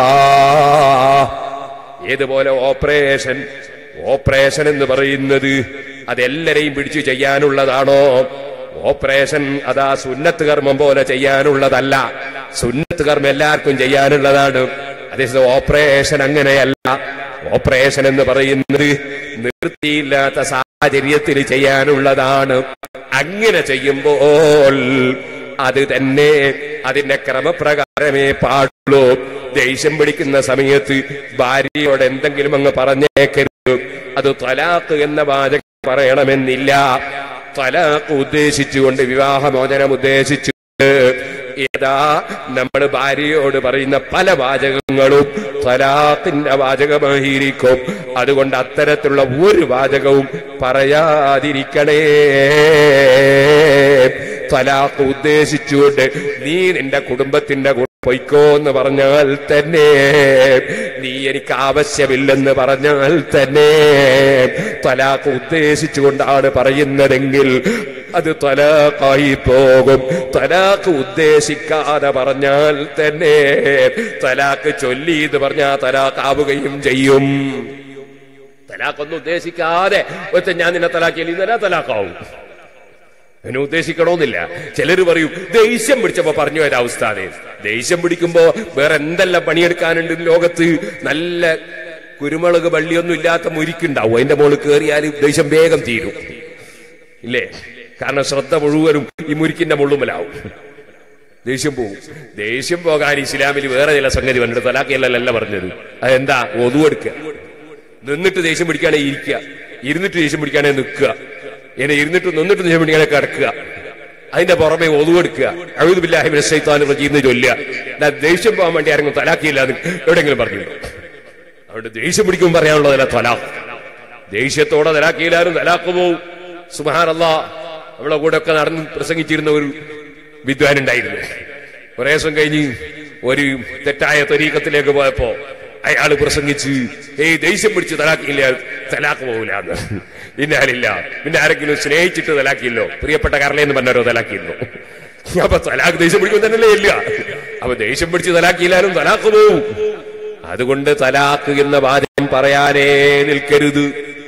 ഏതുപോലെ ഓപ്പറേഷൻ എന്ന് പറയുന്നത് അതെല്ലാരെയും പിടിച്ചു ചെയ്യാനുള്ളതാണോ? ഓപ്പറേഷൻ അതാ സുന്നത്ത് കർമ്മം പോലെ ചെയ്യാനുള്ളതല്ല. സുന്നത്ത് കർമ്മം എല്ലാവർക്കും ചെയ്യാനുള്ളതാണ്. അതേസമയം ഓപ്പറേഷൻ അങ്ങനെയല്ല. ഓപ്പറേഷൻ എന്ന് പറയുന്നത് നിവൃത്തിയില്ലാത്ത സാഹചര്യത്തിൽ ചെയ്യാനുള്ളതാണ്. അങ്ങനെ ചെയ്യുമ്പോൾ അത് തന്നെ അതിന്റെ ക്രമപ്രകാരമേ പാടുള്ളൂ. ദേഷ്യം പിടിക്കുന്ന സമയത്ത് ഭാര്യയോട് എന്തെങ്കിലും അങ്ങ് പറഞ്ഞേക്കരുത്. അത് തലാഖ് എന്ന വാചകം പറയണമെന്നില്ല. തലാഖ് ഉദ്ദേശിച്ചുകൊണ്ട്, വിവാഹമോചനം ഉദ്ദേശിച്ചുകൊണ്ട് ഏതാ നമ്മൾ ഭാര്യയോട് പറയുന്ന പല വാചകങ്ങളും തലാഖിന്റെ വാചകമായിരിക്കും. അതുകൊണ്ട് അത്തരത്തിലുള്ള ഒരു വാചകവും പറയാതിരിക്കണേ. തലാഖ് ഉദ്ദേശിച്ചുകൊണ്ട് നീ നിന്റെ കുടുംബത്തിന്റെ കൂടെ പൊയ്ക്കോ എന്ന് പറഞ്ഞാൽ തന്നെ, നീ എനിക്ക് ആവശ്യമില്ലെന്ന് പറഞ്ഞാൽ തന്നെ, തലാഖ് ഉദ്ദേശിച്ചുകൊണ്ടാണ് പറയുന്നതെങ്കിൽ അത് തലാഖായി പോകും. തലാഖ് ഉദ്ദേശിക്കാതെ പറഞ്ഞാൽ തന്നെ, തലാഖ് ചൊല്ലി എന്ന് പറഞ്ഞാൽ തലാഖ് ആവുകയും ചെയ്യും. തലാഖൊന്നും ഉദ്ദേശിക്കാതെ ഞാൻ നിന്നെ തലാഖില്ല, തലാഖാവും. അതിനെ ഉദ്ദേശിക്കണമെന്നില്ല. ചിലര് പറയും ദേഷ്യം പിടിച്ചപ്പോ പറഞ്ഞു വരാ ഉസ്താദേ. ദേഷ്യം പിടിക്കുമ്പോ വേറെ എന്തെല്ലാം പണിയെടുക്കാനുണ്ട് ലോകത്ത്. നല്ല കുരുമുളക് വള്ളിയൊന്നും ഇല്ലാത്ത മുരിക്കുണ്ടാവും, അതിന്റെ മുകളിൽ കയറിയാൽ ദേഷ്യം വേഗം തീരും ഇല്ലേ? കാരണം ശ്രദ്ധ മുഴുവനും ഈ മുരിക്കിന്റെ മുള്ളുമലാവും, ദേഷ്യം പോകും. ദേഷ്യം പോകാൻ ഇസ്ലാമിൽ വേറെ ചില സംഗതി വന്നിട്ട് തലാഖിയല്ല പറഞ്ഞത്. അതെന്താ? ഒതുവെടുക്കുക. നിന്നിട്ട് ദേഷ്യം പിടിക്കാനേ ഇരിക്കുക, ഇരുന്നിട്ട് ദേഷ്യം പിടിക്കാനേ നിൽക്കുക, എന്നെ ഇരുന്നിട്ട് നിന്നിട്ട് ദേഷ്യം പിടിക്കാനേ കിടക്കുക, അതിന്റെ പുറമെ ഒതുവെടുക്കുക, അഊദു ബില്ലാഹി മിനശ് ശൈത്വാനിർ റജീം എന്ന് ചൊല്ലുക. ദേഷ്യം പോകാൻ വേണ്ടി ആരെങ്കിലും തലാഖിയില്ല എവിടെയെങ്കിലും പറഞ്ഞു? അവിടെ ദേഷ്യം പിടിക്കുമ്പോൾ പറയാനുള്ളതല്ല തലാഖ്. ദേഷ്യത്തോടെ തലാഖിയില്ലാരും തലാഖ് പോവും. സുബ്ഹാനല്ലാഹ്, അവളെ കൂടെ ഒക്കെ നടന്ന് പ്രസംഗിച്ചിരുന്ന ഒരു വിദ്വാൻ ഉണ്ടായിരുന്നു. കുറേ ദിവസം കഴിഞ്ഞ് ഒരു തെറ്റായ തരീഖത്തിലേക്ക് പോയപ്പോ അയാള് പ്രസംഗിച്ച് ദേഷ്യം പിടിച്ച് തലാഖില്ല, തലാഖ് പോകില്ല. ഇന്നാലില്ല, പിന്നെ ആരെങ്കിലും സ്നേഹിച്ചിട്ട് തലാഖില്ലോ, പ്രിയപ്പെട്ട കരളേന്ന് പറഞ്ഞവരോ തലാഖില്ലോ. അപ്പൊ തലാഖ് ദേഷ്യം പിടിക്കും തന്നെയല്ലേ ഇല്ല. അപ്പൊ ദേഷ്യം പിടിച്ച് തലാഖില്ലാലും തലാഖ് പോവും. അതുകൊണ്ട് തലാഖ് എന്ന വാചകം പറയാനേ നിൽക്കരുത്.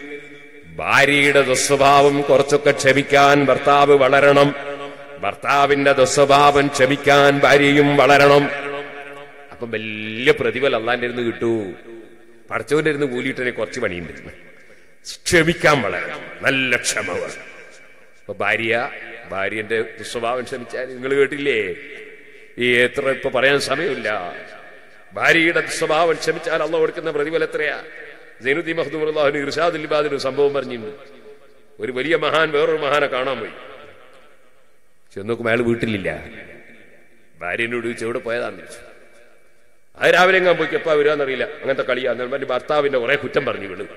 ഭാര്യയുടെ ദുസ്വഭാവം കുറച്ചൊക്കെ ക്ഷമിക്കാൻ ഭർത്താവ് വളരണം. ഭർത്താവിന്റെ ദുസ്വഭാവം ക്ഷമിക്കാൻ ഭാര്യയും വളരണം. അപ്പൊ വലിയ പ്രതിഫലം അള്ളാന്റെ ഇരുന്ന് കിട്ടൂ. പടച്ചവന്റെ ഇരുന്ന് കൂലിയിട്ടനെ കുറച്ച് പണിയുണ്ട്. ക്ഷമിക്കാൻ വളരണം, നല്ല ക്ഷമ വേണം. അപ്പൊ ഭാര്യന്റെ ദുസ്വഭാവം ക്ഷമിച്ചാൽ, നിങ്ങൾ കേട്ടില്ലേ ഈ എത്ര ഇപ്പൊ പറയാൻ സമയമില്ല. ഭാര്യയുടെ സ്വഭാവം ക്ഷമിച്ചാൽ അള്ളാഹു കൊടുക്കുന്ന പ്രതിഫലം എത്രയാ? സൈനുദ്ദീൻ മഖ്ദൂം റളിയല്ലാഹു ഇർശാദുൽ ഇബാദിൽ ഒരു സംഭവം പറഞ്ഞിട്ടുണ്ട്. ഒരു വലിയ മഹാൻ വേറൊരു മഹാനെ കാണാൻ പോയി. ചെന്ന് നോക്കുമ്പോൾ അയാൾ വീട്ടിലില്ല. ഭാര്യനോട് ചോദിച്ചു എവിടെ പോയതാന്ന് ചോദിച്ചു. അത് രാവിലെ എങ്ങാൻ പോയി എപ്പാ വരാന്നറിയില്ല, അങ്ങനത്തെ കളിയാന്ന് ഭർത്താവിന്റെ കുറെ കുറ്റം പറഞ്ഞു വീണ്.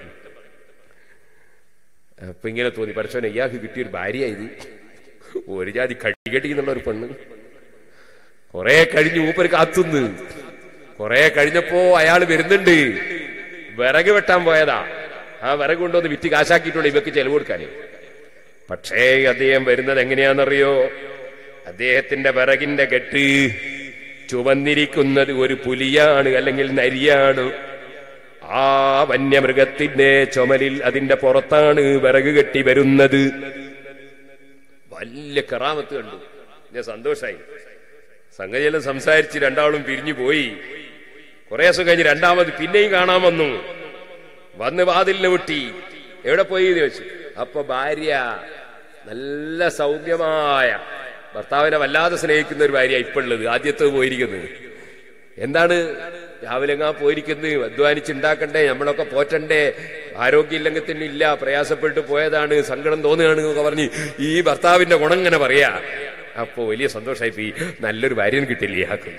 അപ്പൊ ഇങ്ങനെ തോന്നി, പരസ്പരം ഇയാൾക്ക് കിട്ടിയൊരു ഭാര്യ ഇത്, ഒരു ജാതി കടികടി എന്നുള്ള ഒരു പെണ്ണ്. കുറെ കഴിഞ്ഞ് മൂപ്പര് കാത്തുന്ന്. കുറെ കഴിഞ്ഞപ്പോ അയാൾ വരുന്നുണ്ട്. വിറക് വെട്ടാൻ പോയതാ. ആ വിറക് കൊണ്ടുവന്ന് വിറ്റ് കാശാക്കിയിട്ടുള്ള ഇവക്ക് ചെലവ് കൊടുക്കാനേ. പക്ഷേ അദ്ദേഹം വരുന്നത് എങ്ങനെയാണെന്നറിയോ? അദ്ദേഹത്തിന്റെ വിറകിന്റെ കെട്ട് ചുവന്നിരിക്കുന്നത് ഒരു പുലിയാണ്, അല്ലെങ്കിൽ നരിയാണ്. ആ വന്യമൃഗത്തിന്റെ ചുമലിൽ അതിന്റെ പുറത്താണ് വിറക് കെട്ടി വരുന്നത്. വലിയ കറാമത്ത് കണ്ടു. ഞാൻ സന്തോഷായി. സംഗതിയെല്ലാം സംസാരിച്ച് രണ്ടാളും പിരിഞ്ഞു പോയി. കുറെ ദിവസം കഴിഞ്ഞ് രണ്ടാമത് പിന്നെയും കാണാൻ വന്നു. വന്ന് വാതിലിനെ വെട്ടി. എവിടെ പോയി ചോദിച്ചു. അപ്പൊ ഭാര്യ നല്ല സൗമ്യമായ, ഭർത്താവിനെ വല്ലാതെ സ്നേഹിക്കുന്ന ഒരു ഭാര്യ ഇപ്പൊ ഉള്ളത്. ആദ്യത്തെ പോയിരിക്കുന്നത് എന്താണ്, രാവിലെ പോയിരിക്കുന്നത്, അധ്വാനിച്ചുണ്ടാക്കണ്ടേ, നമ്മളൊക്കെ പോറ്റണ്ടേ, ആരോഗ്യമില്ലെങ്കിൽ ഇല്ല, പ്രയാസപ്പെട്ട് പോയതാണ്, സങ്കടം തോന്നുകയാണ് എന്നൊക്കെ പറഞ്ഞ് ഈ ഭർത്താവിന്റെ ഗുണം ഇങ്ങനെ പറയാ. അപ്പൊ വലിയ സന്തോഷമായി. നല്ലൊരു ഭാര്യനെ കിട്ടില്ലേ ആക്ക്.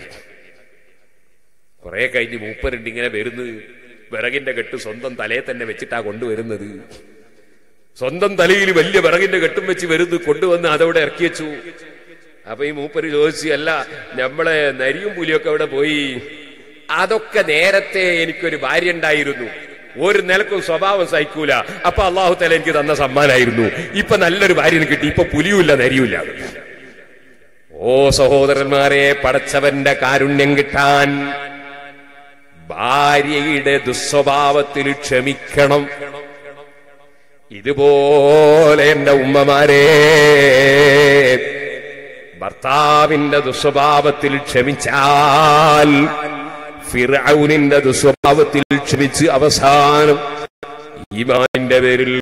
കുറെ കഴിഞ്ഞ് മൂപ്പരുണ്ട് ഇങ്ങനെ വരുന്നത്. വിറകിന്റെ കെട്ട് സ്വന്തം തലയെ തന്നെ വെച്ചിട്ടാ കൊണ്ടുവരുന്നത്. സ്വന്തം തലയിൽ വലിയ വിറകിന്റെ കെട്ടും വെച്ച് വരുന്നത് കൊണ്ടുവന്ന് അതവിടെ ഇറക്കി വെച്ചു. അപ്പൊ ഈ മൂപ്പര് ചോദിച്ചു, അല്ല നമ്മളെ നരിയും പുലിയൊക്കെ അവിടെ പോയി? അതൊക്കെ നേരത്തെ എനിക്കൊരു ഭാര്യ ഉണ്ടായിരുന്നു, ഒരു നിലക്കും സ്വഭാവം സഹിക്കൂല, അപ്പൊ അള്ളാഹു തആല എനിക്ക് തന്ന സമ്മാനായിരുന്നു. ഇപ്പൊ നല്ലൊരു ഭാര്യനെ കിട്ടി, ഇപ്പൊ പുലിയുമില്ല നരിയുമില്ല. ഓ സഹോദരന്മാരെ, പടച്ചവന്റെ കാരുണ്യം കിട്ടാൻ ഭാര്യയുടെ ദുസ്വഭാവത്തിൽ ക്ഷമിക്കണം. ഇതുപോലെ എന്റെ ഉമ്മമാരെ, ഭർത്താവിന്റെ ദുസ്വഭാവത്തിൽ ക്ഷമിച്ചാൽ, ഫിർഔനിന്റെ ദുസ്വഭാവത്തിൽ ക്ഷമിച്ച് അവസാനം ഈമാനിന്റെ പേരിൽ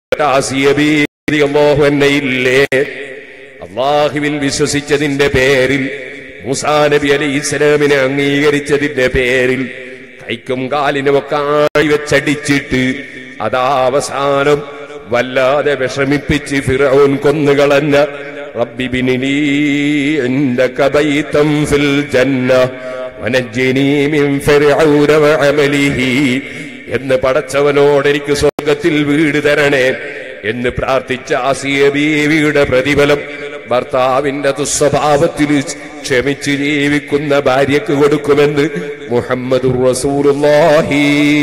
ഇല്ലേ, അല്ലാഹുവിൽ വിശ്വസിച്ചതിന്റെ പേരിൽ, മൂസാ നബി അലൈഹിസ്സലാമിനെ അംഗീകരിച്ചതിന്റെ പേരിൽ കൈക്കും കാലിനുമൊക്കെ വെച്ചടിച്ചിട്ട് അതാ അവസാനം വല്ലാതെ വിഷമിപ്പിച്ച് ഫിർഔൻ കൊന്നുകളഞ്ഞ റബ്ബി ബിനിലീ ഇൻദക ബൈതൻ ഫിൽ ജന്ന വനജ്ജിനീ മിൻ ഫിർഔന വഅമലിഹി എന്ന് പടച്ചവനോട് എനിക്ക് സ്വർഗത്തിൽ വീട് തരണേ എന്ന് പ്രാർത്ഥിച്ച ആസിയ ബീവിയുടെ പ്രതിഫലം ഭർത്താവിന്റെ ദുസ്വഭാവത്തിൽ ക്ഷമിച്ച് ജീവിക്കുന്ന ഭാര്യക്ക് കൊടുക്കുമെന്ന് മുഹമ്മദുർ റസൂലുള്ളാഹി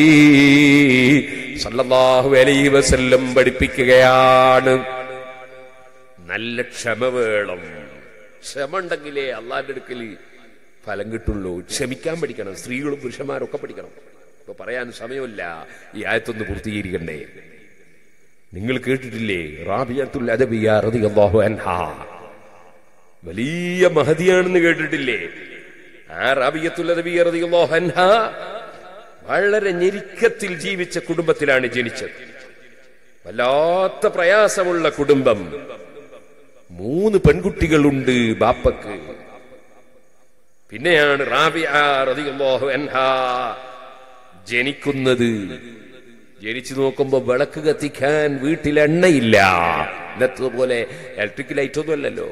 സല്ലല്ലാഹു അലൈഹി വസല്ലം പഠിപ്പിക്കുകയാണ്. നല്ല ക്ഷമ വേണം. ക്ഷമ ഉണ്ടെങ്കിലേ അള്ളാന്റെ അടുക്കൽ ഫലം കിട്ടുള്ളൂ. ക്ഷമിക്കാൻ പഠിക്കണം. സ്ത്രീകളും പുരുഷന്മാരൊക്കെ പഠിക്കണം. ഇപ്പൊ പറയാൻ സമയമില്ല, ഈ ആയത്തൊന്ന് പൂർത്തീകരിക്കണ്ടേ. നിങ്ങൾ കേട്ടിട്ടില്ലേ റാബിയത്തുൽ അദവിയ്യ റളിയല്ലാഹു അൻഹാ? വലിയ മഹദിയാണെന്ന് കേട്ടിട്ടില്ലേ? ആ റാബിയത്തുൽ അദവിയ്യ റളിയല്ലാഹു അൻഹാ വളരെ ഞെരുക്കത്തിൽ ജീവിച്ച കുടുംബത്തിലാണ് ജനിച്ചത്. വല്ലാത്ത പ്രയാസമുള്ള കുടുംബം. 3 പെൺകുട്ടികളുണ്ട് ബാപ്പക്ക്. പിന്നെയാണ് റാബിയ റളിയല്ലാഹു അൻഹാ ജനിക്കുന്നത്. ജനിച്ചു നോക്കുമ്പോ വിളക്ക് കത്തിക്കാൻ വീട്ടിൽ എണ്ണയില്ല. ഇന്നത്തതുപോലെ ഇലക്ട്രിക് ലൈറ്റ് ഒന്നും അല്ലല്ലോ.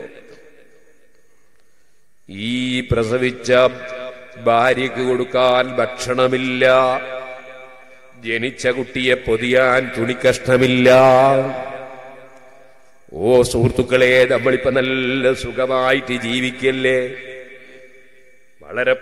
ഈ പ്രസവിച്ച ഭാര്യക്ക് കൊടുക്കാൻ ഭക്ഷണമില്ല. ജനിച്ച കുട്ടിയെ പൊതിയാൻ തുണിക്കഷ്ണമില്ല. ഓ സുഹൃത്തുക്കളെ, നമ്മളിപ്പോ നല്ല സുഖമായിട്ട് ജീവിക്കല്ലേ? വളരെ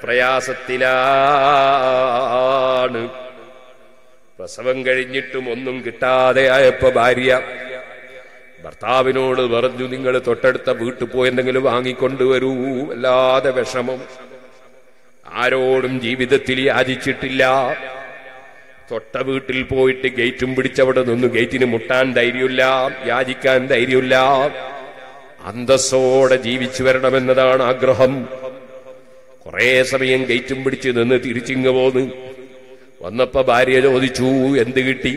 പ്രയാസത്തിലാണ്. പ്രസവം കഴിഞ്ഞിട്ടും ഒന്നും കിട്ടാതെ ആയപ്പോ ഭാര്യ ഭർത്താവിനോട് പറഞ്ഞു, നിങ്ങൾ തൊട്ടടുത്ത വീട്ടിൽ പോയി എന്തെങ്കിലും വാങ്ങിക്കൊണ്ടുവരൂ. അല്ലാതെ വിഷമം. ആരോടും ജീവിതത്തിൽ യാചിച്ചിട്ടില്ല. തൊട്ട വീട്ടിൽ പോയിട്ട് ഗേറ്റും പിടിച്ചവിടെ നിന്ന് ഗേറ്റിന് മുട്ടാൻ ധൈര്യമില്ല, യാചിക്കാൻ ധൈര്യമില്ല. അന്തസ്സോടെ ജീവിച്ചു വരണമെന്നതാണ് ആഗ്രഹം. കുറെ സമയം ഗേറ്റും പിടിച്ച് നിന്ന് തിരിച്ചിങ്ങ് പോന്ന് വന്നപ്പോ ഭാര്യ ചോദിച്ചു, എന്ത് കിട്ടി?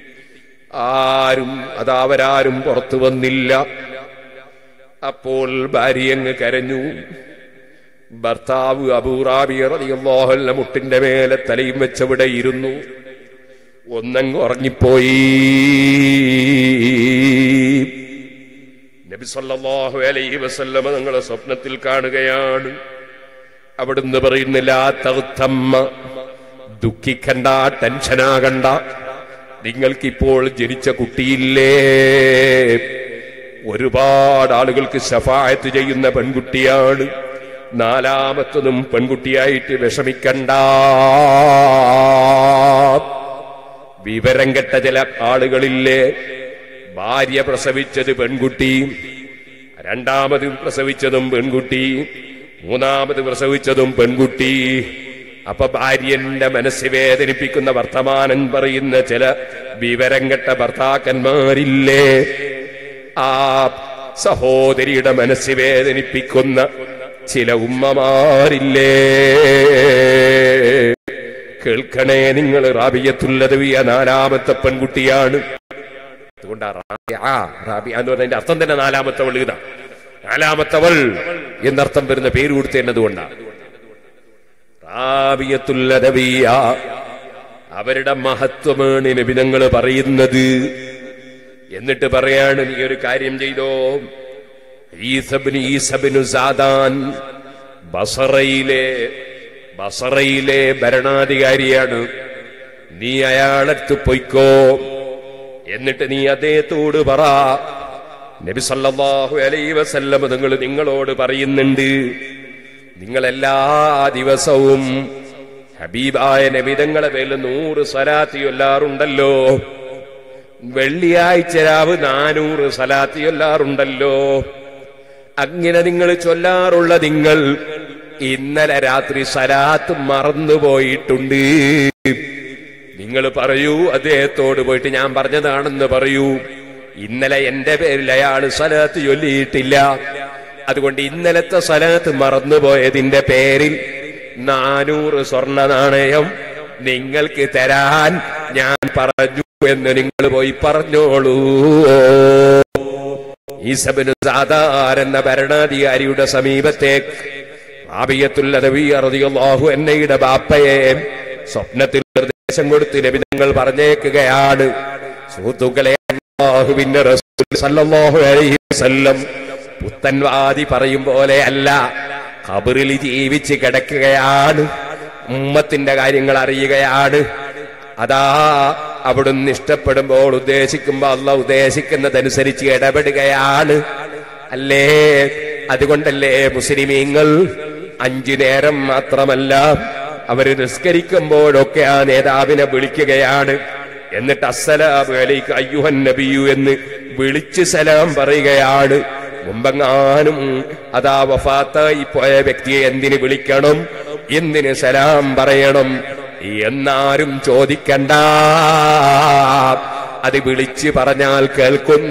അവരാരും പുറത്തു വന്നില്ല. അപ്പോൾ ഭാര്യ അങ്ങ് കരഞ്ഞു. ഭർത്താവ് അബൂ റാബിയ റളിയല്ലാഹു അൻഹു മുട്ടിന്റെ മേലെ തലയും വെച്ചവിടെ ഇരുന്നു. ഒന്നങ്ങ് ഉറങ്ങിപ്പോയി. നബി സല്ലല്ലാഹു അലൈഹി വസല്ലമ തങ്ങളെ സ്വപ്നത്തിൽ കാണുകയാണ്. അവിടുന്ന് പറയുന്നില്ല, തഗ്തമ്മ, ദുഃഖിക്കണ്ട, ടെൻഷനാകണ്ട. നിങ്ങൾക്കിപ്പോൾ ജനിച്ച കുട്ടിയില്ലേ, ഒരുപാട് ആളുകൾക്ക് ശഫാഅത്ത് ചെയ്യുന്ന പെൺകുട്ടിയാണ്. 4ാമത്തതും പെൺകുട്ടിയായിട്ട് വിഷമിക്കണ്ട. വിവരം കെട്ട ചില ആളുകളില്ലേ, ഭാര്യ പ്രസവിച്ചത് പെൺകുട്ടി, 2ാമത് പ്രസവിച്ചതും പെൺകുട്ടി, 3ാമത് പ്രസവിച്ചതും പെൺകുട്ടി. അപ്പൊ ഭാര്യന്റെ മനസ്സ് വേദനിപ്പിക്കുന്ന വർത്തമാനം പറയുന്ന ചില വിവരം കെട്ട ഭർത്താക്കന്മാരില്ലേ? ആ സഹോദരിയുടെ മനസ്സ് വേദനിപ്പിക്കുന്ന ചില ഉമ്മമാരില്ലേ? കേൾക്കണേ നിങ്ങൾ, റാബിയത്തുൽ അദവിയ 4ാമത്തെ പെൺകുട്ടിയാണ്. അതുകൊണ്ടാ റാബിയ എന്ന് പറഞ്ഞതിന്റെ അർത്ഥം തന്നെ 4ാമത്തവൾ. ഇതാ 4ാമത്തവൾ എന്നർത്ഥം വരുന്ന പേര് കൊടുത്തതുകൊണ്ടാണ് റാബിയത്തുൽ അദവിയ. അവരുടെ മഹത്വമാണ് നബി തങ്ങൾ പറയുന്നത്. എന്നിട്ട് പറയാണ്, നീ ഒരു കാര്യം ചെയ്തോ, ഈസബ്നു സാദാൻ ബസറയിലെ ഭരണാധികാരിയാണ്, നീ അയാളടുത്ത് പൊയ്ക്കോ. എന്നിട്ട് നീ അദ്ദേഹത്തോട് പറ, നബി സല്ലല്ലാഹു അലൈഹി വസല്ലം നിങ്ങളോട് പറയുന്നുണ്ട്, നിങ്ങളെല്ലാ ദിവസവും ഹബീബായ നബി തങ്ങളെ പേരിൽ 100 സ്വലാത്ത് ചൊല്ലാറുണ്ടല്ലോ, വെള്ളിയാഴ്ച രാവ് 400 സ്വലാത്ത് ചൊല്ലാറുണ്ടല്ലോ. അങ്ങനെ നിങ്ങൾ ചൊല്ലാറുള്ള നിങ്ങൾ ഇന്നലെ രാത്രി സ്വലാത്ത് മറന്നുപോയിട്ടുണ്ട്. നിങ്ങൾ പറയൂ, അദ്ദേഹത്തോട് പോയിട്ട് ഞാൻ പറഞ്ഞതാണെന്ന് പറയൂ, ഇന്നലെ എന്റെ പേരിൽ അയാൾ സ്വലാത്ത് ചൊല്ലിയിട്ടില്ല, അതുകൊണ്ട് ഇന്നലത്തെ സ്വലാത്ത് മറന്നുപോയതിന്റെ പേരിൽ 400 സ്വർണ്ണ നാണയം നിങ്ങൾക്ക് തരാൻ ഞാൻ പറഞ്ഞു എന്ന് നിങ്ങൾ പോയി പറഞ്ഞോളൂ. ഈസബ്നു സാദാൻ എന്ന ഭരണാധികാരിയുടെ സമീപത്തേക്ക് റാബിയത്തുൽ അദവിയ റളിയല്ലാഹു അൻഹയുടെ ബാപ്പയെ സ്വപ്നത്തിൽ നിർദ്ദേശം കൊടുത്ത് നബി തങ്ങൾ പറഞ്ഞേക്കുകയാണ്, സുഹൃത്തുക്കളെ, അല്ലാഹുവിന്റെ റസൂൽ സല്ലല്ലാഹു അലൈഹി വസല്ലം പുത്തൻവാദി പറയും പോലെ അല്ല, ഖബറിൽ ജീവിച്ച് കിടക്കുകയാണ്, ഉമ്മത്തിന്റെ കാര്യങ്ങൾ അറിയുകയാണ്. അതാ അവിടുന്ന് ഇഷ്ടപ്പെടുമ്പോൾ ഉദ്ദേശിക്കുമ്പോൾ അല്ലാഹു ഉദ്ദേശിക്കുന്നതനുസരിച്ച് ഇടപെടുകയാണ് അല്ലേ? അതുകൊണ്ടല്ലേ മുസ്ലിമീങ്ങൾ 5 നേരം മാത്രമല്ല, അവര് നിസ്കരിക്കുമ്പോഴൊക്കെ ആ നേതാവിനെ വിളിക്കുകയാണ്. എന്നിട്ട് അസ്സലാമു അലൈക അയ്യുഹൻ നബിയു എന്ന് വിളിച്ച് സലാം പറയുകയാണ്. മുമ്പെങ്ങാനും അതാ വഫാത്തായി പോയ വ്യക്തിയെ എന്തിന് വിളിക്കണം, എന്തിന് സലാം പറയണം എന്നാരും ചോദിക്കണ്ട. അത് വിളിച്ച് പറഞ്ഞാൽ കേൾക്കുന്ന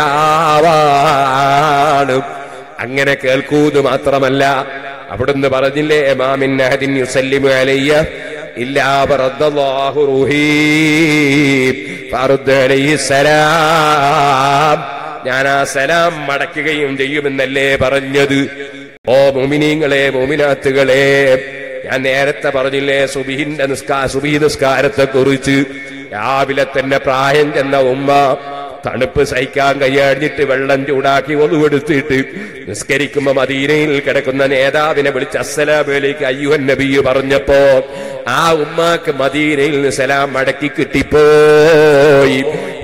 നേതാവാണ്. അങ്ങനെ കേൾക്കൂന്ന് മാത്രമല്ല, അവിടുന്ന് പറഞ്ഞില്ലേ, മാമിൻ അഹദിൻ യുസല്ലിമു അലയ്യ ഇല്ലാ റദ്ദല്ലാഹു റൂഹി ഫറദ്ദ അലൈഹി സലാം. ഞാൻ ആ സലാം മടക്കുകയും ചെയ്യുമെന്നല്ലേ പറഞ്ഞത്. ഓ മുഅ്മിനീങ്ങളെ, മുഅ്മിനാത്തുകളെ, ഞാൻ നേരത്തെ പറഞ്ഞില്ലേ സുബ്ഹി നിസ്കാരത്തെ കുറിച്ച്. രാവിലെ തന്നെ പ്രായം ചെന്ന ഉമ്മ തണുപ്പ് സഹിക്കാൻ കഴിയാഞ്ഞിട്ട് വെള്ളം ചൂടാക്കി ഒന്നുകൊടുത്തിട്ട് നിസ്കരിക്കുമ്പോ മദീനയിൽ കിടക്കുന്ന നേതാവിനെ വിളിച്ച് അസ്സലാമു അലൈക അയ്യുഹൻ നബിയു പറഞ്ഞപ്പോ ആ ഉമ്മാക്ക് മദീനയിൽ നിന്ന് സലാം മടക്കി കിട്ടിപ്പോയി.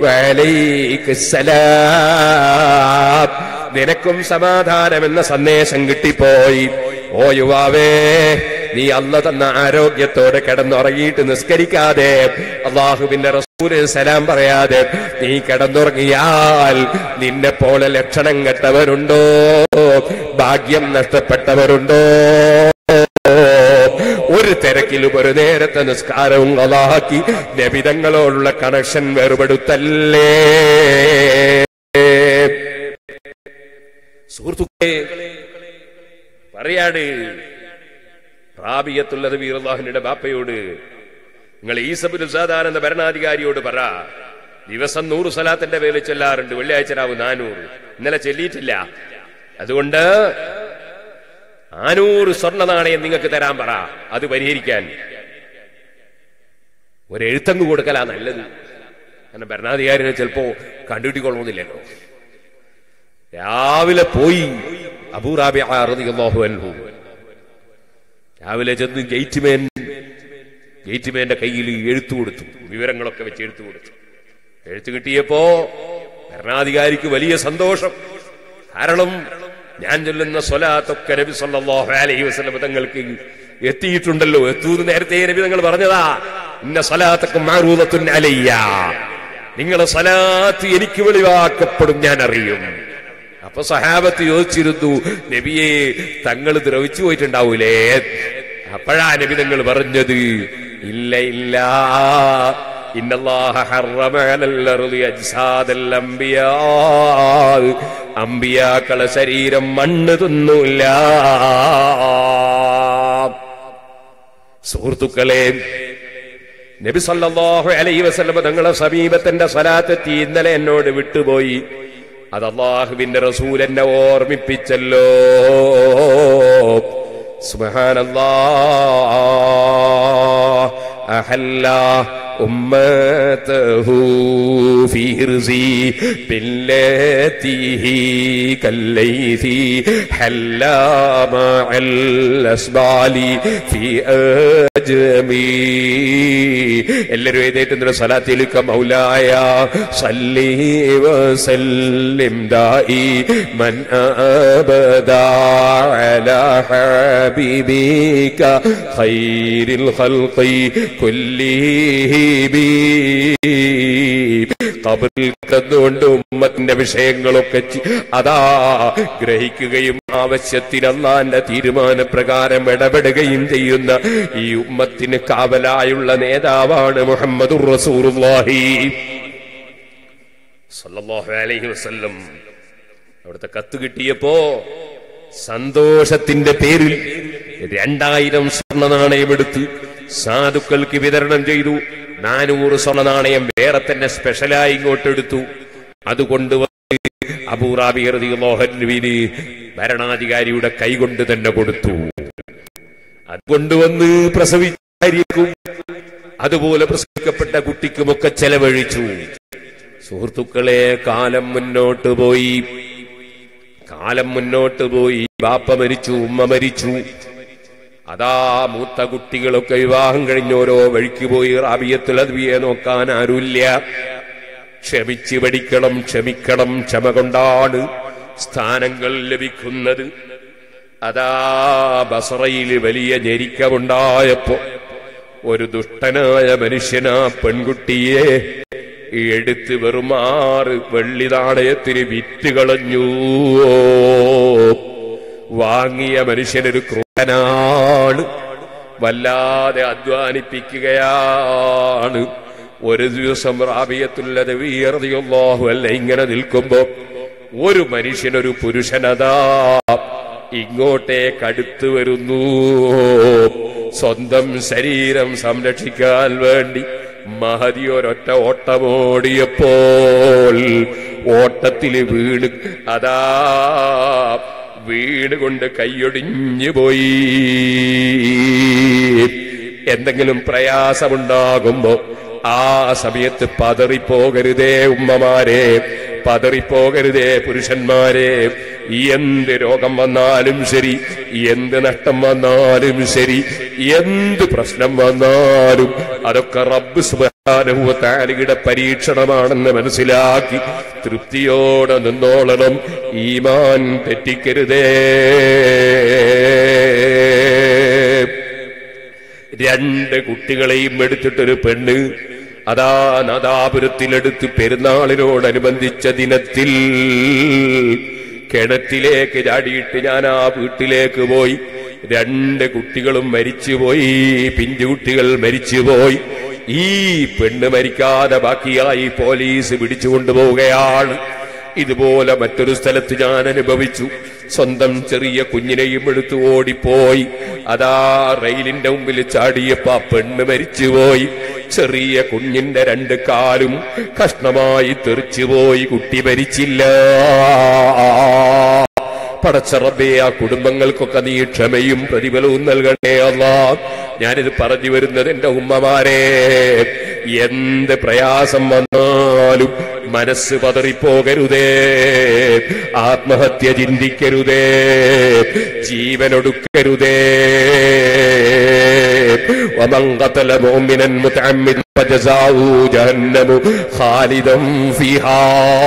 വഅലൈക്കുസ്സലാം, നിനക്കും സമാധാനം എന്ന സന്ദേശം കിട്ടിപ്പോയി. ഓ യുവാവേ, നീ അല്ലാഹു തന്ന ആരോഗ്യത്തോടെ കിടന്നുറങ്ങിയിട്ട് നിസ്കരിക്കാതെ അല്ലാഹുവിന്റെ റസൂലിന് സലാം പറയാതെ നീ കിടന്നുറങ്ങിയാൽ നിന്നെ പോലെ ലക്ഷണം കെട്ടവരുണ്ടോ? ഭാഗ്യം നഷ്ടപ്പെട്ടവരുണ്ടോ? ഒരു തിരക്കിലും ഒരു നേരത്തെ നിസ്കാരവും അല്ലാഹി നബിതങ്ങളോടുള്ള കണക്ഷൻ വേർപെടുത്തല്ലേ? സുഹൃത്തുക്കളെ, പറയാണ് റാബിയത്തുൽ അദവിയ റളിയല്ലാഹുവിന്റെ ബാപ്പയോട്, നിങ്ങൾ ഈസബ്നു സാദാൻ എന്ന ഭരണാധികാരിയോട് പറ, ദിവസം 100 സ്വലാത്തിന്റെ പേരിൽ ചൊല്ലാറുണ്ട്, വെള്ളിയാഴ്ച രാവ് 400, ഇന്നലെ ചൊല്ലിയിട്ടില്ല, അതുകൊണ്ട് 400 സ്വർണ്ണ നാണയം നിങ്ങൾക്ക് തരാൻ പറ. അത് പരിഹരിക്കാൻ ഒരെഴുത്തങ്ങ് കൊടുക്കലാ നല്ലത്. കാരണം ഭരണാധികാരിനെ ചിലപ്പോ കണ്ടുപിടിക്കൊള്ളണമെന്നില്ലല്ലോ. രാവിലെ പോയി അബൂ റാബിഅ റളിയല്ലാഹു അൻഹു രാവിലെ ചെന്ന് ഗേറ്റ്മാന്റെ കയ്യിൽ എഴുത്തു കൊടുത്തു, വിവരങ്ങളൊക്കെ വെച്ച് എഴുത്തു കൊടുത്തു. എഴുത്ത് കിട്ടിയപ്പോ ഭരണാധികാരിക്ക് വലിയ സന്തോഷം. കാരണം ഞാൻ ചൊല്ലുന്ന സ്വലാത്തൊക്കെ നബി സല്ലല്ലാഹു അലൈഹി വസല്ലം തങ്ങൾക്ക് എത്തിയിട്ടുണ്ടല്ലോ. എത്തൂന്ന് നേരത്തെ നബി തങ്ങൾ പറഞ്ഞതാ, ഇന്ന സ്വലാത്തക്കും മഅറൂദത്തുൻ അലയ്യ, നിങ്ങളെ സ്വലാത്ത് എനിക്ക് വെളിവാക്കപ്പെടും, ഞാൻ അറിയും. അപ്പൊ സഹാബത്ത് ചോദിച്ചിരുന്നു, നബിയെ തങ്ങൾ ദ്രവിച്ചു പോയിട്ടുണ്ടാവൂലേ? അപ്പോഴാ നബി തങ്ങൾ പറഞ്ഞത്, ഇല്ല ഇല്ല, ഇന്നല്ലാഹ ഹറമ അലൽ അർളി അജ്സാദൽ അംബിയാ, അംബിയാക്കളെ ശരീരം മണ്ണ് തിന്നൂല. സുഹൃത്തുക്കളെ, നബി സല്ലല്ലാഹു അലൈഹി വസല്ലം തങ്ങളെ സമീപത്തിന്റെ സ്വലാത്തെത്തി ഇന്നലെ എന്നോട് വിട്ടുപോയി. അത് അല്ലാഹുവിന്റെ റസൂൽ എന്നെ ഓർമ്മിപ്പിച്ചല്ലോ. സുബ്ഹാനല്ലാഹ്. അഹല്ല ഉമ്മതഹു ഫീ ഹിർസി ബില്ലതിഹി കല്ലൈതി ഹല്ല മഅൽ അസ്ബാലി ഫീ അജ്മി. എല്ലാവരും എഴുന്നേറ്റ് സ്വലാത്തിലേക്ക് മൗലായ സല്ലി വസല്ലിം ദായിമൻ അബദാ അലാ ഹബീബിക ഖൈറിൽ ഖൽഖി കുല്ലിഹിം. ഖബറിൽ കിടന്നുകൊണ്ട് ഉമ്മത്തിന്റെ വിഷയങ്ങളൊക്കെ അതാ ഗ്രഹിക്കുകയും ആവശ്യത്തിന് അല്ലാഹുവിന്റെ തീരുമാനപ്രകാരം ഇടപെടുകയും ചെയ്യുന്ന ഈ ഉമ്മത്തിന് കാവലായുള്ള നേതാവാണ് മുഹമ്മദുർ റസൂലുള്ളാഹി സ്വല്ലല്ലാഹു അലൈഹി വസല്ലം. അവിടുത്തെ കത്ത് കിട്ടിയപ്പോ സന്തോഷത്തിന്റെ പേരിൽ 2000 സ്വർണ്ണ നാണയം എടുത്ത് സാധുക്കൾക്ക് വിതരണം ചെയ്തു. 400 സ്വർണ്ണ നാണയം വേറെ തന്നെ സ്പെഷ്യലായി ഇങ്ങോട്ടെടുത്തു. അതുകൊണ്ട് അബൂ റാബി റളിയല്ലാഹു അൻഹുവിന് ഭരണാധികാരിയുടെ കൈകൊണ്ട് തന്നെ കൊടുത്തു. അതുകൊണ്ടുവന്ന് പ്രസവിച്ചായിരിക്കും, അതുപോലെ പ്രസവിക്കപ്പെട്ട കുട്ടിക്കുമൊക്കെ ചെലവഴിച്ചു. സുഹൃത്തുക്കളെ, കാലം മുന്നോട്ട് പോയി. ബാപ്പ മരിച്ചു, ഉമ്മ മരിച്ചു. അതാ മൂത്ത കുട്ടികളൊക്കെ വിവാഹം കഴിഞ്ഞ് ഓരോ വഴിക്ക് പോയി. റാബിയത്തുൽ അദ്വിയെ നോക്കാൻ ആരുമില്ല. ക്ഷമിച്ച് പഠിക്കണം, ക്ഷമിക്കണം. ക്ഷമ കൊണ്ടാണ് സ്ഥാനങ്ങൾ ലഭിക്കുന്നത്. അതാ ബസറയിൽ വലിയ ഞെരുക്കമുണ്ടായപ്പോ ഒരു ദുഷ്ടനായ മനുഷ്യനാ പെൺകുട്ടിയെ എടുത്ത് വെറും 6 വെള്ളി നാണയത്തിന് വിറ്റ് കളഞ്ഞു. വാങ്ങിയ മനുഷ്യനൊരു ക്രൂരനാണ്, വല്ലാതെ അധ്വാനിപ്പിക്കുകയാണ്. ഒരു ദിവസം റാബിയത്തുൽ അദ്വി റളിയല്ലാഹു അൻഹു ഇങ്ങനെ നിൽക്കുമ്പോ ഒരു മനുഷ്യനൊരു പുരുഷനതാ ഇങ്ങോട്ടേക്ക് അടുത്ത് വരുന്നു. സ്വന്തം ശരീരം സംരക്ഷിക്കാൻ വേണ്ടി മഹദി ഒരൊറ്റ ഓട്ടമോടിയപ്പോൾ ഓട്ടത്തിൽ വീണുകൊണ്ട് കൈയൊടിഞ്ഞു പോയി. എന്തെങ്കിലും പ്രയാസമുണ്ടാകുമ്പോ ആ സമയത്ത് പതറിപ്പോകരുതേ ഉമ്മമാരെ, പതറിപ്പോകരുതേ പുരുഷന്മാരെ. എന്ത് രോഗം വന്നാലും ശരി, എന്ത് നഷ്ടം വന്നാലും ശരി, എന്ത് പ്രശ്നം വന്നാലും അതൊക്കെ റബ്ബ് സുബ്ഹാനഹു വ തആലയുടെ പരീക്ഷണമാണെന്ന് മനസ്സിലാക്കി തൃപ്തിയോടെ നിന്നോളണം. ഈമാൻ തെറ്റിക്കരുതേ. 2 കുട്ടികളെയും എടുത്തിട്ടൊരു പെണ്ണ് അതാ നാദാപുരത്തിലെടുത്ത് പെരുന്നാളിനോടനുബന്ധിച്ച ദിനത്തിൽ കിണറ്റിലേക്ക് ചാടിയിട്ട് ഞാൻ ആ വീട്ടിലേക്ക് പോയി. 2 കുട്ടികളും മരിച്ചുപോയി, പിഞ്ചുകുട്ടികൾ മരിച്ചുപോയി. ഈ പെണ്ണ് മരിക്കാതെ ബാക്കിയായി പോലീസ് പിടിച്ചുകൊണ്ടുപോവുകയാണ്. ഇതുപോലെ മറ്റൊരു സ്ഥലത്ത് ഞാൻ അനുഭവിച്ചു. സ്വന്തം ചെറിയ കുഞ്ഞിനെയും എടുത്ത് ഓടിപ്പോയി. അതാ റെയിലിന്റെ മുമ്പിൽ ചാടിയപ്പോ ആ പെണ്ണ് മരിച്ചുപോയി. ചെറിയ കുഞ്ഞിന്റെ 2 കാലും കഷ്ണമായി തെറിച്ചുപോയി. കുട്ടി മരിച്ചില്ല. പടച്ച റബ്ബേ, ആ കുടുംബങ്ങൾക്കൊക്കെ നീ ക്ഷമയും പ്രതിഫലവും നൽകണേ അല്ലാഹ്. ഞാനിത് പറഞ്ഞു വരുന്നത് എന്റെ ഉമ്മമാരെ, എന്ത് പ്രയാസം വന്നാലും മനസ്സ് പതറിപ്പോകരുതേ, ആത്മഹത്യ ചിന്തിക്കരുതേ, ജീവനൊടുക്കരുതേ. ومن قتل مؤمنا متعمدا فجزاؤه جهنم خالدا فيها.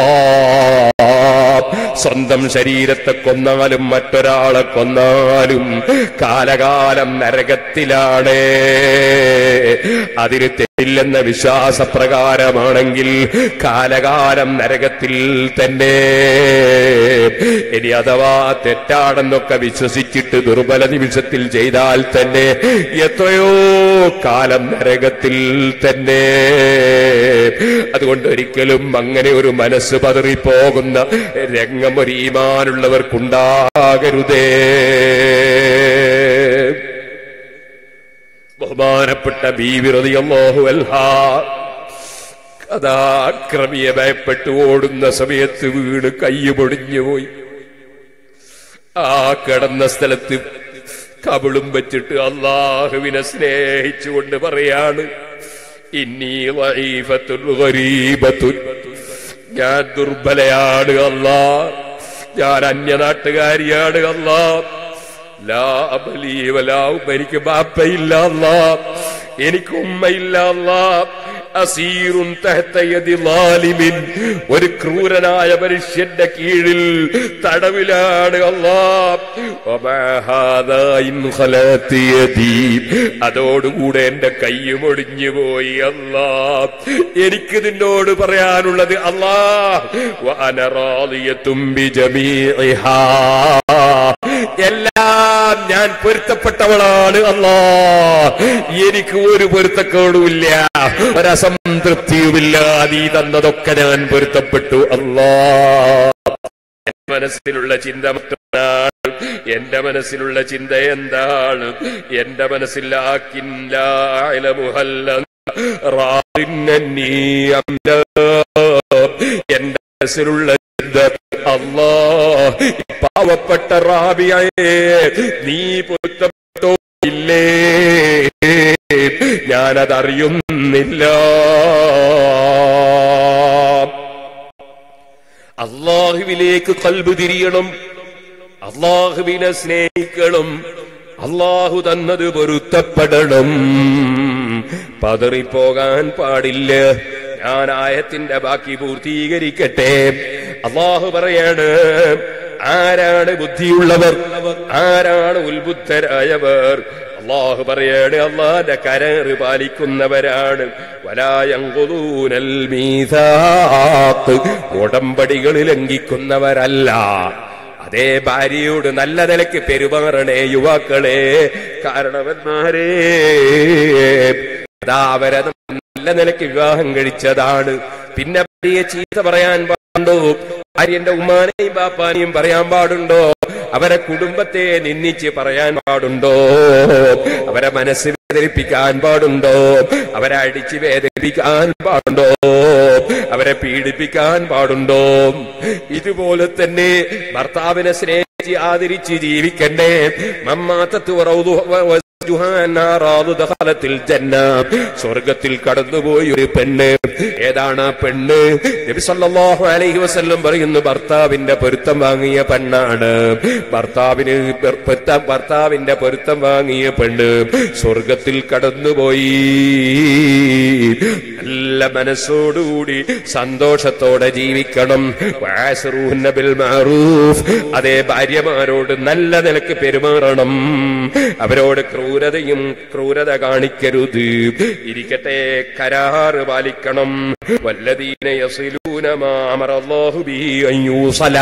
സ്വന്തം ശരീരത്തെ കൊന്നാലും മറ്റൊരാളെ കൊന്നാലും കാലകാലം നരകത്തിലാണ്. അതിന് തെറ്റില്ലെന്ന വിശ്വാസപ്രകാരമാണെങ്കിൽ കാലകാലം നരകത്തിൽ തന്നെ. ഇനി അഥവാ തെറ്റാണെന്നൊക്കെ വിശ്വസിച്ചിട്ട് ദുർബല നിമിഷത്തിൽ ചെയ്താൽ തന്നെ എത്രയോ കാലം നരകത്തിൽ തന്നെ. അതുകൊണ്ട് ഒരിക്കലും അങ്ങനെ ഒരു മനസ്സ് പതറിപ്പോകുന്ന രംഗം ഒരു ഈമാനുള്ളവർക്കുണ്ടാകരുതേ. ബഹുമാനപ്പെട്ട ബീവി റളിയല്ലാഹു അൻഹാ അതാ അക്രമിയെ ഭയപ്പെട്ടു ഓടുന്ന സമയത്ത് വീണ് കയ്യ് പൊടിഞ്ഞുപോയി. ആ കിടന്ന സ്ഥലത്ത് കബളും വെച്ചിട്ട് അല്ലാഹുവിനെ സ്നേഹിച്ചുകൊണ്ട് പറയാണ്, ഇന്നീ ളഈഫത്തുൻ ഗരീബത്തുൻ, ഞാൻ ദുർബലയാണ് അല്ലാ, ഞാൻ അന്യനാട്ടുകാരിയാണ് അല്ലാ, ലാ അബലി വലാ ഉമ്മ, എനിക്ക് ബാപ്പയില്ല അല്ലാ, എനിക്ക് ഉമ്മയില്ല അല്ലാ, അസീറുൻ തഹ്ത യദി ളാലിമിൻ, ഒരു ക്രൂരനായ മനുഷ്യന്റെ കീഴിൽ തടവിലാണ് അല്ലാ. വമാ ഹാദാ ഇൻ ഖലതി യദി, അതോടുകൂടെ എന്റെ കയ്യും ഒടിഞ്ഞു പോയി അല്ലാ. എനിക്ക് നിന്നോട് പറയാനുള്ളത് അല്ലാ, വഅന റാദിയതും ബിജമീഇഹാ, എല്ലാം ഞാൻ പൊരുത്തപ്പെട്ടവളാണ് അല്ലാ, എനിക്ക് ഒരു പൊരുത്തക്കേടുമില്ല, ഒരസംതൃപ്തിയുമില്ല, നീ തന്നതൊക്കെ ഞാൻ പൊരുത്തപ്പെട്ടു അല്ലാ. മനസ്സിലുള്ള ചിന്ത മറ്റൊന്നാണ്. എന്റെ മനസ്സിലുള്ള ചിന്ത എന്താണ്? എന്റെ മനസ്സിൽ എന്റെ മനസ്സിലുള്ള ചിന്ത അല്ലാ, പാവപ്പെട്ട റാബിയയെ നീ പൊരുത്തപ്പെട്ടോ ഇല്ലേ, ഞാനതറിയുന്നില്ല. അല്ലാഹുവിലേക്ക് ഖൽബ് തിരിയണം, അല്ലാഹുവിനെ സ്നേഹിക്കണം, അല്ലാഹു തന്നത് പൊരുത്തപ്പെടണം, പതറിപ്പോകാൻ പാടില്ല. ഞാൻ ആയത്തിന്റെ ബാക്കി പൂർത്തീകരിക്കട്ടെ. അല്ലാഹു പറയാണ്, ആരാണ് ബുദ്ധിയുള്ളവർ, ആരാണ് ഉത്ബുദ്ധരായവർ? അല്ലാഹു പറയാണ്, അല്ലാഹുവിന്റെ കരാറ് പാലിക്കുന്നവരാണ്. വലാ യൻഖുദൂനൽ മീസാഖ്, ഉടമ്പടികൾ ലംഘിക്കുന്നവരല്ല. അതേ ഭാര്യയോട് നല്ല നിലയ്ക്ക് പെരുമാറണേ യുവാക്കളെ, കാരണവന്മാരെ. അതാ അവരെ നല്ല നിലയ്ക്ക് വിവാഹം കഴിച്ചതാണ്. പിന്നെ ഭാര്യയെ ചീത്ത പറയാൻ പാടുണ്ടോ? ഭാര്യന്റെ ഉമ്മാനെയും ബാപ്പാനെയും പറയാൻ പാടുണ്ടോ? അവരെ കുടുംബത്തെ നിന്ദിച്ച് പറയാൻ പാടുണ്ടോ? അവരെ മനസ്സ് വേദനിപ്പിക്കാൻ പാടുണ്ടോ? അവരെ അടിച്ച് വേദനിപ്പിക്കാൻ പാടുണ്ടോ? അവരെ പീഡിപ്പിക്കാൻ പാടുണ്ടോ? ഇതുപോലെ തന്നെ ഭർത്താവിനെ സ്നേഹിച്ച് ആദരിച്ച് ജീവിക്കണ്ടേ. സ്വർഗത്തിൽ കടന്നുപോയി ഒരു പെണ്ണ്. ഏതാണ് ആ പെണ്ണ്? നബി സല്ലല്ലാഹു അലൈഹി വസല്ലം പറയുന്നു, ഭർത്താവിന്റെ പൊരുത്തം വാങ്ങിയ പെണ്ണാണ്. ഭർത്താവിന്റെ പൊരുത്തം വാങ്ങിയ പെണ്ണ് സ്വർഗത്തിൽ കടന്നുപോയി. നല്ല മനസ്സോടുകൂടി സന്തോഷത്തോടെ ജീവിക്കണം. ബിൽ മഅറൂഫ്, അതേ ഭാര്യമാരോട് നല്ല നിലക്ക് പെരുമാറണം. അവരോട് ക്രൂരത കാണിക്കരുത്. ഇരിക്കട്ടെ, കരാറ് പാലിക്കണം. വല്ലദീന യസിലൂന മാ അമറല്ലാഹു ബിഹി അൻ യൂസല,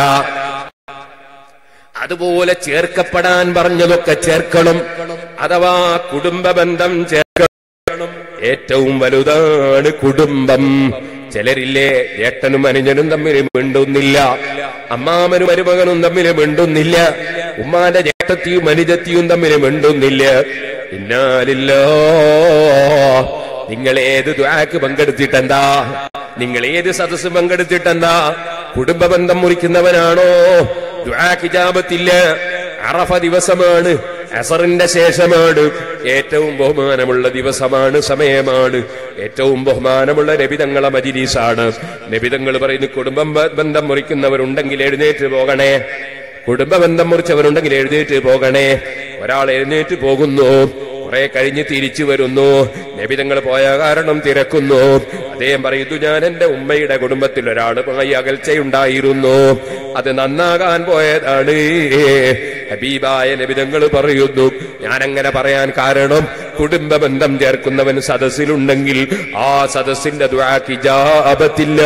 അതുപോലെ ചേർക്കപ്പെടാൻ പറഞ്ഞതൊക്കെ ചേർക്കണം. അഥവാ കുടുംബ ബന്ധം ചേർക്കണം. ഏറ്റവും വലുതാണ് കുടുംബം. ചിലരില്ലേ, ഏട്ടനും അനുജനും തമ്മിൽ മിണ്ടുന്നില്ല, അമ്മാമനും മരുമകനും തമ്മിൽ മിണ്ടുന്നില്ല, ഉമ്മാന്റെ ജേഷ്ഠത്തിയും അനുജത്തിയും തമ്മിൽ മിണ്ടുന്നില്ല. ഇന്നാലില്ലാ, നിങ്ങൾ ഏത് ദുആക്ക് പങ്കെടുത്തിട്ടെന്താ? നിങ്ങൾ ഏത് സദസ്സ് പങ്കെടുത്തിട്ടെന്താ? കുടുംബ ബന്ധം മുറിക്കുന്നവനാണോ? ദുആക്ക് ഇജാബത്തില്ല. അറഫ ദിവസമാണ്, അസറിന്റെ ശേഷമാണ്, ഏറ്റവും ബഹുമാനമുള്ള ദിവസമാണ്, സമയമാണ്, ഏറ്റവും ബഹുമാനമുള്ള നബിതങ്ങളെ മജ്‌ലിസാണ്. നബിതങ്ങൾ പറയുന്നു, കുടുംബ ബന്ധം മുറിക്കുന്നവരുണ്ടെങ്കിൽ എഴുന്നേറ്റ് പോകണേ. കുടുംബ ബന്ധം മുറിച്ചവരുണ്ടെങ്കിൽ എഴുന്നേറ്റ് പോകണേ. ഒരാൾ എഴുന്നേറ്റ് പോകുന്നു, കുറെ കഴിഞ്ഞ് തിരിച്ചു വരുന്നു. നബിതങ്ങൾ പോയ കാരണം തിരക്കുന്നു. അദ്ദേഹം പറയുന്നു, ഞാൻ എന്റെ ഉമ്മയുടെ കുടുംബത്തിൽ ഒരാളുമായി അകൽച്ചയുണ്ടായിരുന്നു, അത് നന്നാകാൻ പോയതാണ്. ഹബീബായ നബിതങ്ങൾ പറയുന്നു, ഞാൻ അങ്ങനെ പറയാൻ കാരണം കുടുംബ ബന്ധം ചേർക്കുന്നവൻ സദസ്സിലുണ്ടെങ്കിൽ ആ സദസ്സിന്റെ ദുആക്ക് ഇജാബത്തില്ല.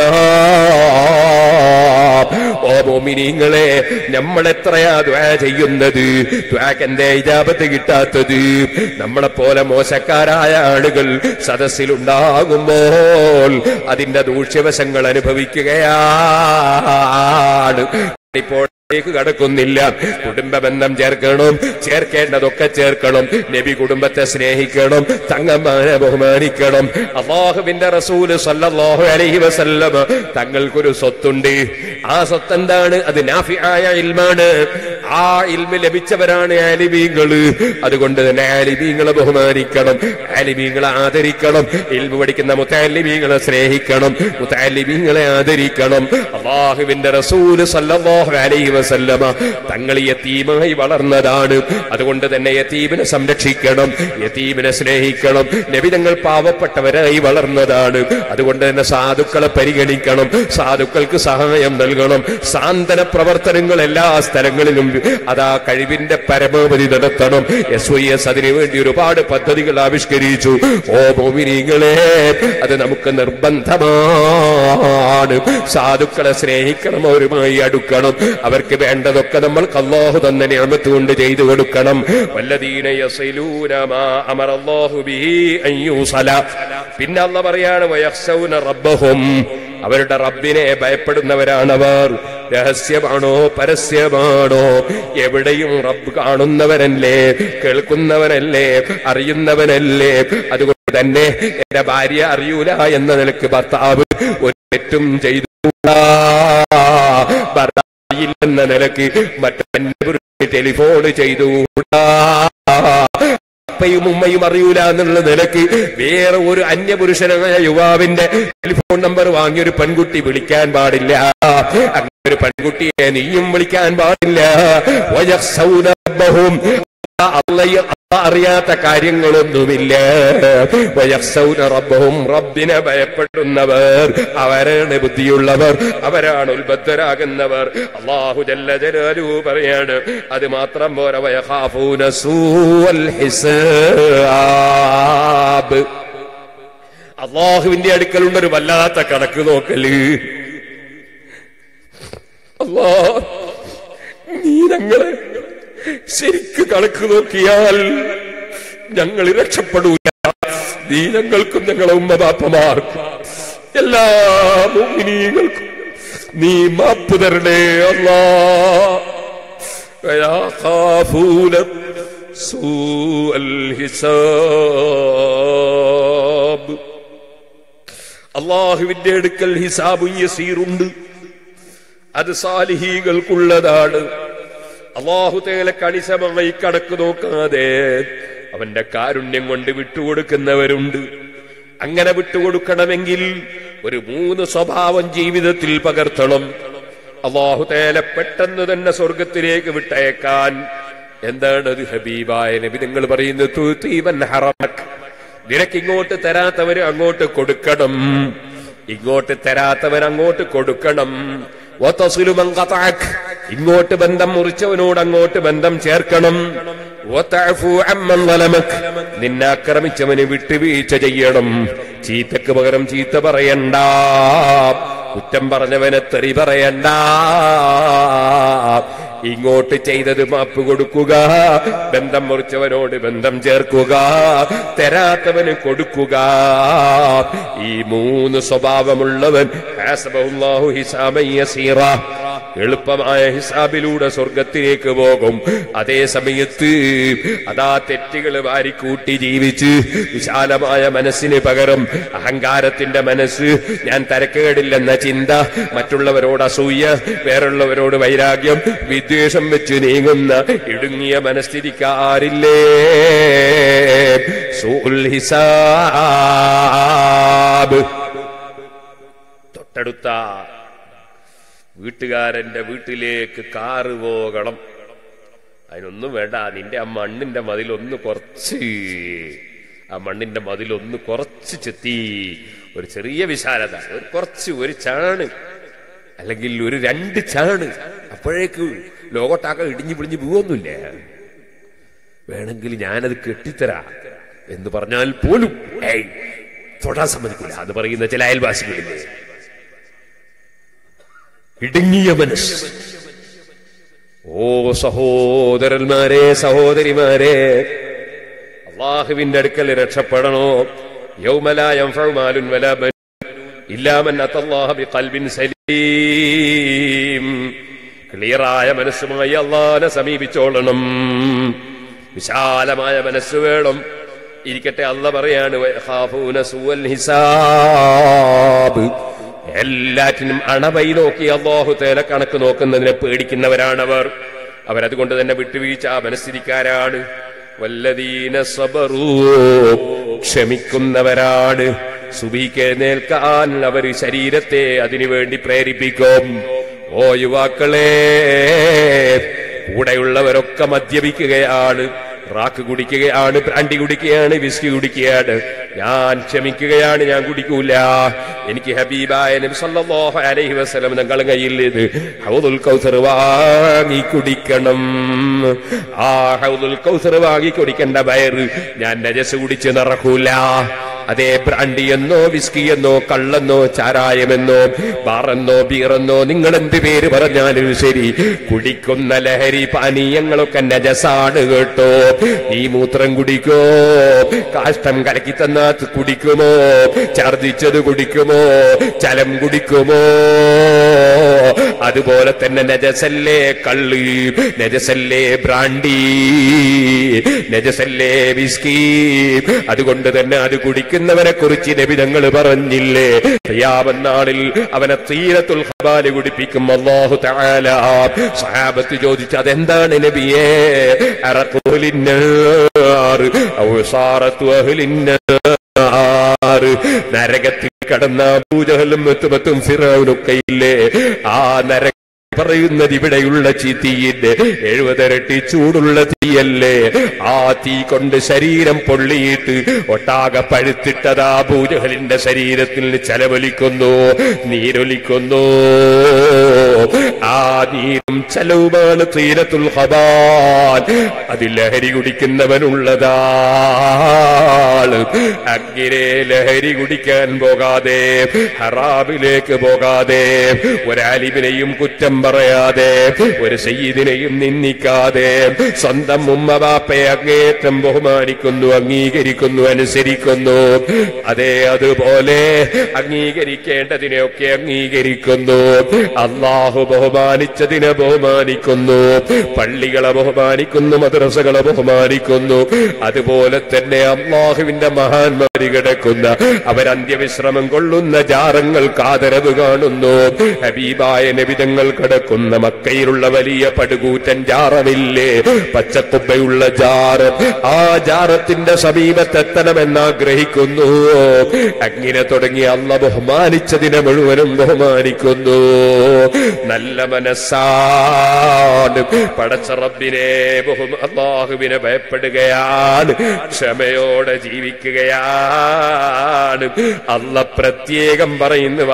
ഓ മുഅ്മിനീങ്ങളെ, നമ്മൾ എത്രയാ ദുആ ചെയ്യുന്നത്, ദുആക്ക് എന്തേ ഇജാബത്ത് കിട്ടാത്തത്? നമ്മളെപ്പോലെ മോശക്കാരായ ആളുകൾ സദസ്സിലുണ്ടാകുമ്പോൾ അതിന്റെ ദൂഷ്യവശങ്ങൾ അനുഭവിക്കുകയാണ്. ഇപ്പോൾ കടക്കുന്നില്ല. കുടുംബ ബന്ധം ചേർക്കണം, ചേർക്കേണ്ടതൊക്കെ ചേർക്കണം. നബി കുടുംബത്തെ സ്നേഹിക്കണം, തങ്ങന്മാരെ ബഹുമാനിക്കണം. അല്ലാഹുവിന്റെ റസൂല് സല്ലല്ലാഹു അലൈഹി വസല്ലം തങ്ങൾക്കൊരു സ്വത്തുണ്ട്. ആ സ്വത്ത് എന്താണ്? അത് നാഫിആയ ഇൽമാണ്. ആ ഇൽമ ലഭിച്ചവരാണ് ആലിമീങ്ങള്. അതുകൊണ്ട് തന്നെ ആലിമീങ്ങളെ ബഹുമാനിക്കണം, ആലിമീങ്ങളെ ആദരിക്കണം. ഇൽമ പഠിക്കുന്ന മുതഅല്ലിമീങ്ങളെ സ്നേഹിക്കണം, മുതഅല്ലിമീങ്ങളെ ആദരിക്കണം. അല്ലാഹുവിന്റെ റസൂല് സല്ലല്ലാഹു അലൈഹി വസല്ലമ തങ്ങൾ യതീമായി വളർന്നതാണ്. അതുകൊണ്ട് തന്നെ യതീമിനെ സംരക്ഷിക്കണം, യതീമിനെ സ്നേഹിക്കണം. നബി തങ്ങൾ പാവപ്പെട്ടവരായി വളർന്നതാണ്. അതുകൊണ്ട് തന്നെ സാധുക്കളെ പരിഗണിക്കണം, സാധുക്കൾക്ക് സഹായം നൽകണം. സാന്ത്വന പ്രവർത്തനങ്ങൾ എല്ലാ സ്ഥലങ്ങളിലും അതാ കഴിവിന്റെ പരമാവധി നടത്തണം. SYS അതിനു വേണ്ടി ഒരുപാട് പദ്ധതികൾ ആവിഷ്കരിച്ചു. ഓ മുഅ്മിനീങ്ങളെ, അത് നമുക്ക് നിർബന്ധമാണ്. സാധുക്കളെ സ്നേഹിക്കണം, അവരുമായി അടുക്കണം. അവർക്ക് വേണ്ടതൊക്കെ നമ്മൾക്ക് അല്ലാഹു തന്ന നിഅമത്ത് കൊണ്ട് ചെയ്തു കൊടുക്കണം. വല്ലദീന യസിലൂന മാ അമറല്ലാഹു ബിഹി അൻ യൂസല. പിന്നെ അല്ലാഹു പറയാണ് വയഖ്ശൗന റബ്ബഹും, അവരുടെ റബ്ബിനെ ഭയപ്പെടുന്നവരാണവർ. രഹസ്യമാണോ പരസ്യമാണോ, എവിടെയും റബ്ബ് കാണുന്നവനല്ലേ, കേൾക്കുന്നവനല്ലേ, അറിയുന്നവനല്ലേ. അതുകൊണ്ട് തന്നെ എന്റെ ഭാര്യ അറിയൂല എന്ന നിലക്ക് ഭർത്താവ് ഒരു തെറ്റും ചെയ്തുകൂടാ. എന്ന നിലക്ക് മറ്റൊരു ടെലിഫോൺ ചെയ്തുകൂടാ. അപ്പയും ഉമ്മയും അറിയൂല എന്നുള്ള നിലക്ക് വേറെ ഒരു അന്യപുരുഷനായ യുവാവിന്റെ ടെലിഫോൺ നമ്പർ വാങ്ങിയൊരു പെൺകുട്ടി വിളിക്കാൻ പാടില്ല. അങ്ങനെ ഒരു പെൺകുട്ടിയെ നീയും വിളിക്കാൻ പാടില്ല. അറിയാത്ത കാര്യങ്ങളൊന്നുമില്ല. റബ്ബഹും, റബ്ബിനെ ഭയപ്പെടുന്നവർ അവരാണ് ബുദ്ധിയുള്ളവർ, അവരാണ് ഉൽബദ്ധരാകുന്നവർ. അല്ലാഹു ജല്ല ജലാലുഹു പറയാണ്, അത് മാത്രം പോരാ, വയഖാഫൂന സൂഅൽ ഹിസാബ്. അല്ലാഹുവിന്റെ അടുക്കലുണ്ടൊരു വല്ലാത്ത കണക്ക് നോക്കല്. അല്ലാഹ്, നീ ഞങ്ങളെ ശരിക്ക് കണക്ക് നോക്കിയാൽ ഞങ്ങൾ രക്ഷപ്പെടൂല. നീ ഞങ്ങൾക്കും ഞങ്ങളെ ഉമ്മ ബാപ്പമാർക്കും എല്ലാ മുഅ്മിനീങ്ങൾക്കും നീ മാപ്പ് തരണേ അല്ലാഹ്. വയഖാഫൂന സൂഅൽ ഹിസാബ്. അല്ലാഹുവിന്റെ അടുക്കൽ ഹിസാബുൻ യസീറുണ്ട്, അത് സാലിഹീകൾക്കുള്ളതാണ്. അല്ലാഹു തആല കണിശമായി കണക്ക് നോക്കാതെ അവന്റെ കാരുണ്യം കൊണ്ട് വിട്ടുകൊടുക്കുന്നവരുണ്ട്. അങ്ങനെ വിട്ടുകൊടുക്കണമെങ്കിൽ ഒരു 3 സ്വഭാവം ജീവിതത്തിൽ പകർത്തണം. അല്ലാഹു തആല പെട്ടെന്ന് തന്നെ സ്വർഗത്തിലേക്ക് വിട്ടയക്കാൻ എന്താണത്? ഹബീബായ നബി നിങ്ങൾ പറയുന്നത്, തുതീബൻ ഹറമക്, നിനക്ക് ഇങ്ങോട്ട് തരാത്തവര് അങ്ങോട്ട് കൊടുക്കണം, ഇങ്ങോട്ട് തരാത്തവൻ അങ്ങോട്ട് കൊടുക്കണം. ഇങ്ങോട്ട് ബന്ധം മുറിച്ചവനോട് അങ്ങോട്ട് ബന്ധം ചേർക്കണം. നിന്നെ ആക്രമിച്ചവന് വിട്ടുവീഴ്ച ചെയ്യണം. ചീത്തക്ക് പകരം ചീത്ത പറയണ്ട, കുറ്റം പറഞ്ഞവനെ തെറി പറയണ്ട. ഇങ്ങോട്ട് ചെയ്തത് മാപ്പ് കൊടുക്കുക, ബന്ധം മുറിച്ചവനോട് ബന്ധം ചേർക്കുക, തരാത്തവന് കൊടുക്കുക. ഈ 3 സ്വഭാവമുള്ളവൻ ഹസബഹുല്ലാഹു ഹിസാബൻ യസീറ, എളുപ്പമായ ഹിസാബിലൂടെ സ്വർഗത്തിലേക്ക് പോകും. അതേ സമയത്ത് അതാ തെറ്റുകൾ വാരിക്കൂട്ടി ജീവിച്ച് വിശാലമായ മനസ്സിന് പകരം അഹങ്കാരത്തിന്റെ മനസ്സ്, ഞാൻ തരക്കേടില്ലെന്ന ചിന്ത, മറ്റുള്ളവരോട് അസൂയ, വേറുള്ളവരോട് വൈരാഗ്യം, വിദ്വേഷം വെച്ച് നീങ്ങുന്ന ഇടുങ്ങിയ മനസ്ഥിതിക്കാരില്ലേ? സൂഉൽ ഹിസാബ്. തൊട്ടടുത്ത വീട്ടുകാരന്റെ വീട്ടിലേക്ക് കാറ് പോകണം, അതിനൊന്നും വേണ്ട, നിന്റെ ആ മണ്ണിന്റെ മതിലൊന്ന് കുറച്ച്, ആ മണ്ണിന്റെ മതിലൊന്ന് കുറച്ച് ചെത്തി, ഒരു ചെറിയ വിശാലത, ഒരു ചാണ് അല്ലെങ്കിൽ ഒരു 2 ചാണ്, അപ്പോഴേക്ക് ലോകത്താക്ക ഇടിഞ്ഞു പിടിഞ്ഞു പോവൊന്നുമില്ല. വേണമെങ്കിൽ ഞാനത് കെട്ടിത്തരാം, എന്ന് പറഞ്ഞാൽ പോലും തൊടാൻ സമ്മതിക്കില്ല എന്ന് പറയുന്ന ചില അയൽവാസികളില്ലേ, ഇടുങ്ങിയ മനസ്സ്. ഓ സഹോദരന്മാരെ, സഹോദരിമാരെ, അല്ലാഹുവിന്റെ അടുക്കൽ രക്ഷപ്പെടണോ? യൗമ ലാ യൻഫഉ മാലുൻ വലാ ബനൂൻ ഇല്ലാ മൻ അത്തല്ലാഹ ബിഖൽബിൻ സലീം. ക്ലിയറായ മനസ്സുമായി അല്ലാഹുവിനെ സമീപിച്ചോളണം. വിശാലമായ മനസ്സ് വേണം. ഇരിക്കട്ടെ, അല്ലാഹ് പറയാണ് വയഖാഫൂന സൂഅൽ ഹിസാബ്. എല്ലാറ്റിനും അണവൈ നോക്കി അല്ലാഹു തആല കണക്ക് നോക്കുന്നതിനെ പേടിക്കുന്നവരാണവർ. അവരതുകൊണ്ട് തന്നെ വിട്ടുവീഴ്ച മനസ്ഥിതിക്കാരാണ്. വല്ലദീന സബറൂ, ക്ഷമിക്കുന്നവരാണ്. സുബഹിക്ക് എഴുന്നേൽക്കാൻ അവർ ശരീരത്തെ അതിനുവേണ്ടി പ്രേരിപ്പിക്കും. ഓ യുവാക്കളെ, കൂടെയുള്ളവരൊക്കെ മദ്യപിക്കുകയാണ്, റാക്ക് കുടിക്കുകയാണ്, ബ്രാൻഡി കുടിക്കുകയാണ്, വിസ്കി കുടിക്കുകയാണ്. ഞാൻ ക്ഷമിക്കുകയാണ്, ഞാൻ കുടിക്കൂല. എനിക്ക് ഹബീബായ നബി സല്ലല്ലാഹു അലൈഹി വസല്ലം തങ്ങളുടെ കയ്യിൽ ഇത് ഹൗദുൽ കൗസർ വാങ്ങി കുടിക്കണം. ആ ഹൗദുൽ കൗസർ വാങ്ങി കുടിക്കേണ്ട വയറ് ഞാൻ നജസ് കുടിച്ച് നടക്കൂല. അതേ ബ്രാൻഡി എന്നോ വിസ്കി എന്നോ കള്ളെന്നോ ചാരായമെന്നോ ബാറെന്നോ ബീറെന്നോ നിങ്ങൾ എന്ത് പേര് പറഞ്ഞാലും ശരി, കുടിക്കുന്ന ലഹരി പാനീയങ്ങളൊക്കെ നജസാണ് കേട്ടോ. നീ മൂത്രം കുടിക്കോ, കാഷ്ടം കലക്കി തന്നാത്ത് കുടിക്കുമോ, ഛർദിച്ചത് കുടിക്കുമോ, ചലം കുടിക്കുമോ? അതുപോലെ തന്നെ നജസല്ലേ കള്ള്, നജസല്ലേ ബ്രാൻഡി, നജസല്ലേ വിസ്കി. അതുകൊണ്ട് തന്നെ അത് കുടിക്കുന്നവനെ കുറിച്ച് നബി തങ്ങൾ പറഞ്ഞില്ലേ, ഖിയാമത്ത് നാളിൽ അവനെ തീരത്തുൽ ഖബാല് കുടിപ്പിക്കും അല്ലാഹു തആല. സഹാബത്ത് ചോദിച്ചു, അതെന്താണ് നബിയേ? അറഖുലിന്നാർ ഔ സാറത്തു അഹ്ലിന്നാർ. നരകത്തിൽ കടന്ന അബൂജഹലും മുത്തുബത്തും ഫിറഔനൊക്കെ ഇല്ലേ, ആ നരക പറയുന്നത് ഇവിടെയുള്ള തീയിന്റെ 70 ഇരട്ടി ചൂടുള്ള തീയല്ലേ. ആ തീ കൊണ്ട് ശരീരം പൊള്ളിയിട്ട് ഒട്ടാകെ പഴുത്തിട്ടതാ അബൂജഹലിന്റെ ശരീരത്തിൽ ചലവലിക്കുന്നു, നീരൊലിക്കുന്നു. ആ നീരും ചലവുമാണ് തീരത്തുൽ ഖബാൽ. അതിൽ ലഹരി കുടിക്കുന്നവനുള്ളതാണ്. അങ്ങനെ ലഹരി കുടിക്കാൻ പോകാതെ, ഹറാമിലേക്ക് പോകാതെ, ഒരാലിമിനെയും കുറ്റം പറയാതെ, ഒരു സയ്യിദിനെയും നിന്ദിക്കാതെ, സ്വന്തം ഉമ്മ ബാപ്പയെ അങ്ങേറ്റം ബഹുമാനിക്കുന്നു, അംഗീകരിക്കുന്നു, അനുസരിക്കുന്നു. അതെ, അതുപോലെ അംഗീകരിക്കേണ്ടതിനെയൊക്കെ അംഗീകരിക്കുന്നു. അല്ലാഹു ബഹുമാനിച്ചതിനെ ബഹുമാനിക്കുന്നു, പള്ളികളെ ബഹുമാനിക്കുന്നു, മദ്രസകളെ ബഹുമാനിക്കുന്നു. അതുപോലെ തന്നെ അല്ലാഹുവിന്റെ മഹാന്മാര് കിടക്കുന്ന, അവരന്ത്യവിശ്രമം കൊള്ളുന്ന ജാറങ്ങൾക്ക് ആദരവ് കാണുന്നു. ഹബീബായ നബി തങ്ങൾ കിടക്കുന്ന മക്കയിലുള്ള വലിയ പടുകൂറ്റൻ ജാറമില്ലേ, പച്ചക്കുബ്ബയുള്ള ജാറ്, ആ ജാറത്തിന്റെ സമീപത്തെത്തണമെന്ന് ആഗ്രഹിക്കുന്നു. അങ്ങനെ തുടങ്ങി അല്ലാഹു ബഹുമാനിച്ചതിനെ മുഴുവനും ബഹുമാനിക്കുന്നു. നല്ല മനസ്സാണ്, പടച്ച റബ്ബിനെ അല്ലാഹുവിനെ ഭയപ്പെടുകയാണ്, ക്ഷമയോടെ ജീവിക്കുകയാണ്. അല്ലാഹു പ്രത്യേകം പറയുന്നു,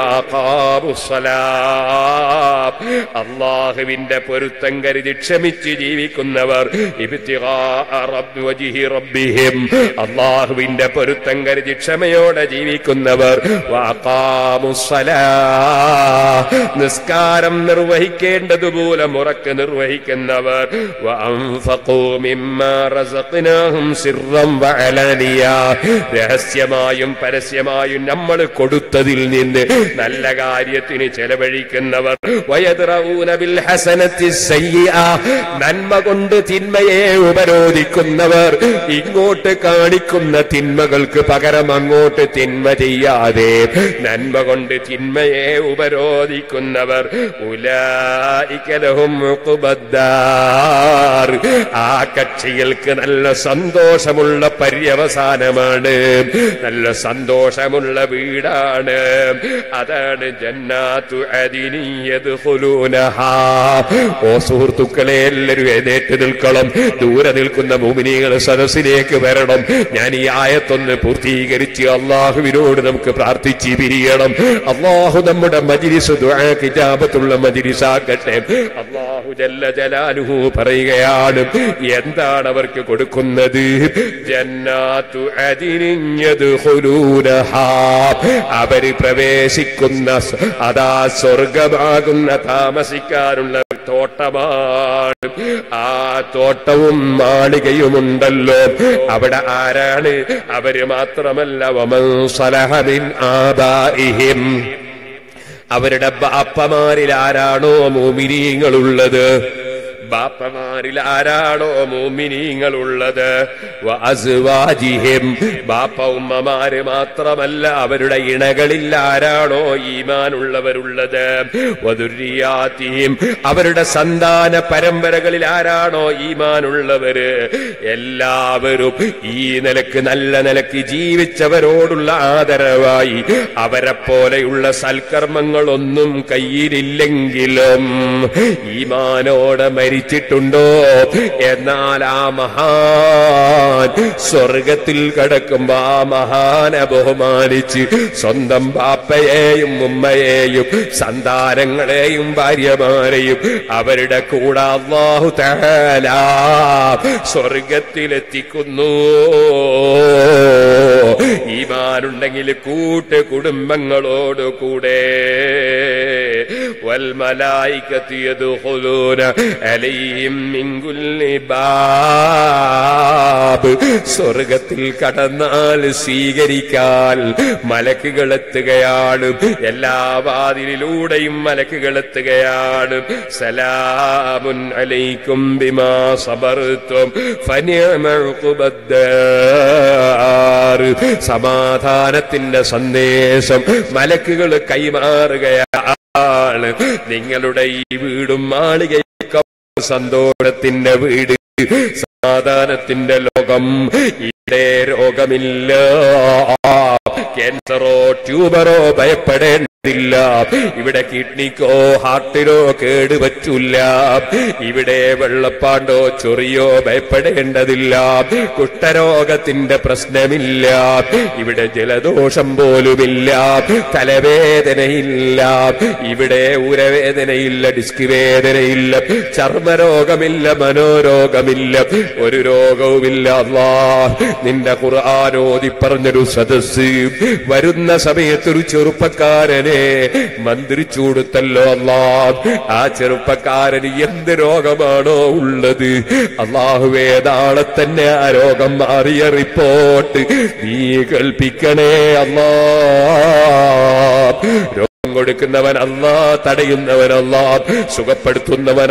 അല്ലാഹുവിന്റെ പൊരുത്തം കരുതി ക്ഷമിച്ച് ജീവിക്കുന്നവർ, അല്ലാഹുവിന്റെ പൊരുത്തം കരുതി ക്ഷമയോടെ ജീവിക്കുന്നവർ, നിസ്കാരം നിർവഹിക്കേണ്ടതുപോലെ മുറക്ക് നിർവഹിക്കുന്നവർ, രഹസ്യമായും പരസ്യമായും നമ്മൾ കൊടുത്തതിൽ നിന്ന് നല്ല കാര്യത്തിന് ചെലവഴിക്കുന്നവർ, നന്മ കൊണ്ട് തിന്മയെ ഉപരോധിക്കുന്നവർ, ഇങ്ങോട്ട് കാണിക്കുന്ന തിന്മകൾക്ക് പകരം അങ്ങോട്ട് തിന്മ ചെയ്യാതെ നന്മ കൊണ്ട് തിന്മയെ ഉപരോധിക്കുന്നവർ, ഉലൈക ലഹും ഉഖ്ബദ്ദാർ, ആ കക്ഷികൾക്ക് നല്ല സന്തോഷമുള്ള പര്യവസാനമാണ്, നല്ല സന്തോഷമുള്ള വീടാണ്. അതാണ് ജന്നാത്തു അദിനി യദ്ഖുലൂനഹാ. ഓ സുഹൃത്തുക്കളെ, എല്ലാവരും എഴുന്നേറ്റ് നിൽക്കണം. ദൂരെ നിൽക്കുന്ന മുഅ്മിനീങ്ങൾ സദസ്സിലേക്ക് വരണം. ഞാൻ ഈ ആയത്തൊന്ന് പൂർത്തീകരിച്ച് അള്ളാഹുവിനോട് നമുക്ക് പ്രാർത്ഥിച്ച് പിരിയണം. അള്ളാഹു നമ്മുടെ മജ്ലിസ് ദുആ കിതാബത്തുള്ള മജ്ലിസ് ആയുസാക്കട്ടെ. അല്ലാഹു ജല്ല ജലാലുഹു പറയുകയാണ്, എന്താണ് അവർക്ക് കൊടുക്കുന്നത്? ജന്നാത്തു അദിനിൻ യദ്ഖുലൂനഹാ, അവര് പ്രവേശിക്കുന്ന അതാ സ്വർഗമാകുന്ന താമസിക്കാനുള്ള തോട്ടമാണ്. ആ തോട്ടവും മാളികയുമുണ്ടല്ലോ, അവിടെ ആരാണ്? അവര് മാത്രമല്ല, വമൻ സലഹ മിൻ ആബാഇഹിം, അവരുടെ ബാപ്പമാരിൽ ആരാണോ മുഅ്മിനീങ്ങളുള്ളത്, ബാപ്പമാരിൽ ആരാണോ മുഅ്മിനീങ്ങളുള്ളത്, വഅസ്വാജിഹിം, ബാപ്പ ഉമ്മമാര് മാത്രമല്ല അവരുടെ ഇണകളിൽ ആരാണോ ഈമാനുള്ളവരുള്ളത്, വദുരിയാതിഹിം, അവരുടെ സന്താന പരമ്പരകളിൽ ആരാണോ ഈമാനുള്ളവര്, എല്ലാവരും ഈ നിലക്ക് നല്ല നിലക്ക് ജീവിച്ചവരോടുള്ള ആദരവായി അവരെ പോലെയുള്ള സൽക്കർമ്മങ്ങളൊന്നും കയ്യിലില്ലെങ്കിലും ഈമാനോടെ മരിച്ചിട്ടുണ്ടോ, എന്നാൽ ആ മഹാൻ സ്വർഗത്തിൽ കടക്കുമ്പോ ആ മഹാനെ ബഹുമാനിച്ച് സ്വന്തം ബാപ്പയെയും ഉമ്മയെയും സന്താനങ്ങളെയും ഭാര്യമാരെയും അവരുടെ കൂടെ അല്ലാഹു തആല സ്വർഗത്തിലെത്തിക്കുന്നു. ഈമാനുണ്ടെങ്കിൽ കൂട്ട് കുടുംബങ്ങളോട് കൂടെ വൽമലായികതു യദ്ഖുലൂന അലൈഹിം മിൻ കുല്ലി ബാബ്, സ്വർഗത്തിൽ കടന്നാൽ സ്വീകരിക്കാൻ മലക്കുകൾ എത്തുകയാണ്. എല്ലാ വാതിലിലൂടെയും മലക്കുകൾ എത്തുകയാണ്. സലാമുൻ അലൈക്കും ബിമാ സബർതും ഫനിഅമ ഉഖ്ബദ്ദാർ, സമാധാനത്തിന്റെ സന്ദേശം മലക്കുകൾ കൈമാറുകയാണ്. നിങ്ങളുടെ ഈ വീടും മാളികയും സന്തോഷത്തിന്റെ വീട്, സമാധാനത്തിന്റെ ലോകം. ഇവിടെ രോഗമില്ല, ക്യാൻസറോ ട്യൂബറോ ഭയപ്പെടേണ്ട, ഇവിടെ കിഡ്നിക്കോ ഹാർട്ടിനോ കേടുപറ്റൂല. ഇവിടെ വെള്ളപ്പാണ്ടോ ചൊറിയോ ഭയപ്പെടേണ്ടതില്ല. കുഷ്ഠരോഗത്തിന്റെ പ്രശ്നമില്ല. ഇവിടെ ജലദോഷം പോലുമില്ല. തലവേദനയില്ല. ഇവിടെ ഉരവേദനയില്ല, ഡിസ്ക് വേദനയില്ല, ചർമ്മരോഗമില്ല, മനോരോഗമില്ല, ഒരു രോഗവുമില്ല. അല്ലാഹ് നിന്റെ ഖുർആൻ ഓതി പറഞ്ഞൊരു സദസ്സ് വരുന്ന സമയത്തൊരു ചെറുപ്പക്കാരനെ മന്ത്രിച്ചു കൊടുത്തല്ലോ അല്ലാഹ്. ആ ചെറുപ്പക്കാരന് എന്ത് രോഗമാണോ ഉള്ളത്, അല്ലാഹുവേ നാളെ തന്നെ ആ രോഗം മാറിയ റിപ്പോർട്ട് നീ കേൾപ്പിക്കണേ അല്ലാഹ്. രോഗം കൊടുക്കുന്നവൻ അല്ലാഹ്, തടയുന്നവൻ അല്ലാഹ്, സുഖപ്പെടുത്തുന്നവൻ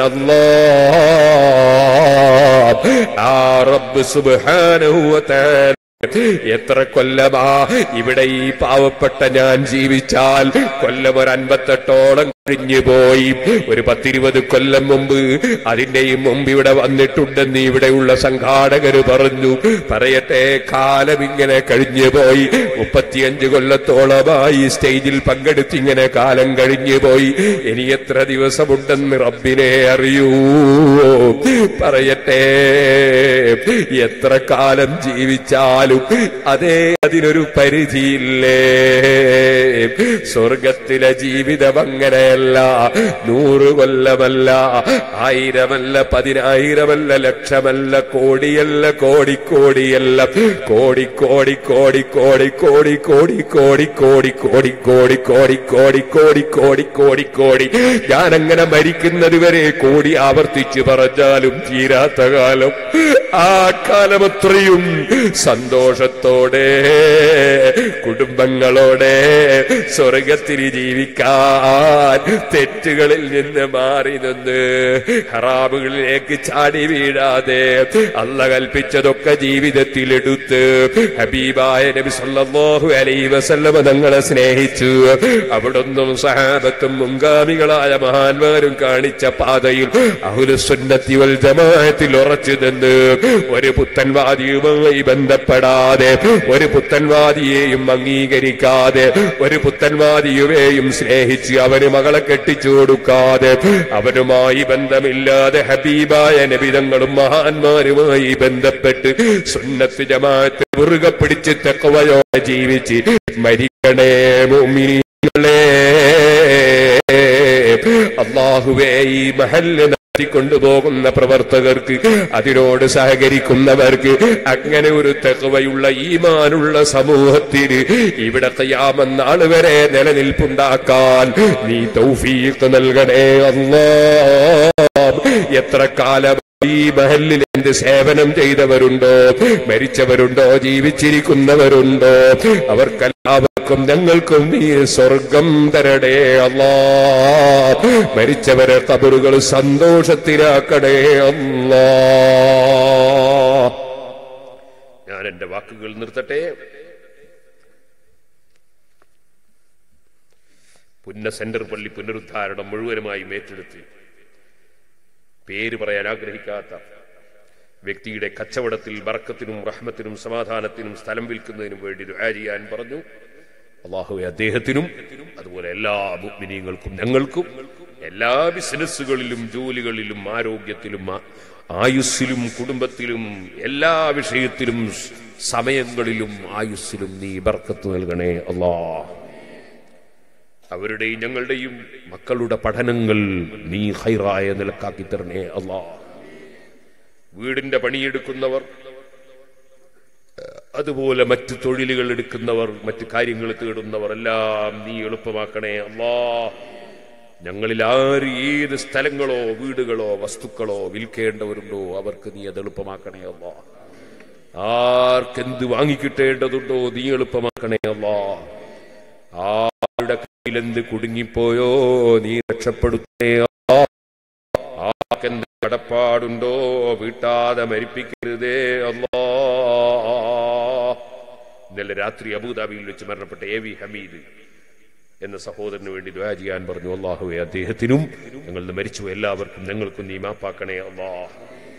അല്ലാഹ്. ആ റബ്ബ് സുബ്ഹാനഹു വ തആല എത്ര കൊല്ലമാ ഇവിടെ ഈ പാവപ്പെട്ട ഞാൻ ജീവിച്ചാൽ? കൊല്ലം ഒരു 58ഓളം കഴിഞ്ഞു പോയി. ഒരു 10-20 കൊല്ലം മുമ്പ്, അതിന്റെയും മുമ്പ് ഇവിടെ വന്നിട്ടുണ്ടെന്ന് ഇവിടെയുള്ള സംഘാടകര് പറഞ്ഞു. പറയട്ടെ, കാലം ഇങ്ങനെ കഴിഞ്ഞു പോയി. 35 കൊല്ലത്തോളമായി സ്റ്റേജിൽ പങ്കെടുത്തിങ്ങനെ കാലം കഴിഞ്ഞു പോയി. ഇനി എത്ര ദിവസമുണ്ടെന്ന് റബ്ബിനെ അറിയൂ. പറയട്ടെ, എത്ര കാലം ജീവിച്ചാൽ അതേ അതിനൊരു പരിധിയില്ലേ. സ്വർഗത്തിലെ ജീവിതം അങ്ങനെയല്ല. 100 കൊല്ലമല്ല, 1000മല്ല, 10000മല്ല, ലക്ഷമല്ല, കോടിയല്ല, കോടിക്കോടിയല്ല, കോടി കോടി കോടി കോടി കോടി കോടി കോടി കോടി കോടി കോടി കോടി കോടി കോടി കോടി കോടി കോടി. ഞാനങ്ങനെ മരിക്കുന്നത് വരെ കോടി ആവർത്തിച്ചു പറഞ്ഞാലും തീരാത്ത കാലം. ആ കാലമത്രയും സന്തോഷത്തോടെ കുടുംബങ്ങളോടെ സ്വർഗത്തിൽ ജീവിക്കാൻ, തെറ്റുകളിൽ നിന്ന് മാറി നിന്ന് ഹറാമുകളിലേക്ക് ചാടി വീഴാതെ അല്ലാഹ് കൽപ്പിച്ചതൊക്കെ ജീവിതത്തിലെടുത്ത് ഹബീബായ നബി സല്ലല്ലാഹു അലൈഹി വസല്ലം തങ്ങളെ സ്നേഹിച്ചു. അവിടൊന്നും സഹാബത്തും മുൻഗാമികളായ മഹാന്മാരും കാണിച്ച പാതയിൽ അഹ്ലുസുന്നത്തി വൽ ജമാഅത്തിൽ ഉറച്ചു നിന്ന് ഒരു പുത്തൻവാദിയുമായി ബന്ധപ്പെടാതെ, ഒരു പുത്തൻവാദിയെയും അംഗീകരിക്കാതെ, ഒരു പുത്തൻവാദിയുവേയും സ്നേഹിച്ച് അവന് മകളെ കെട്ടിച്ചു കൊടുക്കാതെ, അവനുമായി ബന്ധമില്ലാതെ ഹബീബായ നബിതങ്ങളും മഹാന്മാരുമായി ബന്ധപ്പെട്ട് സുന്നത്ത് ജമാഅത്ത് മുറുകെ പിടിച്ച് തഖ്വയോടെ ജീവിച്ച് മരിക്കണേ മുഅ്മിനീങ്ങളെ. അല്ലാഹുവേ ഈ മഹല്ല് കൊണ്ടുപോകുന്ന പ്രവർത്തകർക്ക്, അതിനോട് സഹകരിക്കുന്നവർക്ക്, അങ്ങനെ ഒരു തഖ്വയുള്ള ഈമാനുള്ള സമൂഹത്തിന് ഇവിടെ ഖിയാമത്ത് നാൾ വരെ നിലനിൽപ്പുണ്ടാക്കാൻ നീ തൗഫീഖ് നൽകണേ അല്ലാഹ്. എത്ര കാലം ഈ മഹല്ലിൽ എന്ത് സേവനം ചെയ്തവരുണ്ടോ, മരിച്ചവരുണ്ടോ, ജീവിച്ചിരിക്കുന്നവരുണ്ടോ, അവർക്കെല്ലാവർക്കും ഞങ്ങൾക്കും നീ സ്വർഗം തരണേ അല്ലാഹ്. മരിച്ചവരെ ഖബറുകൾ സന്തോഷത്തിലാക്കണേ അല്ലാഹ്. ഞാൻ എന്റെ വാക്കുകൾ നിർത്തട്ടെ. പുന്ന സെന്റർ പള്ളി പുനരുദ്ധാരണം മുഴുവനുമായും ഏറ്റെടുത്ത് പേര് പറയാൻ ആഗ്രഹിക്കാത്ത വ്യക്തിയുടെ കച്ചവടത്തിൽ ബർക്കത്തിനും റഹ്മത്തിനും സമാധാനത്തിനും സ്ഥലം വിൽക്കുന്നതിനും വേണ്ടി ദുആ ചെയ്യാൻ പറഞ്ഞു. അല്ലാഹുവേ അദ്ദേഹത്തിനും അതുപോലെ എല്ലാ മുഅ്മിനീങ്ങൾക്കും ഞങ്ങൾക്കും എല്ലാ ബിസിനസ്സുകളിലും ജോലികളിലും ആരോഗ്യത്തിലും ആയുസ്സിലും കുടുംബത്തിലും എല്ലാ വിഷയത്തിലും സമയങ്ങളിലും ആയുസ്സിലും നീ ബർക്കത്ത് നൽകണേ അല്ലാഹ്. അവരുടെയും ഞങ്ങളുടെയും മക്കളുടെ പഠനങ്ങൾ നീ ഖൈറായ നിലക്കാക്കി തരണേ അല്ലാഹ്. വീടിന്റെ പണിയെടുക്കുന്നവർ, അതുപോലെ മറ്റ് തൊഴിലുകൾ എടുക്കുന്നവർ, മറ്റ് കാര്യങ്ങൾ തേടുന്നവർ എല്ലാം നീ എളുപ്പമാക്കണേ അല്ലാഹ്. ഞങ്ങളിൽ ആര് ഏത് സ്ഥലങ്ങളോ വീടുകളോ വസ്തുക്കളോ വിൽക്കേണ്ടവരുണ്ടോ അവർക്ക് നീ അത് എളുപ്പമാക്കണേ അല്ലാഹ്. ആർക്കെന്ത് വാങ്ങിക്കിട്ടേണ്ടതുണ്ടോ നീ എളുപ്പമാക്കണേ അല്ലാഹ്. ആരുടെ കയ്യിലെന്ത് കുടുങ്ങിപ്പോയോ നീ രക്ഷപ്പെടുത്തേ അല്ലാഹ്. ആർക്കെന്ത് കടപ്പാടുണ്ടോ വീട്ടാതെ മരിപ്പിക്കരുതേ അല്ലാഹ്. ഇന്നലെ രാത്രി അബൂദാബിയിൽ വെച്ച് മരണപ്പെട്ട എ വി ഹമീദ് എന്ന സഹോദരന് വേണ്ടി ദുആ ചെയ്യാൻ പറഞ്ഞു. അല്ലാഹുവേ അദ്ദേഹത്തിനും ഞങ്ങൾ മരിച്ചു എല്ലാവർക്കും ഞങ്ങൾക്കും നീ മാപ്പാക്കണേ അല്ലാഹ്.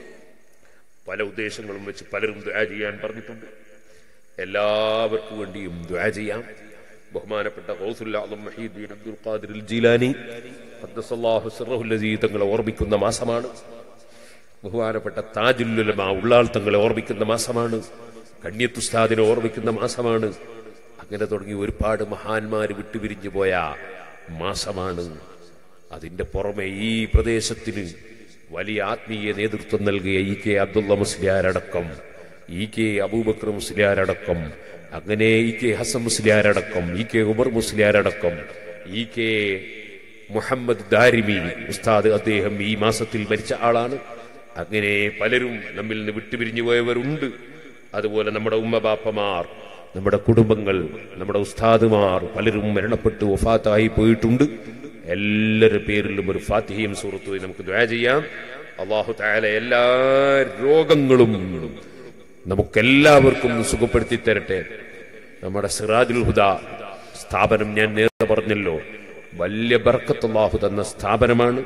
പല ഉദ്ദേശങ്ങളും വെച്ച് പലരും ദുആ ചെയ്യാൻ പറഞ്ഞിട്ടുണ്ട്. എല്ലാവർക്കും വേണ്ടിയും ദുആ ചെയ്യാം. ബഹുമാനപ്പെട്ട ഗൗസുൽ ആലം മുഹീദ്ദീൻ അബ്ദുൽ ഖാദിർ അൽ ജീലാനി ഖദ്ദസല്ലാഹു സിർറഹുൽ അസീ തങ്ങളെ ഓർമ്മിക്കുന്ന മാസമാണ്. ബഹുമാനപ്പെട്ട താജുൽ ഉലമ ഉള്ളാൾ തങ്ങളെ ഓർമ്മിക്കുന്ന മാസമാണ്. കണ്യത്ത് ഉസ്താദിനെ ഓർമ്മിക്കുന്ന മാസമാണ്. അങ്ങനെ തുടങ്ങി ഒരുപാട് മഹാന്മാർ വിട്ടുപിരിഞ്ഞു പോയ മാസമാണ്. അതിന്റെ പുറമെ ഈ പ്രദേശത്തിന് വലിയ ആത്മീയ നേതൃത്വം നൽകിയ ഇ കെ അബ്ദുള്ള മുസ്ലിയാരടക്കം, ഇ കെ അബൂബക്കർ മുസ്ലിയാരടക്കം, അങ്ങനെ ഇ കെ ഹസൻ മുസ്ലിയാരടക്കം, ഇ കെ ഉമർ മുസ്ലിയാരടക്കം, ഇ കെ മുഹമ്മദ് ദാരിമി ഉസ്താദ്, അദ്ദേഹം ഈ മാസത്തിൽ മരിച്ച ആളാണ്. അങ്ങനെ പലരും നമ്മിൽ നിന്ന് വിട്ടുപിരിഞ്ഞു പോയവരുണ്ട്. അതുപോലെ നമ്മുടെ ഉമ്മ ബാപ്പമാർ, നമ്മുടെ കുടുംബങ്ങൾ, നമ്മുടെ ഉസ്താദുമാർ പലരും മരണപ്പെട്ട് വഫാത്തായി പോയിട്ടുണ്ട്. എല്ലാവരുടെ പേരിലും ഒരു ഫാത്തിഹയും സൂറത്തും നമുക്ക് ദുആ ചെയ്യാം. അല്ലാഹു തആല എല്ലാ രോഗങ്ങളും നമുക്കെല്ലാവർക്കും സുഖപ്പെടുത്തി തരട്ടെ. നമ്മുടെ സിറാജുൽ ഹുദ സ്ഥാപനം ഞാൻ നേരത്തെ പറഞ്ഞല്ലോ, വലിയ ബർക്കത്ത് അല്ലാഹു തന്ന സ്ഥാപനമാണ്.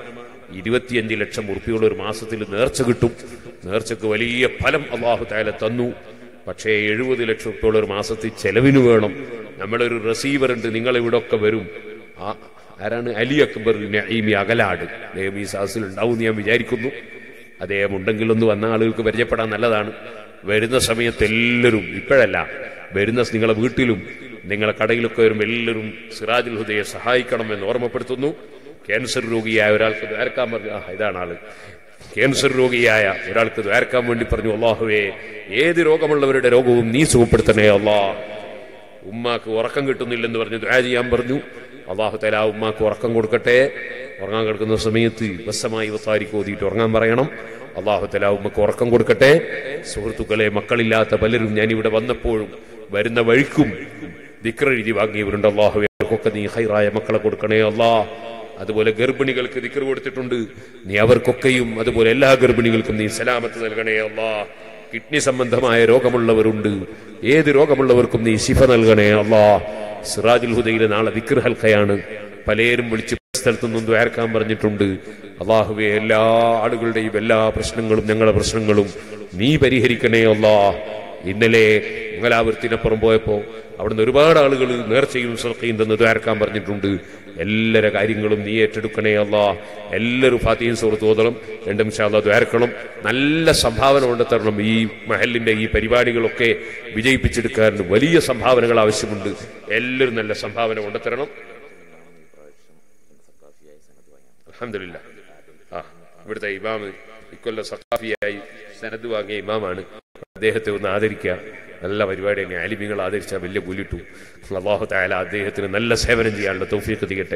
25 ലക്ഷം ഉറുപ്പിയുള്ള ഒരു മാസത്തിൽ നേർച്ച കിട്ടും. നേർച്ചക്ക് വലിയ ഫലം അല്ലാഹു തആല തന്നു. പക്ഷേ 70 ലക്ഷം ഉറുപ്പിയുള്ള ഒരു മാസത്തിൽ ചെലവിന് വേണം. നമ്മുടെ ഒരു റിസീവർ ഉണ്ട്, നിങ്ങളിവിടെ ഒക്കെ വരും. ആരാണ്? അലി അക്ബർ നഈമി അകലാട്. അദ്ദേഹം ഈ സാസിൽ ഉണ്ടാവും ഞാൻ വിചാരിക്കുന്നു. അദ്ദേഹം ഉണ്ടെങ്കിൽ ഒന്ന് വന്ന ആളുകൾക്ക് പരിചയപ്പെടാൻ നല്ലതാണ്. വരുന്ന സമയത്ത് എല്ലാവരും, ഇപ്പോഴല്ല, വരുന്ന നിങ്ങളെ വീട്ടിലും നിങ്ങളെ കടയിലൊക്കെ വരുമ്പോൾ എല്ലാവരും സിറാജുൽ ഹുദയെ സഹായിക്കണമെന്ന് ഓർമ്മപ്പെടുത്തുന്നു. ക്യാൻസർ രോഗിയായ ഒരാൾക്ക് ദ്വാരക്കാൻ പറഞ്ഞു. ഇതാണ് ആള്. ക്യാൻസർ രോഗിയായ ഒരാൾക്ക് ദ്വാരക്കാൻ വേണ്ടി പറഞ്ഞു. അല്ലാഹുവേ ഏത് രോഗമുള്ളവരുടെ രോഗവും നീ സുഖപ്പെടുത്തണേ അല്ലാഹ്. ഉമ്മാക്ക് ഉറക്കം കിട്ടുന്നില്ലെന്ന് പറഞ്ഞ് ദുആ ചെയ്യാൻ പറഞ്ഞു. അല്ലാഹു തആല ഉമ്മാക്ക് ഉറക്കം കൊടുക്കട്ടെ. ഉറങ്ങാൻ കിടക്കുന്ന സമയത്ത് വസ്സമായി വത്താരിക്ക് ഓതിയിട്ട് ഉറങ്ങാൻ പറയണം. അല്ലാഹു തആല ഉമ്മക്ക് ഉറക്കം കൊടുക്കട്ടെ. സുഹൃത്തുക്കളെ, മക്കളില്ലാത്ത പലരും ഞാനിവിടെ വന്നപ്പോഴും വരുന്ന വഴിക്കും ദിക്ർ എഴുതി വാങ്ങിയവരുണ്ട്. അല്ലാഹുവേ അവർക്കൊക്കെ നീ ഖൈറായ മക്കളെ കൊടുക്കണേ അല്ലാഹ്. അതുപോലെ ഗർഭിണികൾക്ക് ദിക്ർ കൊടുത്തിട്ടുണ്ട്, നീ അവർക്കൊക്കെയും അതുപോലെ എല്ലാ ഗർഭിണികൾക്കും നീ സലാമത്ത് നൽകണേ അല്ലാഹ്. കിഡ്നി സംബന്ധമായ രോഗമുള്ളവരുണ്ട്, ഏത് രോഗമുള്ളവർക്കും നീ ശിഫ നൽകണേ അല്ലാഹ്. സിറാജുൽ ഹുദയിലെ നാളെ ദിക്ർ ഹൽഖയാണ്. പലരും വിളിച്ച് സ്ഥലത്തു നിന്നും ദ്വാരക്കാൻ പറഞ്ഞിട്ടുണ്ട്. അല്ലാഹുവേ എല്ലാ ആളുകളുടെയും എല്ലാ പ്രശ്നങ്ങളും ഞങ്ങളുടെ പ്രശ്നങ്ങളും നീ പരിഹരിക്കണേ അല്ലാഹ്. ഇന്നലെ മംഗലാപുരത്തിനപ്പുറം പോയപ്പോ അവിടുന്ന് ഒരുപാട് ആളുകൾ നേർച്ചയും സൽക്കയും തന്ന് ദ്വാരക്കാൻ പറഞ്ഞിട്ടുണ്ട്. എല്ലാവരുടെ കാര്യങ്ങളും നീ ഏറ്റെടുക്കണേ അല്ലാഹ്. എല്ലാവരും ഫാത്തിഹയും സൂറത്തും ഓതണം. രണ്ടും ഇൻഷാ അല്ലാഹ് ദ്വാരക്കണം. നല്ല സംഭാവന കൊണ്ടുതരണം. ഈ മഹലിന്റെ ഈ പരിപാടികളൊക്കെ വിജയിപ്പിച്ചെടുക്കാൻ വലിയ സംഭാവനകൾ ആവശ്യമുണ്ട്. എല്ലാവരും നല്ല സംഭാവന കൊണ്ടുതരണം. അൽഹംദുലില്ലാ. ഇവിടുത്തെ ഇമാം ഇക്കൊല്ലം സഖാഫിയായി സനദ് വാങ്ങിയ ഇമാമാണ്. അദ്ദേഹത്തെ ഒന്ന് ആദരിക്കുക. നല്ല പരിപാടി തന്നെ. ആലിമികൾ ആദരിച്ചാൽ വലിയ കൂലിട്ടു. അല്ലാഹു തആല അദ്ദേഹത്തിന് നല്ല സേവനം ചെയ്യാനുള്ള തൗഫീഖ് ചെയ്യട്ടെ.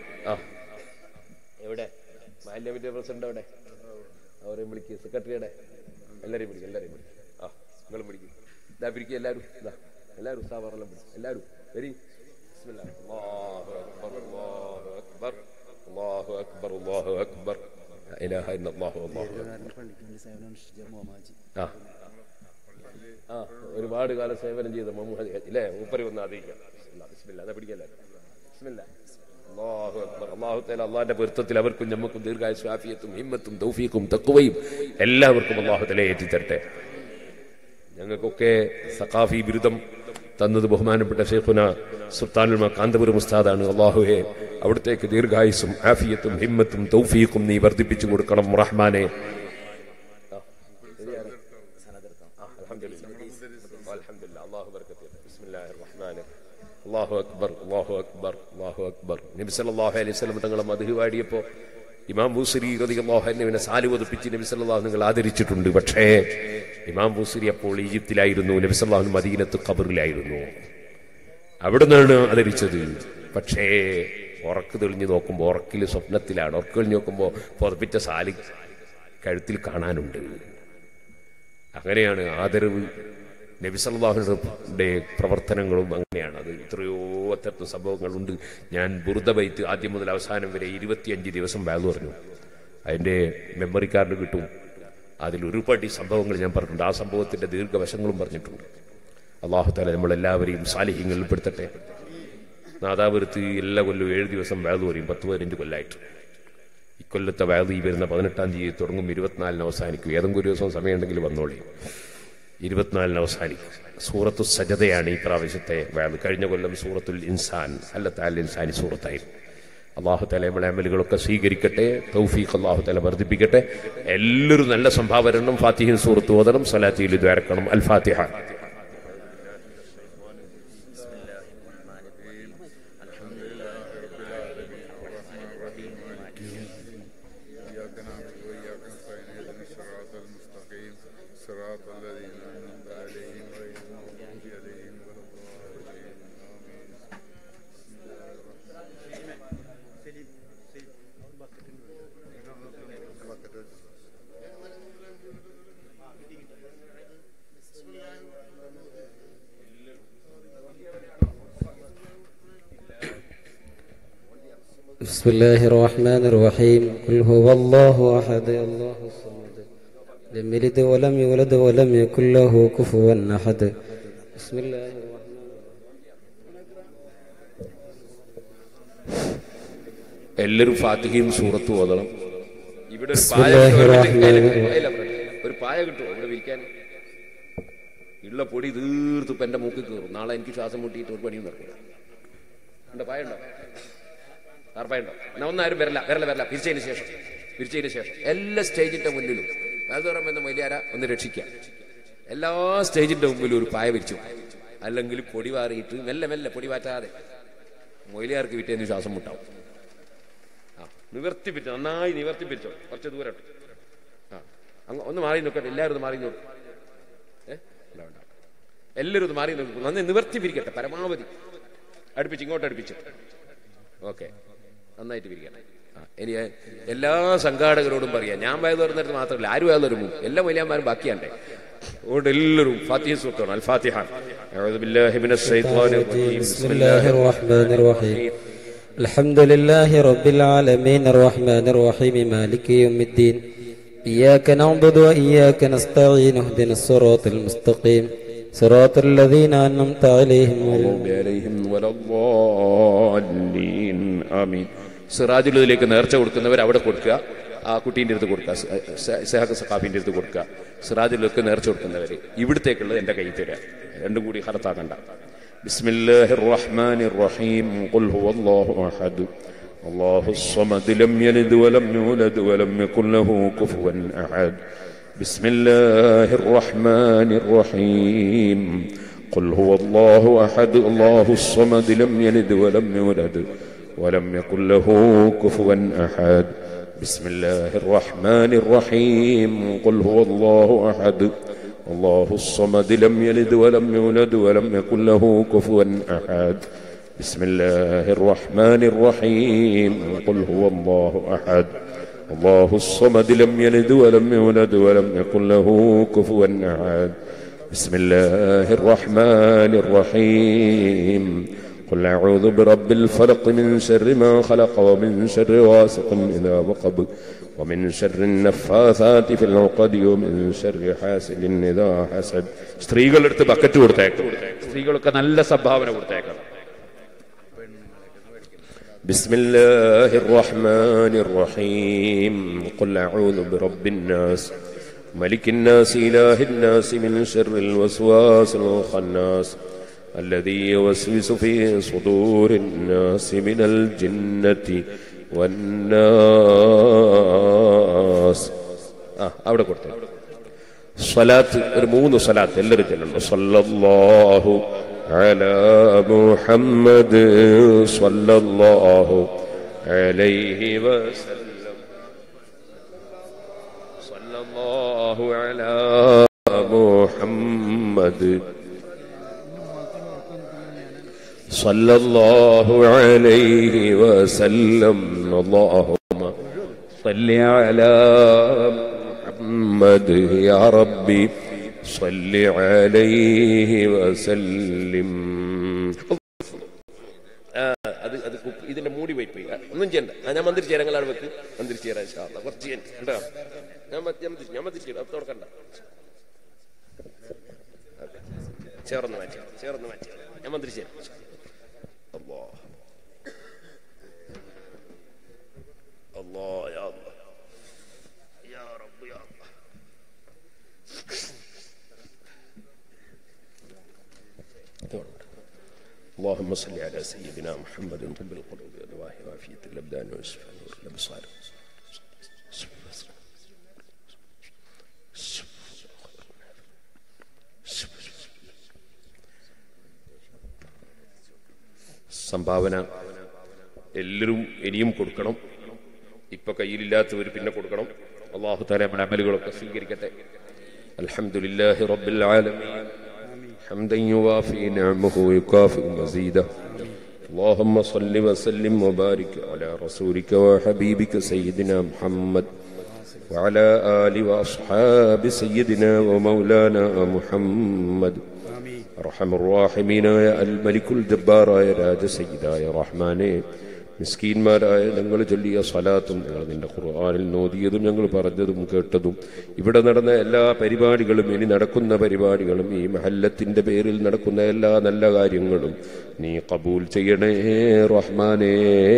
എവിടെ മാലിന്യമിന്റെ പ്രസിഡന്റ് എവിടെ? അവരെയും വിളിക്കുക. സെക്രട്ടറിയുടെ എല്ലാവരെയും വിളിക്കും. നിങ്ങളും വിളിക്കും. ഇതാ പിരിക്കുക. എല്ലാവരും ഉസ്താദെല്ലാം വിളിക്കും. എല്ലാവരും വരി. ബിസ്മില്ലാ. അല്ലാഹു അക്ബർ അല്ലാഹു അക്ബർ ലാ ഇലാഹ ഇല്ലല്ലാഹു അല്ലാഹു ഒരുപാട് കാലം സേവനം ചെയ്ത മുഹമ്മദ് അല്ലേ? മൂപ്പര് വന്ന് ആദരിക്കാം. ബിസ്മില്ലാ. അതാ പിടിക്കല്ലേ. ബിസ്മില്ലാ. അല്ലാഹു അക്ബർ. അല്ലാഹു തആല അല്ലാഹുവിന്റെ പൊരുത്തത്തിൽ അവർക്കും നമുക്കും ദീർഘായുസ്സും ആഫിയത്തും ഹിമ്മത്തും തൗഫീഖും തഖ്വയും എല്ലാവർക്കും അല്ലാഹു തആല ഏറ്റിത്തരട്ടെ. ഞങ്ങൾക്കൊക്കെ സഖാഫി ബിരുദം തന്നത് ബഹുമാനപ്പെട്ട ശൈഖുന സുൽത്താനുൽ കാന്തപുരം ഉസ്താദാണ്. അല്ലാഹുവേ, അവിടത്തേക്ക് ദീർഘായുസ്സും ആഫിയത്തും ഹിമ്മത്തും തൗഫീഖും നീ വർദ്ധിപ്പിച്ചു കൊടുക്കണം റഹ്മാനെ. അല്ലാഹു അക്ബർ അല്ലാഹു അക്ബർ അല്ലാഹു അക്ബർ. നബി സല്ലല്ലാഹു അലൈഹി വസല്ലം തങ്ങളെ മദ്ഹ് പാടിയപ്പോൾ ഇമാം ബൂസരി റളിയല്ലാഹു അൻഹുവിനെ സാലി വധിപ്പിച്ച് നബി സല്ലല്ലാഹു നിങ്ങൾ ആദരിച്ചിട്ടുണ്ട്. പക്ഷേ ഇമാം ബൂസരി അപ്പോൾ ഈജിപ്തിലായിരുന്നു. നബി സല്ലല്ലാഹു മദീനത്ത് ഖബറിലായിരുന്നു. അവിടുന്നാണ് ആദരിച്ചത്. പക്ഷേ ഉറക്ക് തെളിഞ്ഞ് നോക്കുമ്പോൾ, ഉറക്കിൽ സ്വപ്നത്തിലാണ്, ഉറക്ക് തെളിഞ്ഞ് നോക്കുമ്പോൾ പുതപ്പിച്ച സാലി കഴുത്തിൽ കാണാനുണ്ട്. അങ്ങനെയാണ് ആദരവ്. നബി സല്ലല്ലാഹുവിന്റെ പ്രവർത്തനങ്ങളും അങ്ങനെയാണ്. അത് എത്രയോ അത്തരത്തിൽ സംഭവങ്ങളുണ്ട്. ഞാൻ ബുർദ ബൈത്ത് ആദ്യം മുതൽ അവസാനം വരെ 25 ദിവസം വാല് പറഞ്ഞു. അതിൻ്റെ മെമ്മറി കാർഡ് കിട്ടും. അതിൽ ഒരുപാട് സംഭവങ്ങൾ ഞാൻ പറഞ്ഞിട്ടുണ്ട്. ആ സംഭവത്തിന്റെ ദീർഘവശങ്ങളും പറഞ്ഞിട്ടുണ്ട്. അല്ലാഹു തആല നമ്മളെല്ലാവരെയും സാലിഹ്യങ്ങളിൽ പെടുത്തട്ടെ. നാദാപുരത്ത് എല്ലാ കൊല്ലവും 7 ദിവസം വാല് പറയും. 10-15 കൊല്ലമായിട്ട്. ഇക്കൊല്ലത്തെ വാല് ഈ വരുന്ന 18-ാം തീയതി തുടങ്ങും. 24-ന് അവസാനിക്കും. ഏതെങ്കിലും ഒരു ദിവസം സമയമുണ്ടെങ്കിൽ വന്നോളി. 24-ന് അവസാനിക്കും. സൂറത്തു സജദയാണ് ഈ പ്രാവശ്യത്തെ വാല്. കഴിഞ്ഞ കൊല്ലം സൂറത്തുൽ ഇൻസാൻ അൽ ഇൻസാനി സൂറത്തായിരുന്നു. അല്ലാഹു തആല നമ്മുടെ അമലുകളൊക്കെ സ്വീകരിക്കട്ടെ. തൗഫീഖ് അല്ലാഹു തആല വർദ്ധിപ്പിക്കട്ടെ. എല്ലാവരും നല്ല സംഭാവന. ഫാത്തിഹ സൂറത്ത് ഓതണം. സ്വലാത്തിൽ ദ്വാരക്കണം. അൽ ഫാത്തിഹ. بسم الله الرحمن الرحيم. قل هو الله أحد الله الصمد لم يلد ولم يولد ولم يكن له كفوا أحد. بسم الله الرحمن الرحيم. എല്ലാവരും ഫാത്തിഹയും സൂറത്തും ഓതണം. ഇവിടെ ഒരു പായ കിട്ടുമോ ഇവിടെ വിരിക്കാൻ? ഉള്ള പൊടി തീർത്ത് ഇപ്പം എൻ്റെ മൂക്കിൽ കയറും. നാളെ എനിക്ക് ശ്വാസം മുട്ടിയിട്ട് ഒരു പണിയും നടക്കില്ല. ഉണ്ടോ? പായ ഉണ്ടോ? ആർപ്പായുണ്ടോ? എന്നാൽ ഒന്നാരും വരല. പിരിച്ചതിന് ശേഷം എല്ലാ സ്റ്റേജിന്റെ മുന്നിലും വേദോറം എന്ന മൊയ്ലിയാര ഒന്ന് രക്ഷിക്കുക. എല്ലാ സ്റ്റേജിന്റെ മുമ്പിലും ഒരു പായ വിരിച്ചു. അല്ലെങ്കിൽ പൊടി വാറിയിട്ട് മെല്ലെ പൊടി വാറ്റാതെ മൊയ്ലിയാർക്ക് വിറ്റേന്ന് ശ്വാസം മുട്ടാവും. നിവർത്തി പിരിച്ചോ, നന്നായി നിവർത്തി പിരിച്ചോ. കുറച്ച് ദൂരം ഒന്ന് മാറി നോക്കട്ടെ. എല്ലാവരും ഒന്ന് മാറി നോക്കും. എല്ലാവരും ഒന്ന് മാറി നോക്കും. നന്നായി നിവർത്തി പിരിക്കട്ടെ. പരമാവധി ഇങ്ങോട്ട് അടുപ്പിച്ച്. ഓക്കെ, നന്നായിട്ട് പിരിക്കണം. ഇനി എല്ലാ സംഘാടകരോടും പറയാം, ഞാൻ വയത് വരുന്നിടത്ത് മാത്രമല്ല, ആരും വയത് വരുമ്പോൾ എല്ലാ വലിയന്മാരും ബാക്കിയാണ്ടേ. അതുകൊണ്ട് എല്ലാവരും ഫാത്തിഹ സൂറത്താണ്. അൽ ഫാത്തിഹ. അഊദു ബില്ലാഹി മിനശ് ശൈത്വാനിർ റജീം. ബിസ്മില്ലാഹിർ റഹ്മാനിർ റഹീം. അൽഹംദുലില്ലാഹി റബ്ബിൽ ആലമീൻ അർറഹ്മാനിർ റഹീം മാലികി യൗമിദ്ദീൻ. ഇയ്യാക നഅ്ബുദു വ ഇയ്യാക നസ്തഈൻ. ഇഹ്ദിനസ് സിറാത്തൽ മുസ്തഖീം സിറാത്തൽ ലദീന അൻഅംത അലൈഹിം വലദ്ദാലിൻ. ആമീൻ. സിറാജുലിലേക്ക് നേർച്ച കൊടുക്കുന്നവർ അവിടെ കൊടുക്കുക. ആ കുട്ടീൻ്റെ അടുത്ത് കൊടുക്കുക. സഹാഖ് സഖാഫിൻ്റെ അടുത്ത് കൊടുക്കുക. സിറാജുലിലേക്ക് നേർച്ച കൊടുക്കുന്നവർ ഇവിടത്തേക്കുള്ളത് എൻ്റെ കയ്യിൽ തരിക. രണ്ടും കൂടി ഹർത്താക്കണ്ട. ബിസ്മില്ലാഹിർ റഹ്മാനിർ റഹീം. ഖുൽ ഹുവല്ലാഹു അഹദ് അല്ലാഹുസ് സമദ് ലം യലിദ് വലം യൂലദ് വലം യകുൽ ലഹു കുഫുവൻ അഹദ്. ബിസ്മില്ലാഹിർ റഹ്മാനിർ റഹീം. ഖുൽ ഹുവല്ലാഹു അഹദ് അല്ലാഹുസ് സമദ് ലം യലിദ് വലം യൂലദ് ولم يكن له كفوا أحد. بسم الله الرحمن الرحيم قل هو الله أحد الله الصمد لم يلد ولم يولد ولم يكن له كفوا أحد بسم الله الرحمن الرحيم قل هو الله أحد الله الصمد لم يلد ولم يولد ولم يكن له كفوا أحد بسم الله الرحمن الرحيم قل أعوذ برب الفلق من شر ما خلق ومن شر غاسق إذا وقب ومن شر النفاثات في العقد ومن شر حاسد إذا حسد. സ്ത്രീകളുടെ അടുത്ത് ബക്കറ്റ് കൊടുത്തേക്കും. സ്ത്രീകളൊക്കെ നല്ല സംഭാവന കൊടുത്തേക്കണം. بسم الله الرحمن الرحيم قل أعوذ برب الناس ملك الناس إله الناس من شر الوسواس الخناس الذي يوسوس في صدور الناس من الجنة والناس. അവിടെ കൊടുത്തേ സ്വലാത്ത് ഒരു 3 സ്വലാത്ത് എല്ലാവരും ചൊല്ലണം. സല്ലല്ലാഹു അലാ മുഹമ്മദ് സല്ലല്ലാഹു അലൈഹി വസല്ലം സല്ലല്ലാഹു അലാ മുഹമ്മദ് സല്ലല്ലാഹു അലൈഹി വസല്ലം اللهم صل على محمد يا ربي صل عليه وسلم. അത് ഇതിന്റെ മൂടി പോയി ഒന്നും ചെയ്യണ്ട. ഞാൻ മന്ത്രിച്ചു തരാം. നിങ്ങളാണ് വെക്ക് മന്ത്രിച്ചു തരാം. കുറച്ച് കേട്ടോ ഞാൻ മന്ത്രിച്ചു തരാം. തുറക്കണ്ട. ചേർന്ന് മാറ്റി ഞാൻ മന്ത്രിച്ചു തരാം. الله الله يا الله يا رب يا الله. اللهم صل على سيدنا محمد طب القلوب ودواء وعافية الأبدان وشفاء نور الأبصار. സംഭാവന എല്ലാവരും ഇനിയും കൊടുക്കണം. ഇപ്പൊ കയ്യിലില്ലാത്തവർ പിന്നെ കൊടുക്കണം. അല്ലാഹു തആല നമ്മുടെ അമലുകളൊക്കെ സ്വീകരിക്കട്ടെ. അൽഹംദുലില്ലാഹി റബ്ബിൽ ആലമീൻ ഹംദൻ യുവാഫി നിഅമഹു വയുകാഫി മസീദഹു. اللهم صل وسلم وبارك على رسولك وحبيبك سيدنا محمد وعلى آل وأصحاب سيدنا ومولانا محمد. أرحم الراحمين يا الملك الجبار يا راج سيدا يا رحمانه മിസ്കീന്മാരായ ഞങ്ങൾ ചൊല്ലിയ സ്വലാത്തും ഞങ്ങൾ നിന്റെ ഖുർആനിൽ നോദിയതും ഞങ്ങൾ പറഞ്ഞതും കേട്ടതും ഇവിടെ നടന്ന എല്ലാ പരിപാടികളും ഇനി നടക്കുന്ന പരിപാടികളും ഈ മഹല്ലത്തിന്റെ പേരിൽ നടക്കുന്ന എല്ലാ നല്ല കാര്യങ്ങളും നീ ഖബൂൽ ചെയ്യണേ റഹ്മാനേ.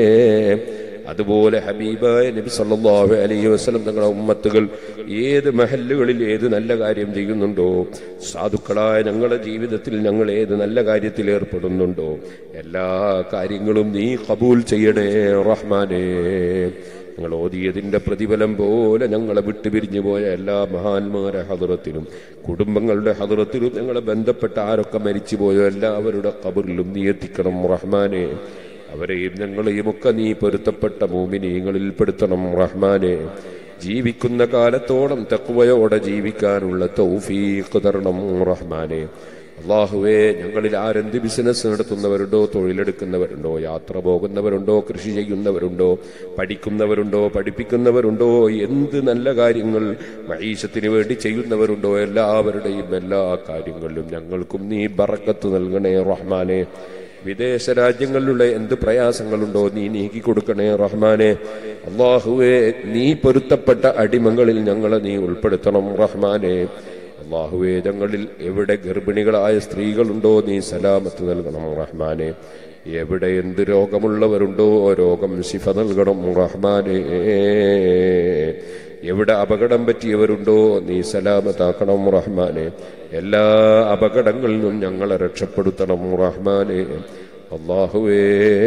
അതുപോലെ ഹബീബായ നബി സല്ലല്ലാഹു അലൈഹി വസല്ലം തങ്ങളുടെ ഉമ്മത്തുകൾ ഏത് മഹല്ലുകളിൽ ഏത് നല്ല കാര്യം ചെയ്യുന്നുണ്ടോ, സാധുക്കളായ ഞങ്ങളുടെ ജീവിതത്തിൽ ഞങ്ങൾ ഏത് നല്ല കാര്യത്തിൽ ഏർപ്പെടുന്നുണ്ടോ, എല്ലാ കാര്യങ്ങളും നീ ഖബൂൽ ചെയ്യണേ റഹ്മാനേ. ഞങ്ങൾ ഓതിയതിന്റെ പ്രതിഫലം പോലെ ഞങ്ങളെ വിട്ടുപിരിഞ്ഞു പോയ എല്ലാ മഹാന്മാരെ ഹദ്റത്തിലും കുടുംബങ്ങളുടെ ഹദ്റത്തിലും ഞങ്ങളെ ബന്ധപ്പെട്ട ആരൊക്കെ മരിച്ചുപോയോ എല്ലാവരുടെ ഖബറിലും നീ എത്തിക്കണം റഹ്മാനേ. അവരെയും ഞങ്ങളെയും ഒക്കെ നീ പൊരുത്തപ്പെട്ട മുഅ്മിനീങ്ങളിൽ പെടുത്തണം റഹ്മാനേ. ജീവിക്കുന്ന കാലത്തോളം തഖ്വയോടെ ജീവിക്കാനുള്ള തൗഫീഖ് തരണം റഹ്മാനേ. അല്ലാഹുവേ, ഞങ്ങളിൽ ആരെന്ത് ബിസിനസ് നടത്തുന്നവരുണ്ടോ, തൊഴിലെടുക്കുന്നവരുണ്ടോ, യാത്ര പോകുന്നവരുണ്ടോ, കൃഷി ചെയ്യുന്നവരുണ്ടോ, പഠിക്കുന്നവരുണ്ടോ, പഠിപ്പിക്കുന്നവരുണ്ടോ, എന്ത് നല്ല കാര്യങ്ങൾ മഈശത്തിന് വേണ്ടി ചെയ്യുന്നവരുണ്ടോ, എല്ലാവരുടെയും എല്ലാ കാര്യങ്ങളിലും ഞങ്ങൾക്കും നീ ബറക്കത്ത് നൽകണേ റഹ്മാനേ. വിദേശ രാജ്യങ്ങളിലുള്ള എന്ത് പ്രയാസങ്ങളുണ്ടോ നീ നീക്കി കൊടുക്കണേ റഹ്മാനെ. അല്ലാഹുവേ, നീ പൊരുത്തപ്പെട്ട അടിമകളിൽ ഞങ്ങളെ നീ ഉൾപ്പെടുത്തണം റഹ്മാനെ. അല്ലാഹുവേ, ഞങ്ങളിൽ എവിടെ ഗർഭിണികളായ സ്ത്രീകളുണ്ടോ നീ സലാമത്ത് നൽകണം റഹ്മാനെ. എവിടെ എന്ത് രോഗമുള്ളവരുണ്ടോ രോഗം ശിഫ നൽകണം റഹ്മാനെ. എവിടെ അപകടം പറ്റിയവരുണ്ടോ നീ സലാമത്താക്കണം റഹ്മാനെ. എല്ലാ അപകടങ്ങളിൽ നിന്നും ഞങ്ങളെ രക്ഷപ്പെടുത്തണം റഹ്മാനെ. അല്ലാഹുവേ,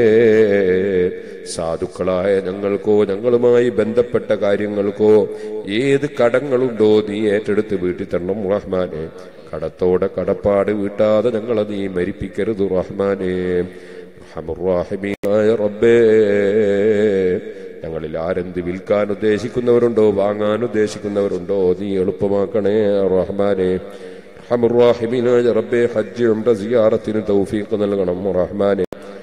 സാധുക്കളായ ഞങ്ങൾക്കോ ഞങ്ങളുമായി ബന്ധപ്പെട്ട കാര്യങ്ങൾക്കോ ഏത് കടങ്ങളുണ്ടോ നീ ഏറ്റെടുത്ത് വീട്ടിൽ തരണം റഹ്മാനെ. കടത്തോടെ കടപ്പാട് വീട്ടാതെ ഞങ്ങളെ നീ മരിപ്പിക്കരുത് റഹ്മാനെ. റഹ്മാനായ റബ്ബേ, ഞങ്ങളിൽ ആരെന്ത് വിൽക്കാൻ ഉദ്ദേശിക്കുന്നവരുണ്ടോ, വാങ്ങാൻ ഉദ്ദേശിക്കുന്നവരുണ്ടോ, നീ എളുപ്പമാക്കണേ റഹ്മാനെ. റഹ്മാനായ റബ്ബേ, ഹജ്ജ് ഉംറ സിയാറത്തിന് തൗഫീഖ് നൽകണം റഹ്മാനെ.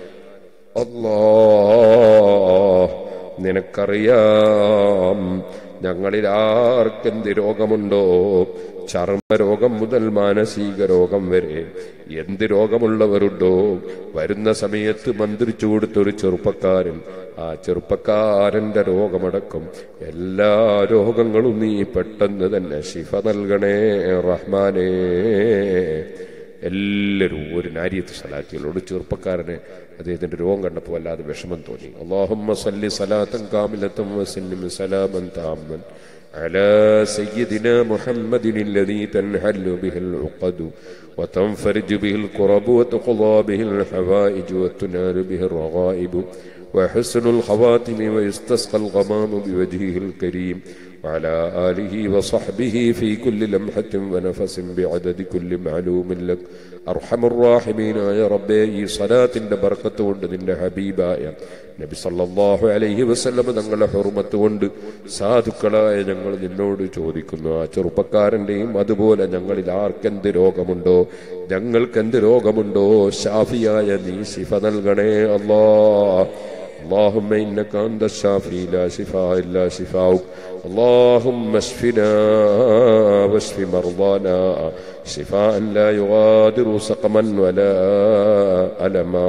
അല്ലാഹ്, നിനക്കറിയാം ഞങ്ങളിൽ ആർക്കെന്ത് രോഗമുണ്ടോ, ചർമ്മരോഗം മുതൽ മാനസിക രോഗം വരെ എന്ത് രോഗമുള്ളവരുണ്ടോ. വരുന്ന സമയത്ത് മന്ത്രിച്ചു കൊടുത്തൊരു ചെറുപ്പക്കാരൻ, ആ ചെറുപ്പക്കാരന്റെ രോഗമടക്കം എല്ലാ രോഗങ്ങളും നീ പെട്ടെന്ന് തന്നെ ശിഫ നൽകണേ റഹ്മാനേ. എല്ലാവരും ഒരു നാരിയത്ത് സലാത്തികളോട് ചെറുപ്പക്കാരനെ അദ്ദേഹത്തിന്റെ രോഗം കണ്ടപ്പോൾ വല്ലാതെ വിഷമം തോന്നി. അല്ലാഹുമ്മ സല്ലി സലാത്തൻ കാമിലത്തൻ വസല്ലിം സലാമൻ താമ്മൻ അലാ സയ്യിദിനാ മുഹമ്മദിൻ الذي تنحل به العقد وتنفرج به الكرب وتقضى به الحوائج وتنال به الرغائب وحسن الخواتم ويستسقى الغمام بوجهه الكريم وعلى آله وصحبه في كل لمحة ونفس بعدد كل معلوم لك أرحم الراحمين. يا ربي ഈ സലാത്തിന്റെ ബർക്കത്ത് കൊണ്ട് നിന്റെ ഹബീബായ നബി സല്ലല്ലാഹു അലൈഹി വസല്ലം തങ്ങളുടെ ഹുർമത്ത് കൊണ്ട് സാധുക്കളായ ഞങ്ങൾ നിന്നോട് ചോദിക്കുന്നു, ആ ചെറുപ്പക്കാരന്റെയും അതുപോലെ ഞങ്ങളിൽ ആർക്കെന്ത് രോഗമുണ്ടോ, ഞങ്ങൾക്കെന്ത് രോഗമുണ്ടോ, ഷാഫിയായ നീ ശിഫ നൽകണേ അല്ലാഹ്. اللهم إنك أنت الشافي لا شفاء إلا شفاؤك. اللهم اشفنا واشف مرضانا شفاء لا يغادر سقما ولا ألما.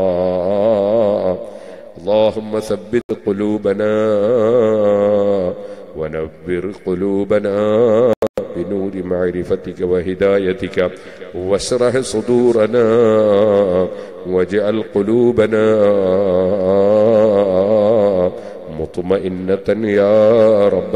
اللهم ثبت قلوبنا ونبر قلوبنا بنور معرفتك وهدايتك واشرح صدورنا واجعل قلوبنا مطمئنة يا رب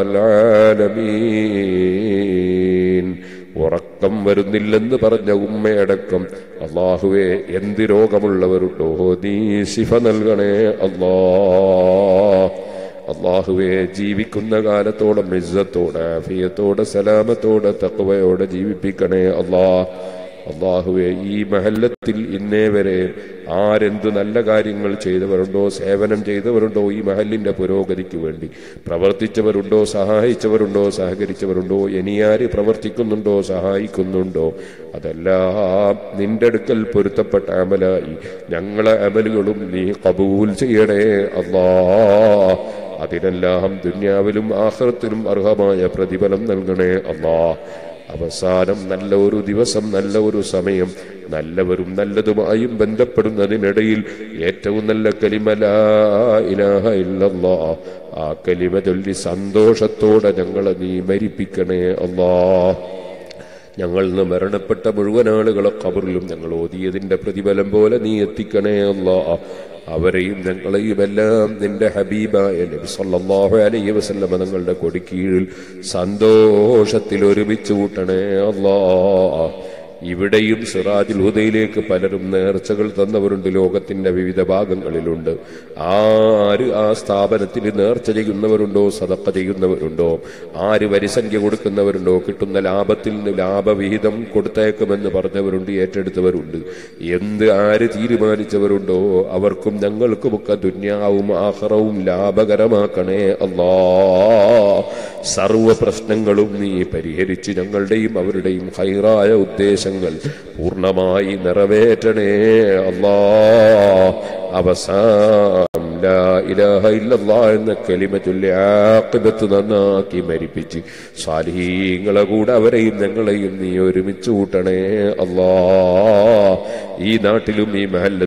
العالمين. ഉറക്കം വരുന്നില്ലെന്ന് പറഞ്ഞ ഉമ്മയടക്കം അല്ലാഹുവേ എന്ത് രോഗമുള്ളവരുണ്ടോ നീ ശിഫ നൽകണേ അല്ലാഹ്. അല്ലാഹുവേ ജീവിക്കുന്ന കാലത്തോടെ ഇസ്സത്തോടെ ആഫിയത്തോടെ സലാമത്തോടെ തഖ്വയോടെ ജീവിപ്പിക്കണേ അല്ലാഹ്. അല്ലാഹുവേ ഈ മഹല്ലത്തിൽ ഇന്നേ വരെ ആരെന്ത് നല്ല കാര്യങ്ങൾ ചെയ്തവരുണ്ടോ, സേവനം ചെയ്തവരുണ്ടോ, ഈ മഹല്ലിന്റെ പുരോഗതിക്ക് വേണ്ടി പ്രവർത്തിച്ചവരുണ്ടോ, സഹായിച്ചവരുണ്ടോ, സഹകരിച്ചവരുണ്ടോ, ഇനിയാര് പ്രവർത്തിക്കുന്നുണ്ടോ, സഹായിക്കുന്നുണ്ടോ, അതെല്ലാം നിന്റെ അടുക്കൽ പൊരുത്തപ്പെട്ട അമലായി ഞങ്ങളെ അമലുകളും നീ ഖബൂൽ ചെയ്യണേ അല്ലാഹ്. അതിനെല്ലാം ദുനിയാവിലും ആഖിറത്തിലും അർഹമായ പ്രതിഫലം നൽകണേ അല്ലാഹ്. അവസാനം നല്ല ഒരു ദിവസം, നല്ല ഒരു സമയം, നല്ലവരും നല്ലതുമായും ബന്ധപ്പെടുന്നതിനിടയിൽ ഏറ്റവും നല്ല കലിമ ലാ ഇലാഹ ഇല്ലല്ലാഹ്, ആ കലിമ ചൊല്ലി സന്തോഷത്തോടെ ഞങ്ങളെ നീ മരിപ്പിക്കണേ അല്ലാഹ്. ഞങ്ങൾ നിന്ന് മരണപ്പെട്ട മുഴുവൻ ആളുകളെ ഖബറിലും ഞങ്ങൾ ഓതിയതിന്റെ പ്രതിഫലം പോലെ നീ എത്തിക്കണേ അല്ലാഹ്. അവരെയും ഞങ്ങളെയും എല്ലാം നിന്റെ ഹബീബായ നബി സല്ലല്ലാഹു അലൈഹി വസല്ലം തങ്ങളുടെ കൊടിക്കീഴിൽ സന്തോഷത്തിൽ ഒരുമിച്ച് കൂട്ടണേ അല്ലാഹ്. ഇവിടെയും സിറാജുൽ ഹുദയിലേക്ക് പലരും നേർച്ചകൾ തന്നവരുണ്ട്, ലോകത്തിന്റെ വിവിധ ഭാഗങ്ങളിലുണ്ട്. ആര് ആ സ്ഥാപനത്തിന് നേർച്ച ചെയ്യുന്നവരുണ്ടോ, സദഖ ചെയ്യുന്നവരുണ്ടോ, ആര് വരിസംഖ്യ കൊടുക്കുന്നവരുണ്ടോ, കിട്ടുന്ന ലാഭത്തിൽ നിന്ന് ലാഭവിഹിതം കൊടുത്തേക്കുമെന്ന് പറഞ്ഞവരുണ്ട്, ഏറ്റെടുത്തവരുണ്ട്. എന്ത് ആര് തീരുമാനിച്ചവരുണ്ടോ അവർക്കും ഞങ്ങൾക്കുമൊക്കെ ദുന്യാവും ആഖിറവും ലാഭകരമാക്കണേ അല്ലാഹ്. സർവ പ്രശ്നങ്ങളും നീ പരിഹരിച്ച് ഞങ്ങളുടെയും അവരുടെയും ഖൈറായ ഉദ്ദേശങ്ങൾ പൂർണ്ണമായി നിറവേറ്റണേ അല്ലാഹ്. അവസാനം ലാ ഇലാഹ ഇല്ലല്ലാഹ് എന്ന കലിമ ചൊല്ലി ആഖിബത്ത് നന്നാക്കി മരിപ്പിച്ച് സാലിഹീങ്ങളെ കൂടെ അവരെയും ഞങ്ങളെയും നീ ഒരുമിച്ച് കൂട്ടണേ അല്ലാഹ്. ഈ നാട്ടിലും ഈ മഹല്ല